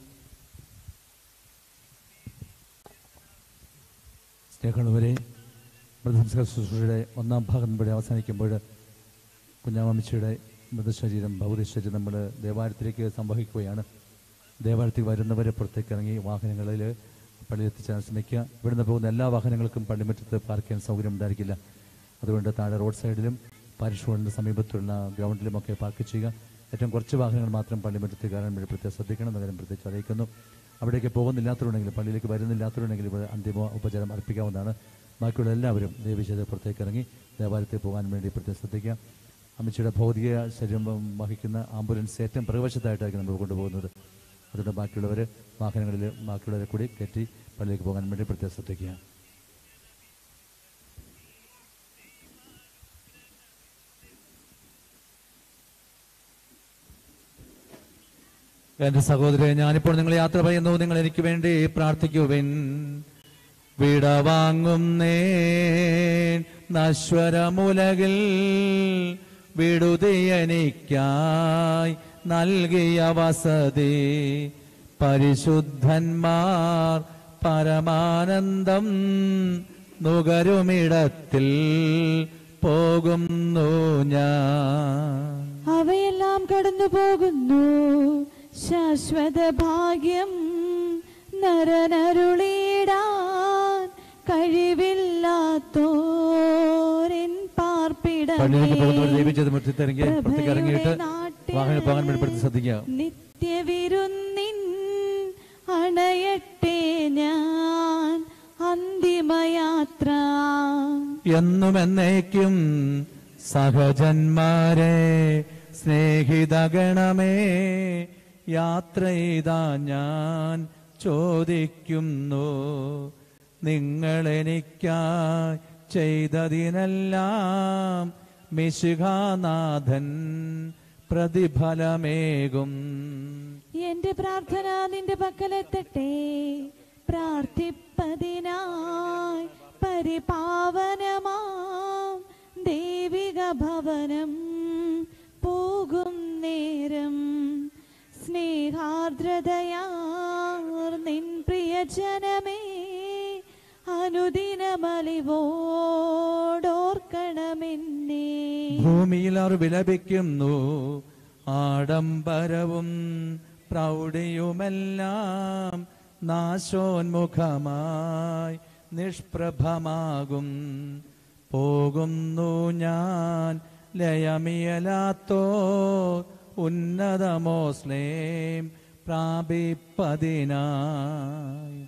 സ്നേഹമുള്ളവരെ, മൃതസംസ്കാര ശുശ്രൂഷയുടെ ഒന്നാം ഭാഗം ഇവിടെ അവസാനിക്കുമ്പോൾ കുഞ്ഞാമമ്മച്ചിയുടെ മൃതശരീരം ഭൗതിക ശരീരം നമ്മൾ ദേവാലയത്തിലേക്ക് സംവഹിക്കുകയാണ്. ദേവാലയത്തിൽ വരുന്നവരെ പുറത്തേക്ക് ഇറങ്ങി വാഹനങ്ങളിൽ പള്ളിയിൽ എത്തിച്ചാൽ ശ്രമിക്കുക. ഇവിടുന്ന് പോകുന്ന എല്ലാ വാഹനങ്ങൾക്കും പള്ളിമുറ്റത്ത് പാർക്ക് ചെയ്യാൻ സൗകര്യം ഉണ്ടായിരിക്കില്ല. അതുകൊണ്ട് താഴെ റോഡ് സൈഡിലും പാരിഷ് ഹോളിൻ്റെ സമീപത്തുള്ള ഗ്രൗണ്ടിലുമൊക്കെ പാർക്ക് ചെയ്യുക. ഏറ്റവും കുറച്ച് വാഹനങ്ങൾ മാത്രം പള്ളിമുറ്റത്ത് കയറാൻ വേണ്ടി പ്രത്യേകം ശ്രദ്ധിക്കണം എന്ന കാര്യം പ്രത്യേകിച്ച് അറിയിക്കുന്നു. അവിടേക്ക് പോകുന്നില്ലാത്തവരുണ്ടെങ്കിൽ, പള്ളിയിലേക്ക് വരുന്നില്ലാത്തവരുണ്ടെങ്കിൽ ഇവിടെ അന്തിമ ഉപചാരം അർപ്പിക്കാവുന്നതാണ്. ബാക്കിയുള്ള എല്ലാവരും ദേവീശത പുറത്തേക്ക് ഇറങ്ങി ദേവാലയത്തിൽ പോകാൻ വേണ്ടി പ്രത്യേകം ശ്രദ്ധിക്കുക. അമ്മച്ചിയുടെ ഭൗതിക ശരീരം വഹിക്കുന്ന ആംബുലൻസ് ഏറ്റവും പ്രവേശത്തായിട്ടായിരിക്കും നമ്മൾ കൊണ്ടുപോകുന്നത്. അതുകൊണ്ട് ബാക്കിയുള്ളവർ വാഹനങ്ങളിൽ ബാക്കിയുള്ളവരെ കൂടി കയറ്റി പള്ളിയിലേക്ക് പോകാൻ വേണ്ടി പ്രത്യേകം ശ്രദ്ധിക്കുക. എന്റെ സഹോദരൻ, ഞാനിപ്പോൾ നിങ്ങൾ യാത്ര പറയുന്നു. നിങ്ങൾ എനിക്ക് വേണ്ടി പ്രാർത്ഥിക്കുവിൻ. വിട വാങ്ങുന്നേ നശ്വരമുലകിൽ വിടുതിയെനിക്കായി നൽകിയ വസതി പരിശുദ്ധന്മാർ പരമാനന്ദം നുകരുമിടത്തിൽ പോകുന്നു ഞാൻ. അവയെല്ലാം കടന്നു പോകുന്നു. ശാശ്വത ഭാഗ്യം നരനരുളിടാൻ കഴിവില്ലാത്തോരൻ പാർപ്പിടമേ. നിത്യവിരുന്നിൻ അണയട്ടെ ഞാൻ അന്തിമയാത്ര. എന്നും എന്നേക്കും സഹജന്മാരെ സ്നേഹിതഗണമേ യാത്ര ചെയ്താ ഞാൻ ചോദിക്കുന്നു. നിങ്ങളെനിക്കായി ചെയ്തതിനെല്ലാം മിശിഹാനാഥൻ പ്രതിഫലമേകും. എന്റെ പ്രാർത്ഥന നിന്റെ പക്കലെത്തട്ടെ. പ്രാർത്ഥിപ്പതിനായി പരിപാവനമാം ദൈവിക ഭവനം പോകും നേരം സ്നേഹാർദ്രതയാർ നിൻ പ്രിയജനമേ അനുദിനമലിവോടോർക്കണമെന്നേ. ഭൂമിയിൽ അവർ വിലപിക്കുന്നു. ആഡംബരവും പ്രൗഢിയുമെല്ലാം നാശോന്മുഖമായി നിഷ്പ്രഭമാകും. പോകുന്നു ഞാൻ ലയമിയലാത്തോ ഉന്നതമോസ്ലേം പ്രാപിപ്പതിനായി.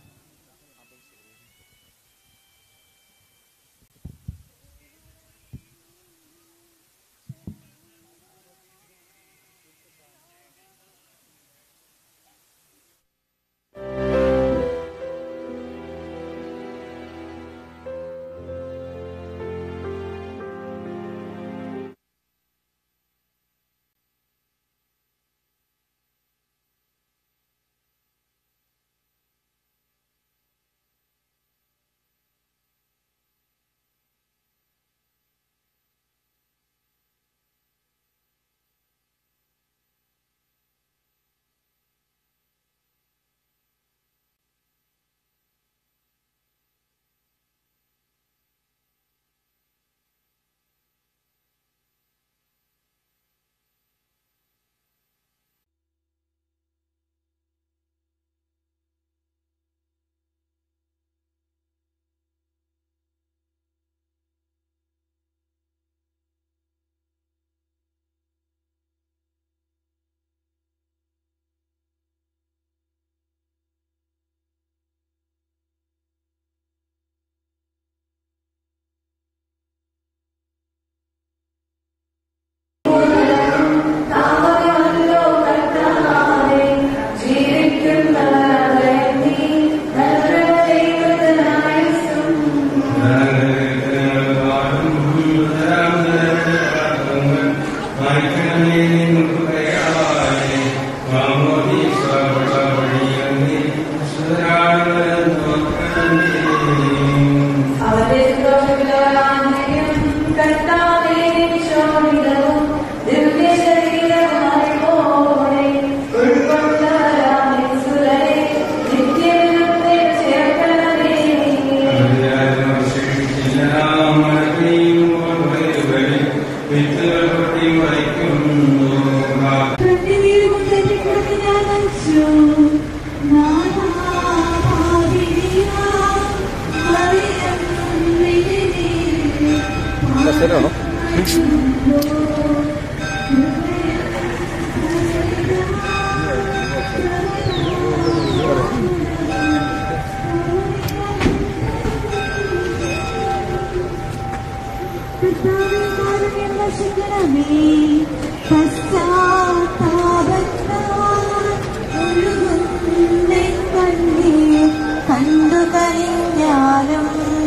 കണ്ടു കഴിഞ്ഞാലും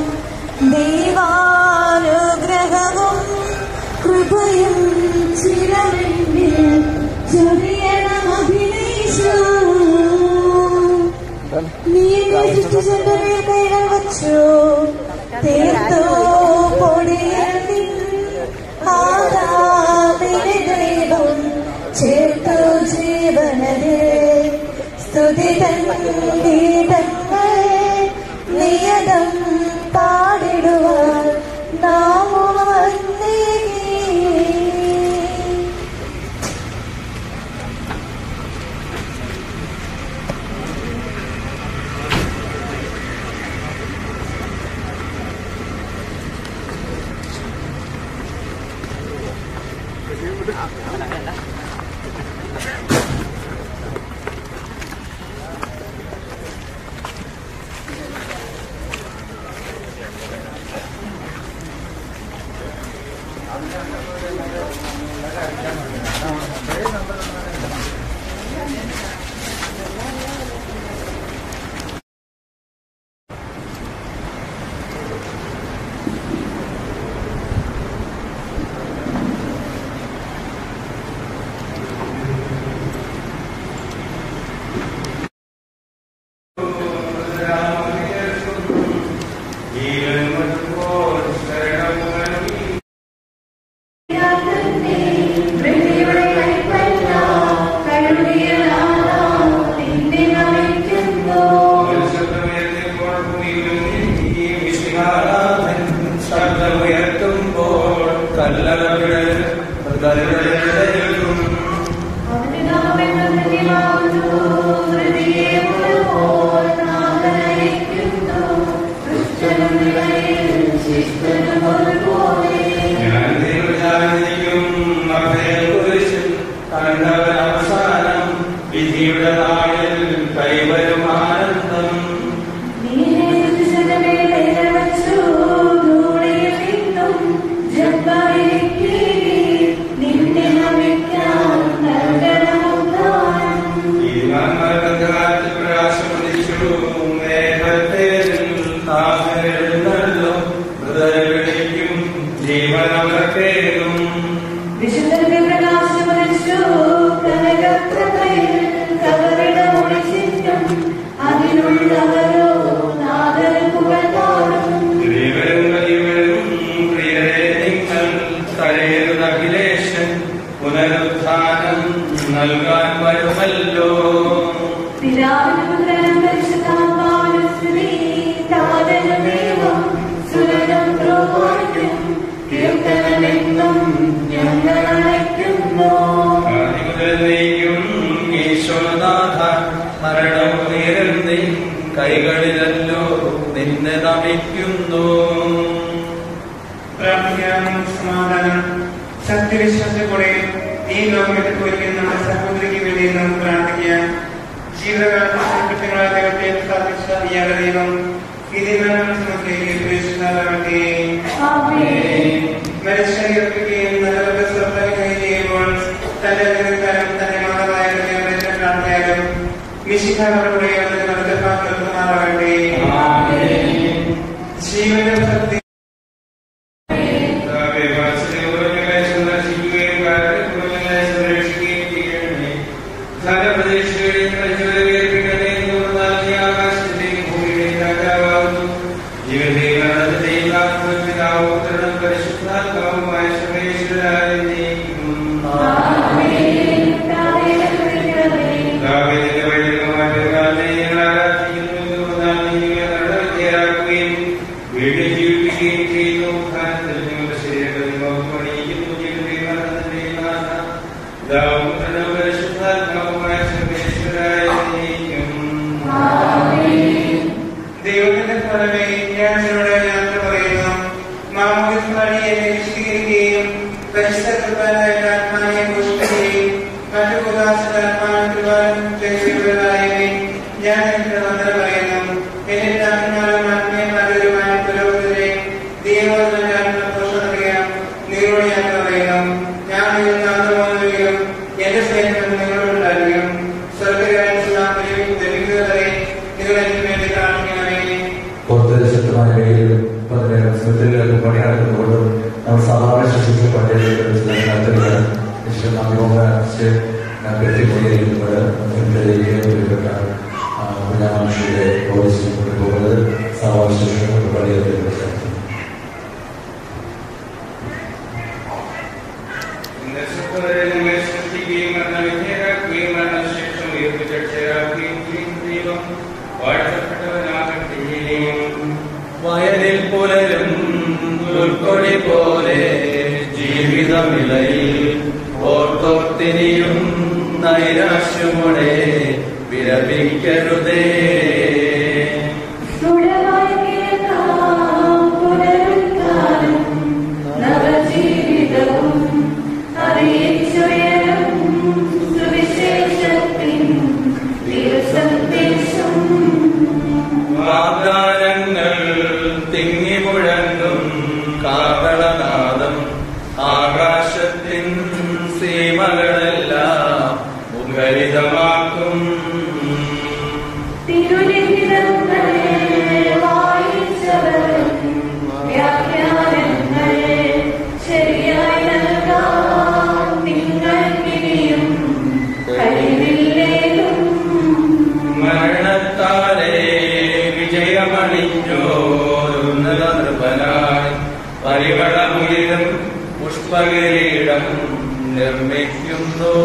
ദൈവാനുഗ്രഹവും കൃപയും ചിരവിൽ ചൊരിയണം അഭിനയിച്ചു. നീ സൃഷ്ടിച്ചെന്റെ മേൽ കൈകൾ വച്ചു തീർത്തോ പൊടിയതിൻ ആദാമിനെ ദൈവം ചേർത്തു ജീവനരെ സ്തുതി തൻ ഗീതങ്ങൾ നിയതം പാടിടുവാൻ നാമോ വന്നേകി. കൈകളിലല്ലോ നിന്നെ നമിക്കുന്നു. സമാധാനം സത്യവിശ്വാസത്തോടെ ഈ ലോകത്തിൽ പോയിരിക്കുന്ന നമ്മുടെ സഹോദരിക്ക് വേണ്ടി നമുക്ക് പ്രാർത്ഥിക്കാം. ജീവിതകാലത്ത് കുറ്റങ്ങളായ ദൈവത്തെ സ്ഥാപിച്ച ഇയാളുടെ ദൈവം മരിച്ചറിയുകയും നല്ലവരുടെ സ്വപ്നം ചെയ്യുമ്പോൾ തന്റെ നിരന്തരം തന്റെ മകളായ പ്രാർത്ഥിയാലും വിശിഖാകളുടെ നടത്തുമാറാകട്ടെ. ജീവന്റെ ഭക്തി Thou, വയലിൽ പുലരും പുൽക്കൊടി പോലെ ജീവിതമിളയിൽ ഓർത്തോർത്തിനിയും നൈരാശ്യമുടെ വിരമിക്കരുതേ. വാഗ്ദാനങ്ങൾ തിങ്ങി മുഴങ്ങും കാഹളനാദം ആകാശത്തിൻ സീമകളെല്ലാം മുഖരിതമാക്കും. മരണത്താലെ വിജയമണിഞ്ഞോരുന്നത നൃപനായി പരിമളമുയരും പുഷ്പകിരീടം നിർമ്മിക്കുന്നു.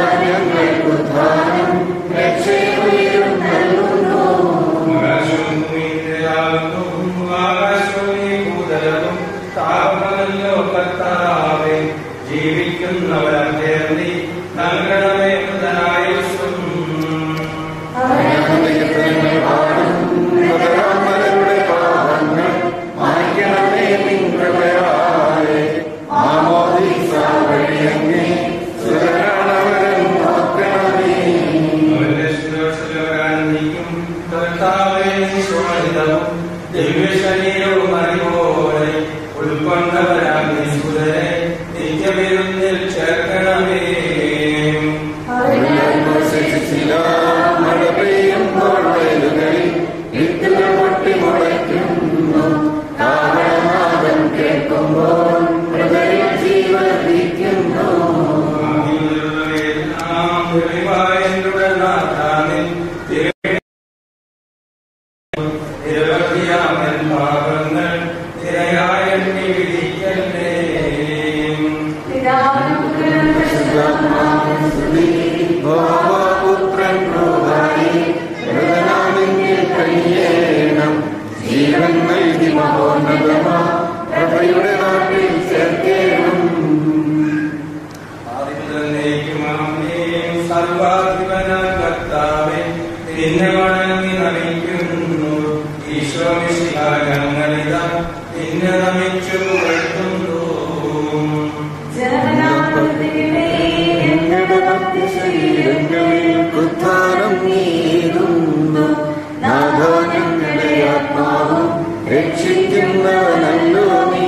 ആകാശവും ദിവ്യശരീരവും അറിവോടെ ഉൾക്കൊണ്ടവരാം നിസ്തുതരെ നിത്യവിരുന്നിൽ ചേർക്കണമേ. മഴ പെയ്യുമ്പോൾ വയലുകളിൽ വിത്തുകൾ പൊട്ടി മുളയ്ക്കുന്നു. താവളനാദം കേൾക്കുമ്പോൾ ഹൃദയ ജീവനിക്കുന്നു. പാപങ്ങൾ തിരയായ വിധിക്കല്ലേ. ജീവൻ നൽകി മഹോന്നതമാ പ്രഭയുടെ നാട്ടിൽ ചേർക്കേണം. സർവാധിപനായ കർത്താവേ, നിന്നെ വണങ്ങി നമിക്കുന്നു. ഈശോ മിശിഹാ, ഞങ്ങളിതാ നിന്നെ നമിച്ചു പുകഴ്ത്തുന്നു. ഉദ്ധാനം നീതുന്നു. നാഥാ, ഞങ്ങളുടെ ആത്മാവും രക്ഷിക്കുന്നവനല്ലോ നീ.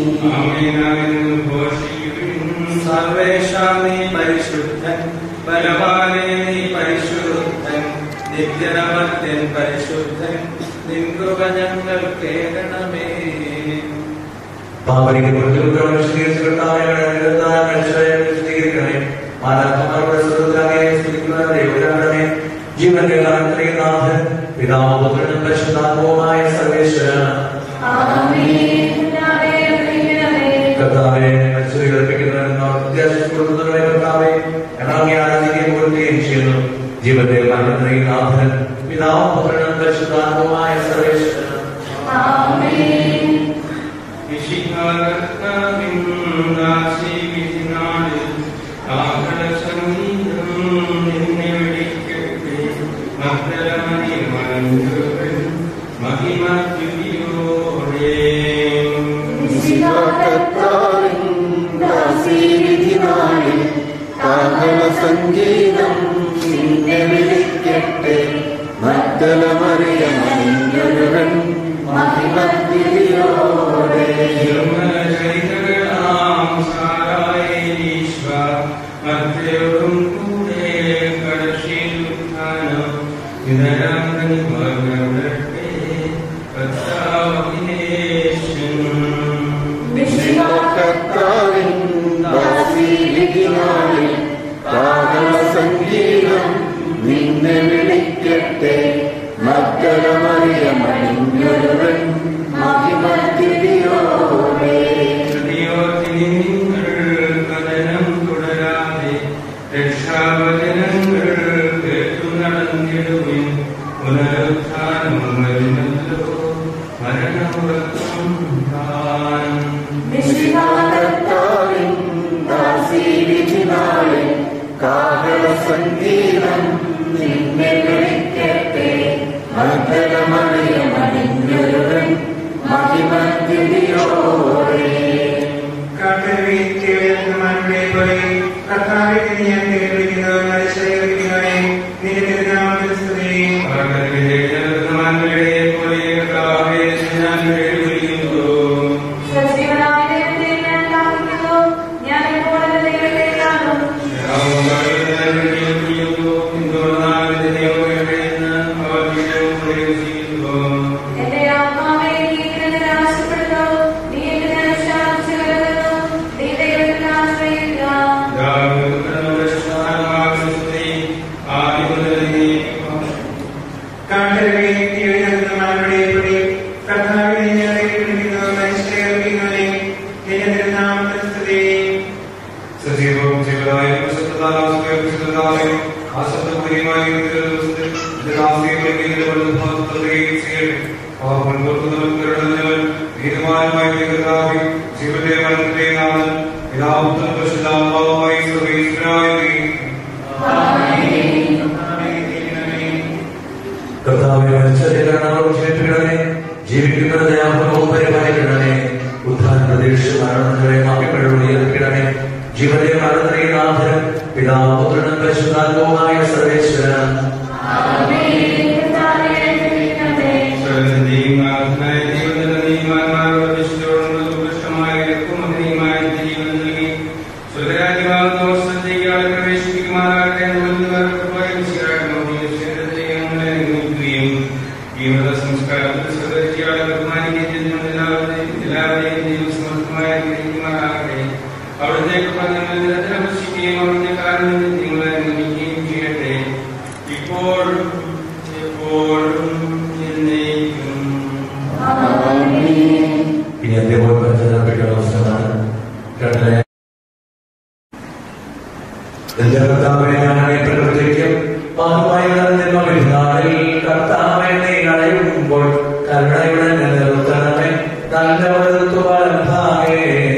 സർവേശാ നീ പരിശുദ്ധൻ, ബലവാനേ നീ പരിശുദ്ധൻ, നിത്യനമത്യൻ പരിശുദ്ധൻ, നിൻ കൃപ ഞങ്ങൾ കേൾക്കണമേ. ജീവന്റെ നാഥൻ പിതാപുത്രനും പരിശുദ്ധാത്മാവുമായ സർവേശ്വരൻ കർത്താവെ, മരിച്ചവരെ കേൾപ്പിക്കുന്നവരെന്നോ പ്രത്യാശിച്ചുകൊടുക്കുന്നവരെ കർത്താവെ ഞങ്ങളെ ആരാധിക്കുകയും കൊടുക്കുകയും ചെയ്യുന്നു. ജീവന്റെ മരണത്തിനെയും നാഥൻ പിതാപുത്രനും പരിശുദ്ധാത്മാവുമായ സർവേശ്വരൻ സംഗീതം നിന്നെ വിളിക്കട്ടെ. മഗ്ദലമറിയമൊരുവൻ മഹിമത്തിയോടെ കർത്താവിൻ ദാസീലിനാളിൽ കാഹള സംഗീതം നിന്നെ വിളിക്കട്ടെ. മഗ്ദലമറിയമൊരുവൻ മഹിമത്തിയോടെ രക്ഷാവചനങ്ങൾ കേട്ടു നടന്നിടുവിൻ. പുനരുത്ഥാനമല്ലോ മരണമുറക്കം കർത്താവിൻ ദാസീലിനാളിൽ കാഹള സംഗീതം നിന്നെ വിളിക്കട്ടെ. മഗ്ദലമറിയമൊരുവൻ മഹിമത്തിയോടെ ജീവിക്കുന്ന ദയാപരവും പരിപാലിക്കണമേ. ഉദ്ധാന പ്രതീക്ഷ മരണങ്ങളെ മാപ്പിക്കടണമേ. ജീവന്റെ മരണത്തിനെയും നാഥനും പിതാപുത്രനും പരിശുദ്ധാത്മാവുമായ സർവേശ്വരൻ നാഥനായ ദൈവത്തിന്റെ നീതിമാന്മാരുടെ വിശുദ്ധോടുള്ള സുഭിഷ്ടമായ ഇറക്കും അഗ്നിയുമായ ജീവൻ നൽകി സ്വരാജ്യമാകുന്ന വർഷത്തേക്ക് അവരെ പ്രവേശിപ്പിക്കുമാറാകട്ടെ ഈ മത സംസ്കാരത്തിൽ സ്വദേശിയാളെ ബഹുമാനിക്കുകയും എല്ലാവരെയും ദൈവസമർത്ഥമായ ഗ്രഹിക്കുമാറാകട്ടെ. അവിടുത്തെ കൃപങ്ങൾ നിരന്തരം ഭക്ഷിക്കുകയും അവിടുത്തെ കാരണം നിങ്ങളെ നിർമ്മിക്കുകയും ചെയ്യട്ടെ, ഇപ്പോഴും എപ്പോഴും എന്നേക്കും. ഇനി അദ്ദേഹം പ്രചരണപ്പെട്ട അവസരമാണ്. എന്റെ കർത്താവേ, ഞങ്ങളെ പ്രകൃതിക്കും പാപമായി നിറഞ്ഞ പെരുന്നാളിൽ കർത്താവേ നീ അണയുമ്പോൾ കരുണയുടെ നിലനിർത്തണമേ നല്ല വലത്തുപാലേ.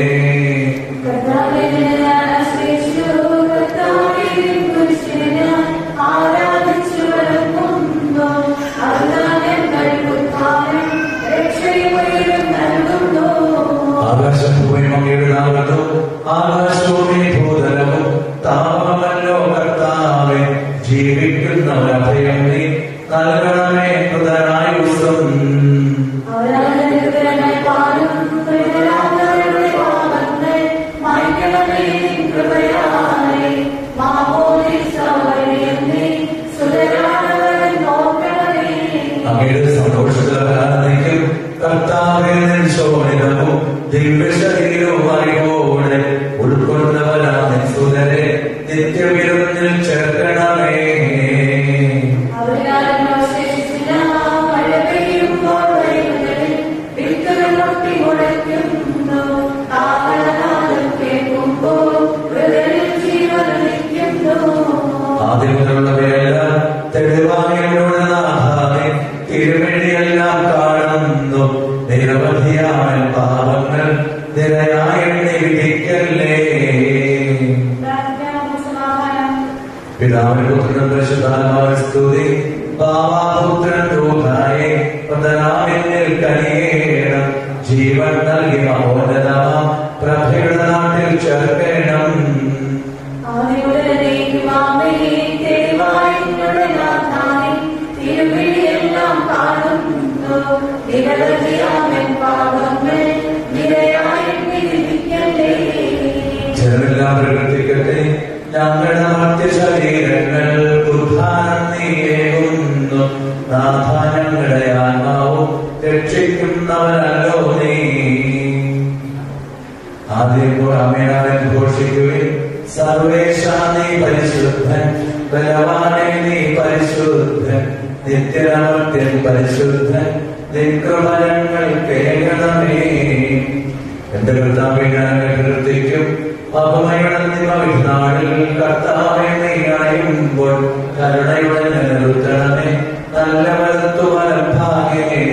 ആകാശഭൂമിയും അങ്ങയുടെ നാമത്തും ആകാശഭൂമി ഭൂതലവും താപമല്ലോ കർത്താവേ. ജീവിക്കുന്നവരഭയം നീ നൽകണമേ കൃതനായുസം. അങ്ങയുടെ സന്തോഷത്തിലും കർത്താവേ ശോഭനവും ദിവ്യശരീരവുമായോടെ ഉൾക്കൊണ്ടവരാണ് സുതരെ നിത്യവിരുന്നിൽ ചേർക്കണമേ. ആദ്യമുള്ളവയെല്ലാം തെളിവായോട് നാഥാനെ തിരുവഴിയെല്ലാം കാണുന്നു. നിരവധിയായ പാപങ്ങൾ നിരയായി വിധിക്കല്ലേ. പിതാവിന്റെ പുത്രൻ പരിശുദ്ധാത്മാവിന്റെ സ്തുതി. പാവാപുത്രൻ രൂപായെ പതനാമിന്നിൽ കനിയേണം. ജീവൻ നൽകി മഹോന്നതമാം പ്രഭയുടെ നാട്ടിൽ ചേർക്കണം. ജനമെല്ലാം പ്രവർത്തിക്കട്ടെ. ഞങ്ങളുടെ മധ്യ ശരീരങ്ങൾ ഉദ്ധാനം നീയേകുന്നു. നാഥ ഞങ്ങളുടെ ആത്മാവും രക്ഷിക്കുന്നവനല്ലോ നീ. ആദ്യം അമേനാഥൻ ഘോഷിക്കുകയും സർവേശ നീ പരിശുദ്ധൻ, ബലവാനെ നീ പരിശുദ്ധൻ, നിത്യനമർത്യൻ പരിശുദ്ധൻ, നിൻകൃപങ്ങൾ കേൾക്കണമേ. എന്റെ കർത്താവേ, ഞാൻ പ്രവർത്തിക്കും പാപമയുടെ നിമവിനാളിൽ കർത്താവെ നീ അണയുമ്പോൾ കരുണയുടെ നിലനിർത്തണമേ നല്ല വലത്തു വലം ഭാഗ്യമേ.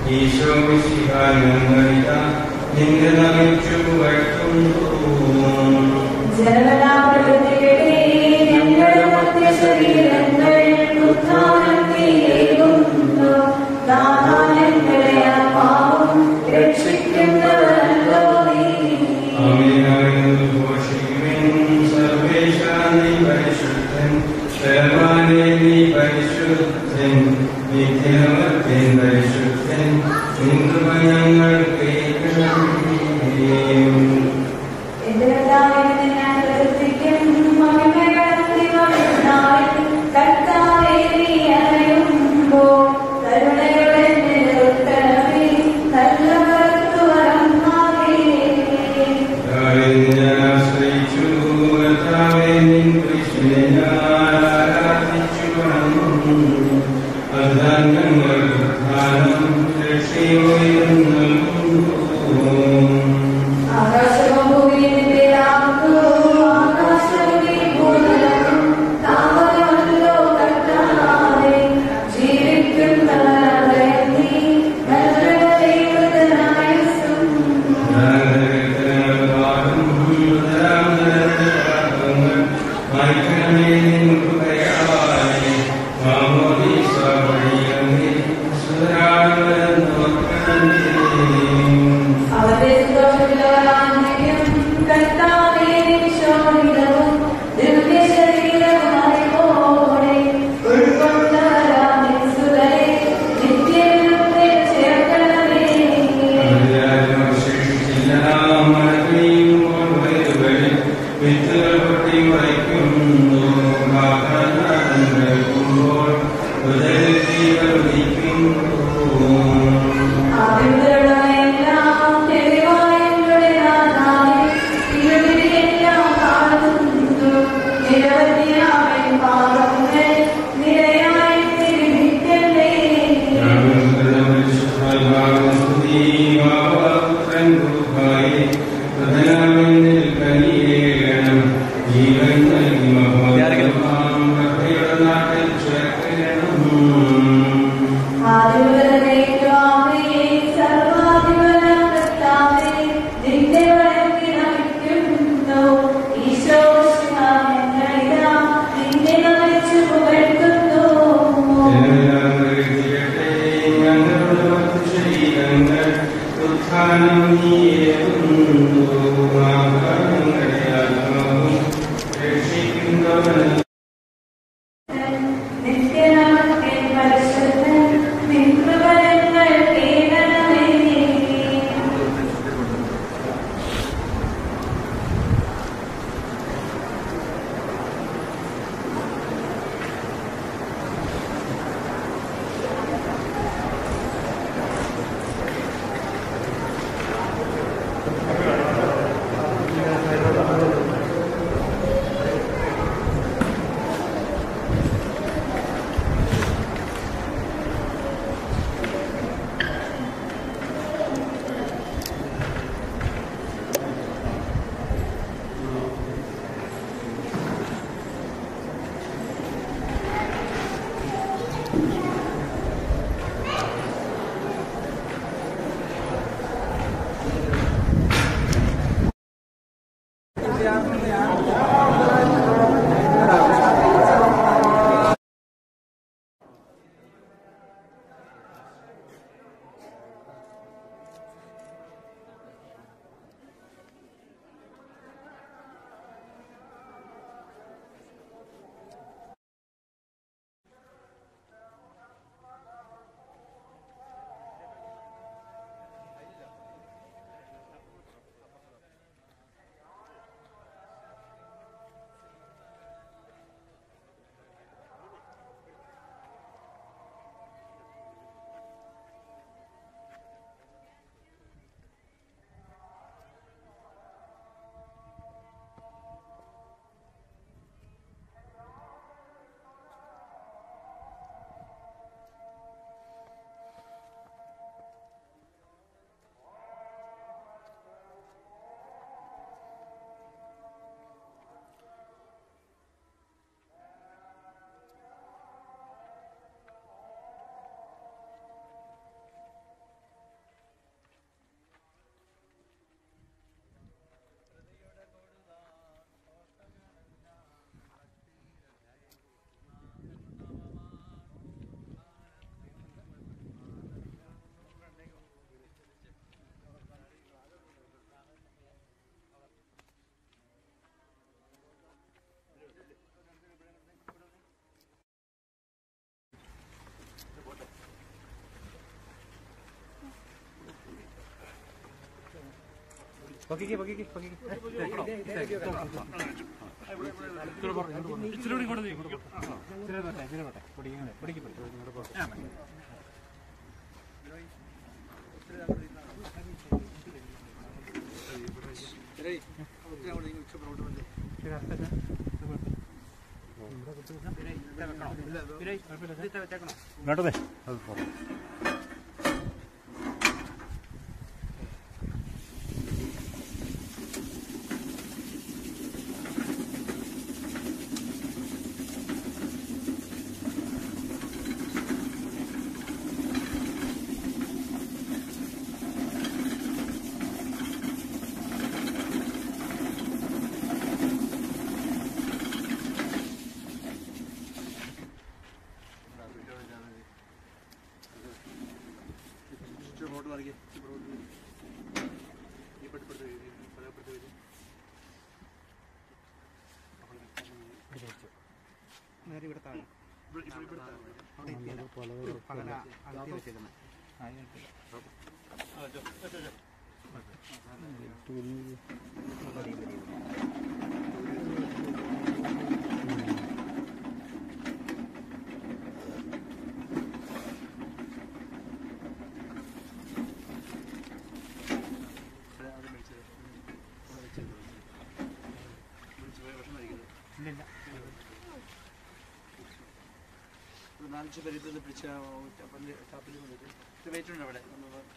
ഈശോ മിശിഹായിതാ നിന്നെ നമിച്ചു വാഴ്ത്തുന്നു. ജനനാപ്രകൃതിയുടെ ഞങ്ങളുടെ മധ്യശരീരങ്ങൾ ഉത്ഥാനം ചെയ്യുന്നു. നാഥാ ഞങ്ങളെ ആത്മാവും രക്ഷിക്കുന്നവരല്ലോ നീ. ആമേനായെന്ന് ഘോഷിക്കുവിൻ. സർവേശാ നീ പരിശുദ്ധൻ, ബലവാനേ നീ പരിശുദ്ധൻ, നിത്യമർത്യൻ പരിശുദ്ധൻ, നിൻ കൃപ ഞങ്ങൾ കേൾക്കണമേ. എന്റെ കർത്താവിനെ ഞാൻ പ്രവർത്തിക്കും. കർത്താവേ നീ അറിയുമ്പോൾ കരുണയോടെ നിലനിർത്തണമേ. നല്ലവർക്ക് വരം നൽകണമേ. ഞാൻ ആശ്രയിച്ചു കർത്താവേ, നിൻ കൃഷ്ണനെ ഞാൻ ആരാധിച്ചു വണങ്ങുന്നു. അതാൻ ഞങ്ങൾ ഉദ്ധാനം രക്ഷയും നൽകുന്നു. ആകാശവും ഭൂമിയും നിന്റേതാകുന്നു. ആകാശവും ഈ ഭൂതലവും താവകമല്ലോ കർത്താവേ. ജീവിക്കുന്നവരെ നീ നല്ലവരുടെ ദൈവത്തിനായുസ്സും. അവരുടെ സന്തോഷത്തിലവരാന്തരികം കർത്താവേ ശോഭിതവും ദിവ്യശരീരവുമായി പോലെ ഉൾക്കൊണ്ടവരാം സുതരെ നിത്യവിരുദ്ധ ചേർക്കണമേ. വിത്തുകൾ പൊട്ടി മുളയ്ക്കുന്നു. ആവികളുടെയെല്ലാം തെളിവായങ്ങളുടെ നാഥാവേ, തിരുവിധിയെല്ലാം കാണുന്നു. നിരവധിയായ പാപങ്ങൾ നിരയായി തിരുമിക്കല്ലേ. ആദിമുതലേക്കുവാമേ സർവാധിപനാം കർത്താവേ, നിന്റെ വഴക്കി നമിക്കുന്നു. ഈശോ ഞങ്ങളിതാ നിന്നെ നമിച്ചു പുകഴ്ത്തുന്നു. ഉത്ഥാനം നീയേകുന്നു. രക്ഷിക്കുന്നവൻ നിത്യനാമത്തെ പരിശുദ്ധൻ, നിൻ കൃപ ഞങ്ങൾ കേൾക്കണമേ. പൊക്കിക്ക് പൊക്കിക്ക് പൊക്കിക്ക് ഇച്ചിരി കൂടി ഇങ്ങോട്ട് ഇങ്ങോട്ടേ നേരെ ഇവിടെ താഴെ അവിടെ എത്തിയല്ല പകല അകത്തി വെച്ചേക്കുന്നത് ഇല്ലില്ല നാലഞ്ച് പേര് ഇത് പിടിച്ച ടാപ്പിൽ വന്നിട്ട് വെയിറ്റ് ഉണ്ട് അവിടെ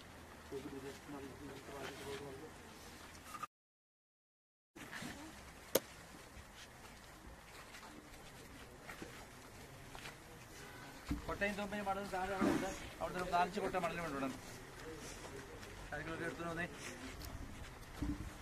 കൊട്ടയും തോമ്പയും മടലും താഴെ അവിടെ ഉണ്ട് അവിടെ നാലഞ്ച് കൊട്ട മടലും ഉണ്ട് ഇവിടെ കാര്യങ്ങളൊക്കെ എടുത്തു വന്നേ